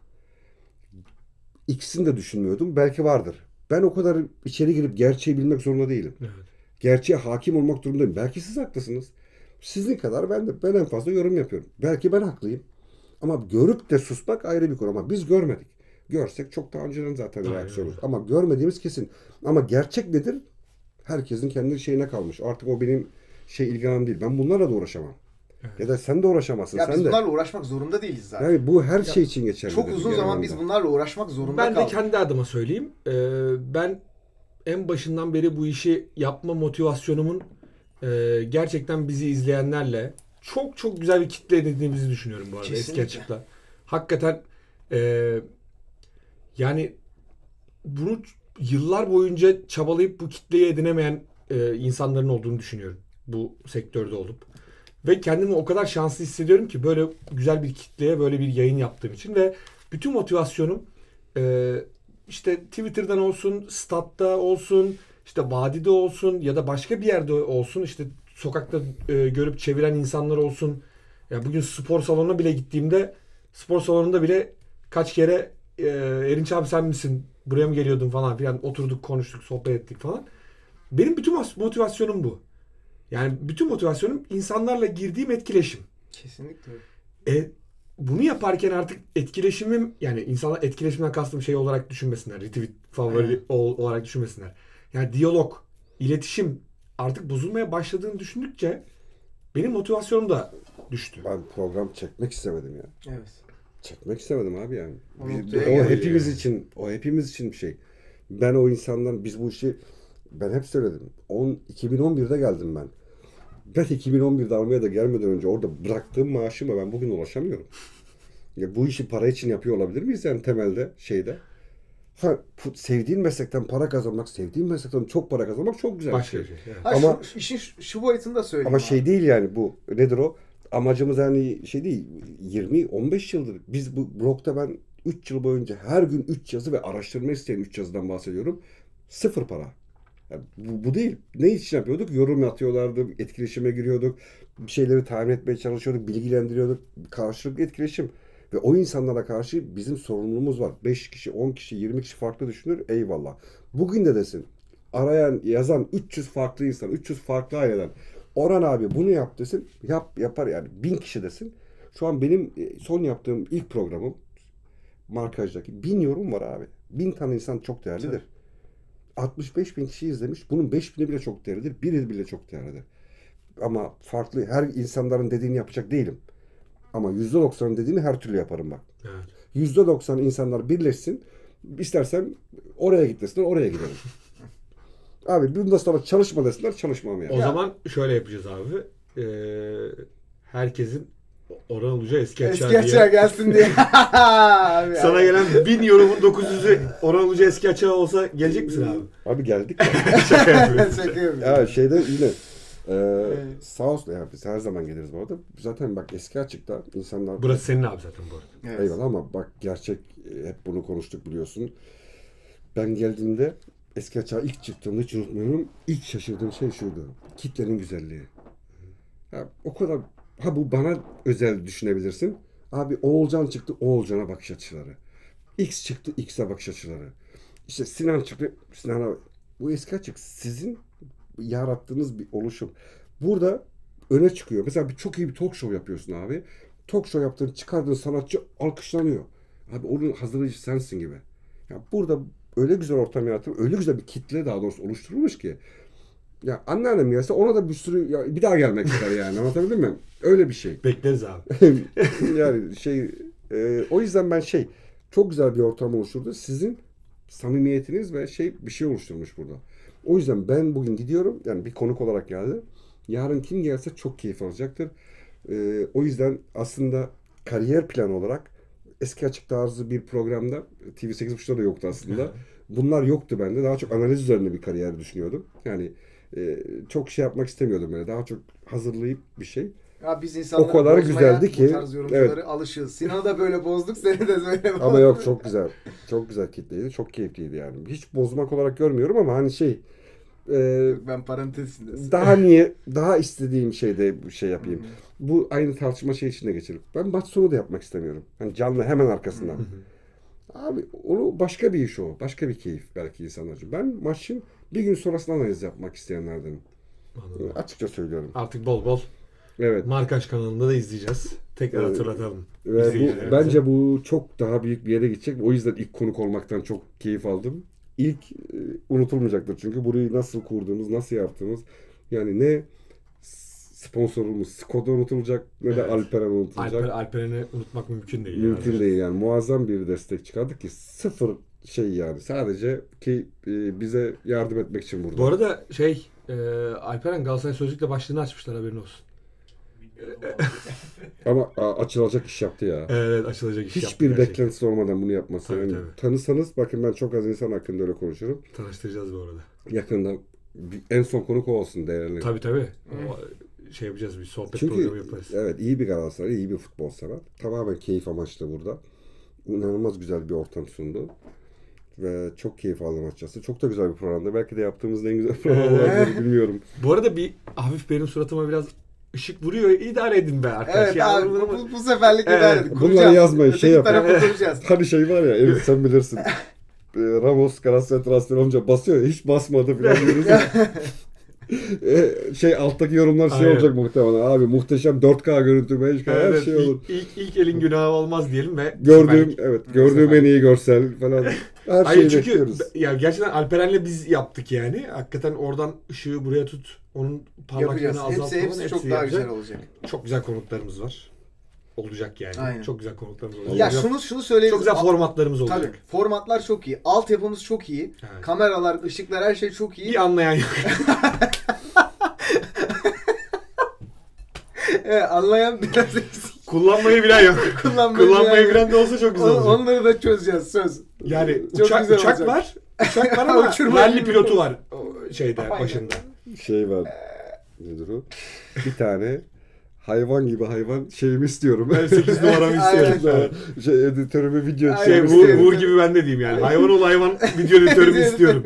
ikisini de düşünmüyordum. Belki vardır. Ben o kadar içeri girip gerçeği bilmek zorunda değilim. Evet. Gerçeğe hakim olmak durumundayım. Belki siz haklısınız. Sizin kadar ben de ben en fazla yorum yapıyorum. Belki ben haklıyım. Ama görüp de susmak ayrı bir konu. Ama biz görmedik. Görsek çok daha önceden zaten Aynen reaksiyonuz. öyle. Ama görmediğimiz kesin. Ama gerçek nedir? Herkesin kendi şeyine kalmış. Artık o benim şey ilgi alanım değil. Ben bunlarla da uğraşamam. Evet. Ya da sen de uğraşamazsın. ya sen biz de. bunlarla uğraşmak zorunda değiliz zaten. Yani bu her şey için geçerli. Çok uzun zaman biz bunlarla uğraşmak zorunda Ben de kaldık. kendi adıma söyleyeyim. Ee, ben en başından beri bu işi yapma motivasyonumun e, gerçekten bizi izleyenlerle çok çok güzel bir kitle edindiğimizi düşünüyorum bu arada. Kesinlikle. Eski açıkla. Hakikaten e, yani bunu yıllar boyunca çabalayıp bu kitleyi edinemeyen e, insanların olduğunu düşünüyorum. Bu sektörde olup. Ve kendimi o kadar şanslı hissediyorum ki böyle güzel bir kitleye böyle bir yayın yaptığım için ve bütün motivasyonum e, işte Twitter'dan olsun, Stat'ta olsun, işte Vadi'de olsun ya da başka bir yerde olsun, işte sokakta e, görüp çeviren insanlar olsun. Ya bugün spor salonuna bile gittiğimde spor salonunda bile kaç kere e, Erinç abi sen misin? Buraya mı geliyordun falan filan, oturduk, konuştuk, sohbet ettik falan. Benim bütün motivasyonum bu. Yani bütün motivasyonum insanlarla girdiğim etkileşim. Kesinlikle. E, bunu yaparken artık etkileşimim, yani insanlar etkileşimden kastım şey olarak düşünmesinler. Retweet favori Evet. ol- olarak düşünmesinler. Yani diyalog, iletişim artık bozulmaya başladığını düşündükçe benim motivasyonum da düştü. Ben program çekmek istemedim ya. Evet. Çekmek istemedim abi yani. O Biz- noktaya o geldik hepimiz yani. için, o hepimiz için bir şey. Ben o insandan biz bu işi ben hep söyledim. on iki bin on birde geldim ben. Ben iki bin on birde Almanya'da gelmeden önce orada bıraktığım maaşıma ben bugün ulaşamıyorum. Ya bu işi para için yapıyor olabilir miyiz yani temelde şeyde? Ha, fu- sevdiğin meslekten para kazanmak, sevdiğin meslekten çok para kazanmak çok güzel Başka bir bir şey. şey. Evet. Ha, Ama- şu, işin şu, şu boyutunu da söyleyeyim Ama abi. şey değil yani bu nedir o? Amacımız yani şey değil. yirmi on beş yıldır biz bu blogda ben üç yıl boyunca her gün üç yazı ve araştırma isteyen üç yazıdan bahsediyorum. Sıfır para. Yani bu, bu değil. Ne için yapıyorduk? Yorum atıyorlardı, etkileşime giriyorduk. Bir şeyleri tahmin etmeye çalışıyorduk, bilgilendiriyorduk. Karşılıklı etkileşim. Ve o insanlara karşı bizim sorumluluğumuz var. beş kişi, on kişi, yirmi kişi farklı düşünür. Eyvallah. Bugün de desin. Arayan, yazan üç yüz farklı insan, üç yüz farklı aileden. Orhan abi bunu yap desin. Yap, yapar yani. Bin kişi desin. Şu an benim e, son yaptığım ilk programım markajdaki bin yorum var abi. Bin tane insan çok değerlidir. altmış beş bin kişi izlemiş. Bunun beş bini bile çok değerlidir. Biri bile çok değerlidir. Ama farklı her insanların dediğini yapacak değilim. Ama yüzde doksanın dediğini her türlü yaparım bak. Evet. yüzde doksan insanlar birleşsin. İstersen oraya git desinler, oraya gidelim. Abi bundan sonra çalışma desinler, çalışmam yani. O Ya- zaman şöyle yapacağız abi. e, herkesin Orhan Uluca eski Eski açığa açığa diye. gelsin diye. Abi, Sana abi. gelen bin yorumun dokuz yüzü Orhan Uluca eski açığa olsa gelecek misin abi? Abi geldik ya. Şaka yapıyorum. Şaka yapıyorum. Ya şeyde yine e, sağ olsun ya biz her zaman geliriz bu arada. Zaten bak eski açıkta insanlar Burası senin abi zaten bu arada. Evet. eyvallah ama bak gerçek e, hep bunu konuştuk biliyorsun. Ben geldiğimde eski açığa ilk çıktığımda hiç unutmuyorum. İlk şaşırdığım şey şuydu. Kitlenin güzelliği. Ya, o kadar ha bu bana özel düşünebilirsin. Abi Oğulcan çıktı Oğulcan'a bakış açıları. X çıktı X'e bakış açıları. İşte Sinan çıktı Sinan'a. Bu eski açık sizin yarattığınız bir oluşum. Burada öne çıkıyor. Mesela bir çok iyi bir talk show yapıyorsun abi. Talk show yaptığın, çıkardığın sanatçı alkışlanıyor. Abi onun hazırlayıcı sensin gibi. Ya burada öyle güzel ortam yaratılmış, öyle güzel bir kitle daha doğrusu oluşturulmuş ki. Ya anneannem gelse ona da bir sürü ya bir daha gelmek ister yani. Anlatabildim mi? Öyle bir şey. Bekleriz abi. Yani şey e, o yüzden ben şey çok güzel bir ortam oluşturdu. Sizin samimiyetiniz ve şey bir şey oluşturmuş burada. O yüzden ben bugün gidiyorum. Yani bir konuk olarak geldi. Yarın kim gelse çok keyif alacaktır. E, o yüzden aslında kariyer planı olarak eski açık tarzı bir programda T V sekiz buçukta da yoktu aslında. Bunlar yoktu bende. Daha çok analiz üzerine bir kariyer düşünüyordum. Yani e, çok şey yapmak istemiyordum böyle. Daha çok hazırlayıp bir şey. Ya biz insanları O kadar bozmaya, güzeldi ki, bu tarz yorumcuları evet. alışığız. Sinan'ı da böyle bozduk, seni de böyle bozduk. Ama yok çok güzel. Çok güzel kitleydi. Çok keyifliydi yani. Hiç bozmak olarak görmüyorum ama hani şey e, Ben parantez içindesin. daha niye daha istediğim şeyde bir şey yapayım. Bu aynı tartışma şey içinde geçirip. Ben maç sonu da yapmak istemiyorum. Hani canlı hemen arkasından. Abi onu başka bir iş o. Başka bir keyif belki insanlar için. Ben maçın bir gün sonrasında analiz yapmak isteyenlerdenim. Anladım. Açıkça söylüyorum. Artık bol bol Evet. Markaç kanalında da izleyeceğiz. Tekrar Evet. hatırlatalım. Ve bu, izleyicilerimize. bence bu çok daha büyük bir yere gidecek. O yüzden ilk konuk olmaktan çok keyif aldım. İlk e, unutulmayacaktır. Çünkü burayı nasıl kurduğumuz, nasıl yaptığımız yani ne sponsorumuz Skoda unutulacak ne de Evet. Alperen unutulacak. Alper, Alperen'i unutmak mümkün değil. Mümkün yani. değil yani. Muazzam bir destek çıkardık ki sıfır şey yani. Sadece ki e, bize yardım etmek için burada. Bu arada şey e, Alperen Galatasaray Sözlük'le başlığını açmışlar, haberin olsun. Ama a, açılacak iş yaptı ya. Evet, açılacak iş yaptı Hiçbir gerçekten. beklentisi olmadan bunu yapması. Tabii, Yani tabii. tanısanız bakın ben çok az insan hakkında öyle konuşurum. Tanıştıracağız bu arada. Yakında bir- en son konuk o olsun değerli. Tabii tabii. O, şey yapacağız, bir sohbet Çünkü programı yaparız. evet iyi bir Galatasaray, iyi bir futbol sever. Tamamen keyif amaçlı burada. İnanılmaz güzel bir ortam sundu. Ve çok keyif aldım açıkçası. Çok da güzel bir programdı. Belki de yaptığımız en güzel program olabilir bilmiyorum. Bu arada bir hafif benim suratıma biraz ışık vuruyor. İdare edin be arkadaş. Evet Ya, abi bunu- bu, bu, bu seferlik Evet. idare edin. Bunları Kuracağız. yazmayın, şey Öteki yapın. tarafa kuracağız. Hani şey var ya Elif sen bilirsin. Ee, Ramos Galatasaray transfer olunca basıyor ya hiç basmadı falan diyoruz. Ee, şey alttaki yorumlar şey Aynen. olacak muhtemelen. Abi muhteşem dört K görüntü, beş K her Evet, şey olur. ilk, ilk, ilk elin günahı olmaz diyelim ve Gördüğüm süper. evet gördüğüm en iyi görsel falan. Her Hayır şeyi çünkü bekliyoruz. ya gerçekten Alperen'le biz yaptık yani. Hakikaten oradan ışığı buraya tut. Onun parlaklığını Yapacağız. azalt Hepsi, falan, hepsi çok daha yapacak. güzel olacak. Çok güzel konuklarımız var. Olacak yani. Aynen. Çok güzel konuklarımız olacak. Ya Çok- şunu şunu söyleyelim. çok güzel formatlarımız olacak. Tabii. Formatlar çok iyi. Altyapımız çok iyi. Evet. Kameralar, ışıklar her şey çok iyi. Bir anlayan yok. Evet, anlayan biraz eksik. Kullanmayı bilen yok. Kullanmayı, Kullanmayı bilen- bilen de olsa çok güzel On- olacak. Onları da çözeceğiz söz. Yani Çok uçak, güzel uçak olacak. var. Uçak var ama Uçurma rally gibi. pilotu var o şeyde Aynen. başında. Şey var. Nedir o? Bir tane hayvan gibi hayvan şeyimi istiyorum. Ben sekiz numaramı Aynen. istiyorum. şey editörümü video Aynen. Şey şeyimi Uğur, istiyorum. Uğur gibi ben de diyeyim yani. Hayvan ol hayvan video editörümü istiyorum.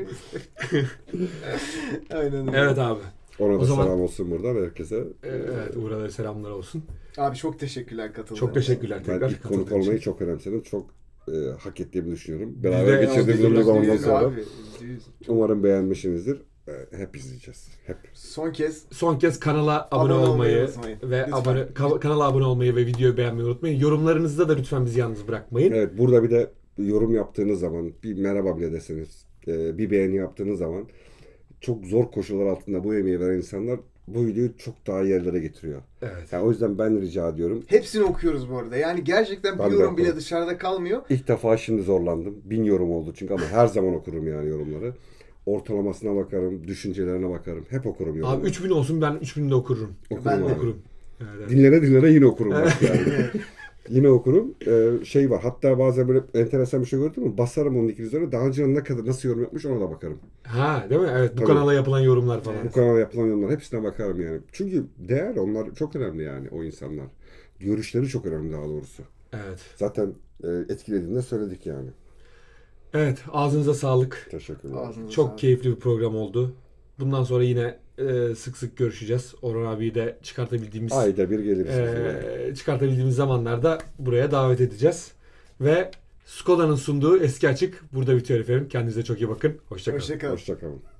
Aynen öyle. Evet abi. Ona da O zaman- selam olsun buradan herkese. Evet, Uğur'a da selamlar olsun. Abi çok teşekkürler katıldığınız Çok teşekkürler Ben tekrar. ilk konuk katıldığın için. olmayı çok önemsedim. Çok e, hak ettiğimi düşünüyorum. de Beraber geçirdiğimiz yüzde uzun yüz, zamandan Yüz sonra. abi, yüzde yüz. Umarım beğenmişsinizdir. E, hep izleyeceğiz. Hep. Son kez Son kez kanala abone, Abone olmayı olmayı unutmayın. ve Lütfen. abone ka- kanala abone olmayı ve videoyu beğenmeyi unutmayın. Yorumlarınızda da lütfen bizi yalnız bırakmayın. Evet burada bir de yorum yaptığınız zaman bir merhaba bile deseniz e, bir beğeni yaptığınız zaman çok zor koşullar altında bu emeği veren insanlar bu videoyu çok daha yerlere getiriyor. Evet. Yani o yüzden ben rica ediyorum. hepsini okuyoruz bu arada. Yani gerçekten Ben bir de yorum bile okurum. dışarıda kalmıyor. İlk defa şimdi zorlandım. Bin yorum oldu çünkü ama her zaman okurum yani yorumları. ortalamasına bakarım, düşüncelerine bakarım. Hep okurum. Yani. Abi üç bin olsun, ben üç bin de okurum. Okurum Ben de abi. Okurum. Evet, evet. Dinlere dinlere yine okurum. bak yani. Yine okurum. Ee, şey var. Hatta bazen böyle enteresan bir şey gördün mü? Basarım onun ikili üzerine. Daha önce ne kadar nasıl yorum yapmış ona da bakarım. Ha, değil mi? Evet, bu Tabii. kanala yapılan yorumlar falan. Bu kanala yapılan yorumlar hepsine bakarım yani. Çünkü değer onlar çok önemli yani o insanlar. Görüşleri çok önemli daha doğrusu. Evet. Zaten e, etkilediğinde söyledik yani. Evet, ağzınıza sağlık. Teşekkürler. Ağzınıza Çok sağlık. keyifli bir program oldu. Bundan sonra yine e, sık sık görüşeceğiz. Orhan abiyi de çıkartabildiğimiz Ayda bir geliriz. e, çıkartabildiğimiz zamanlarda buraya davet edeceğiz. Ve Skoda'nın sunduğu Eski Açık burada bitiyor efendim. Kendinize çok iyi bakın. Hoşça kalın. Hoşça kalın. Hoşçakalın.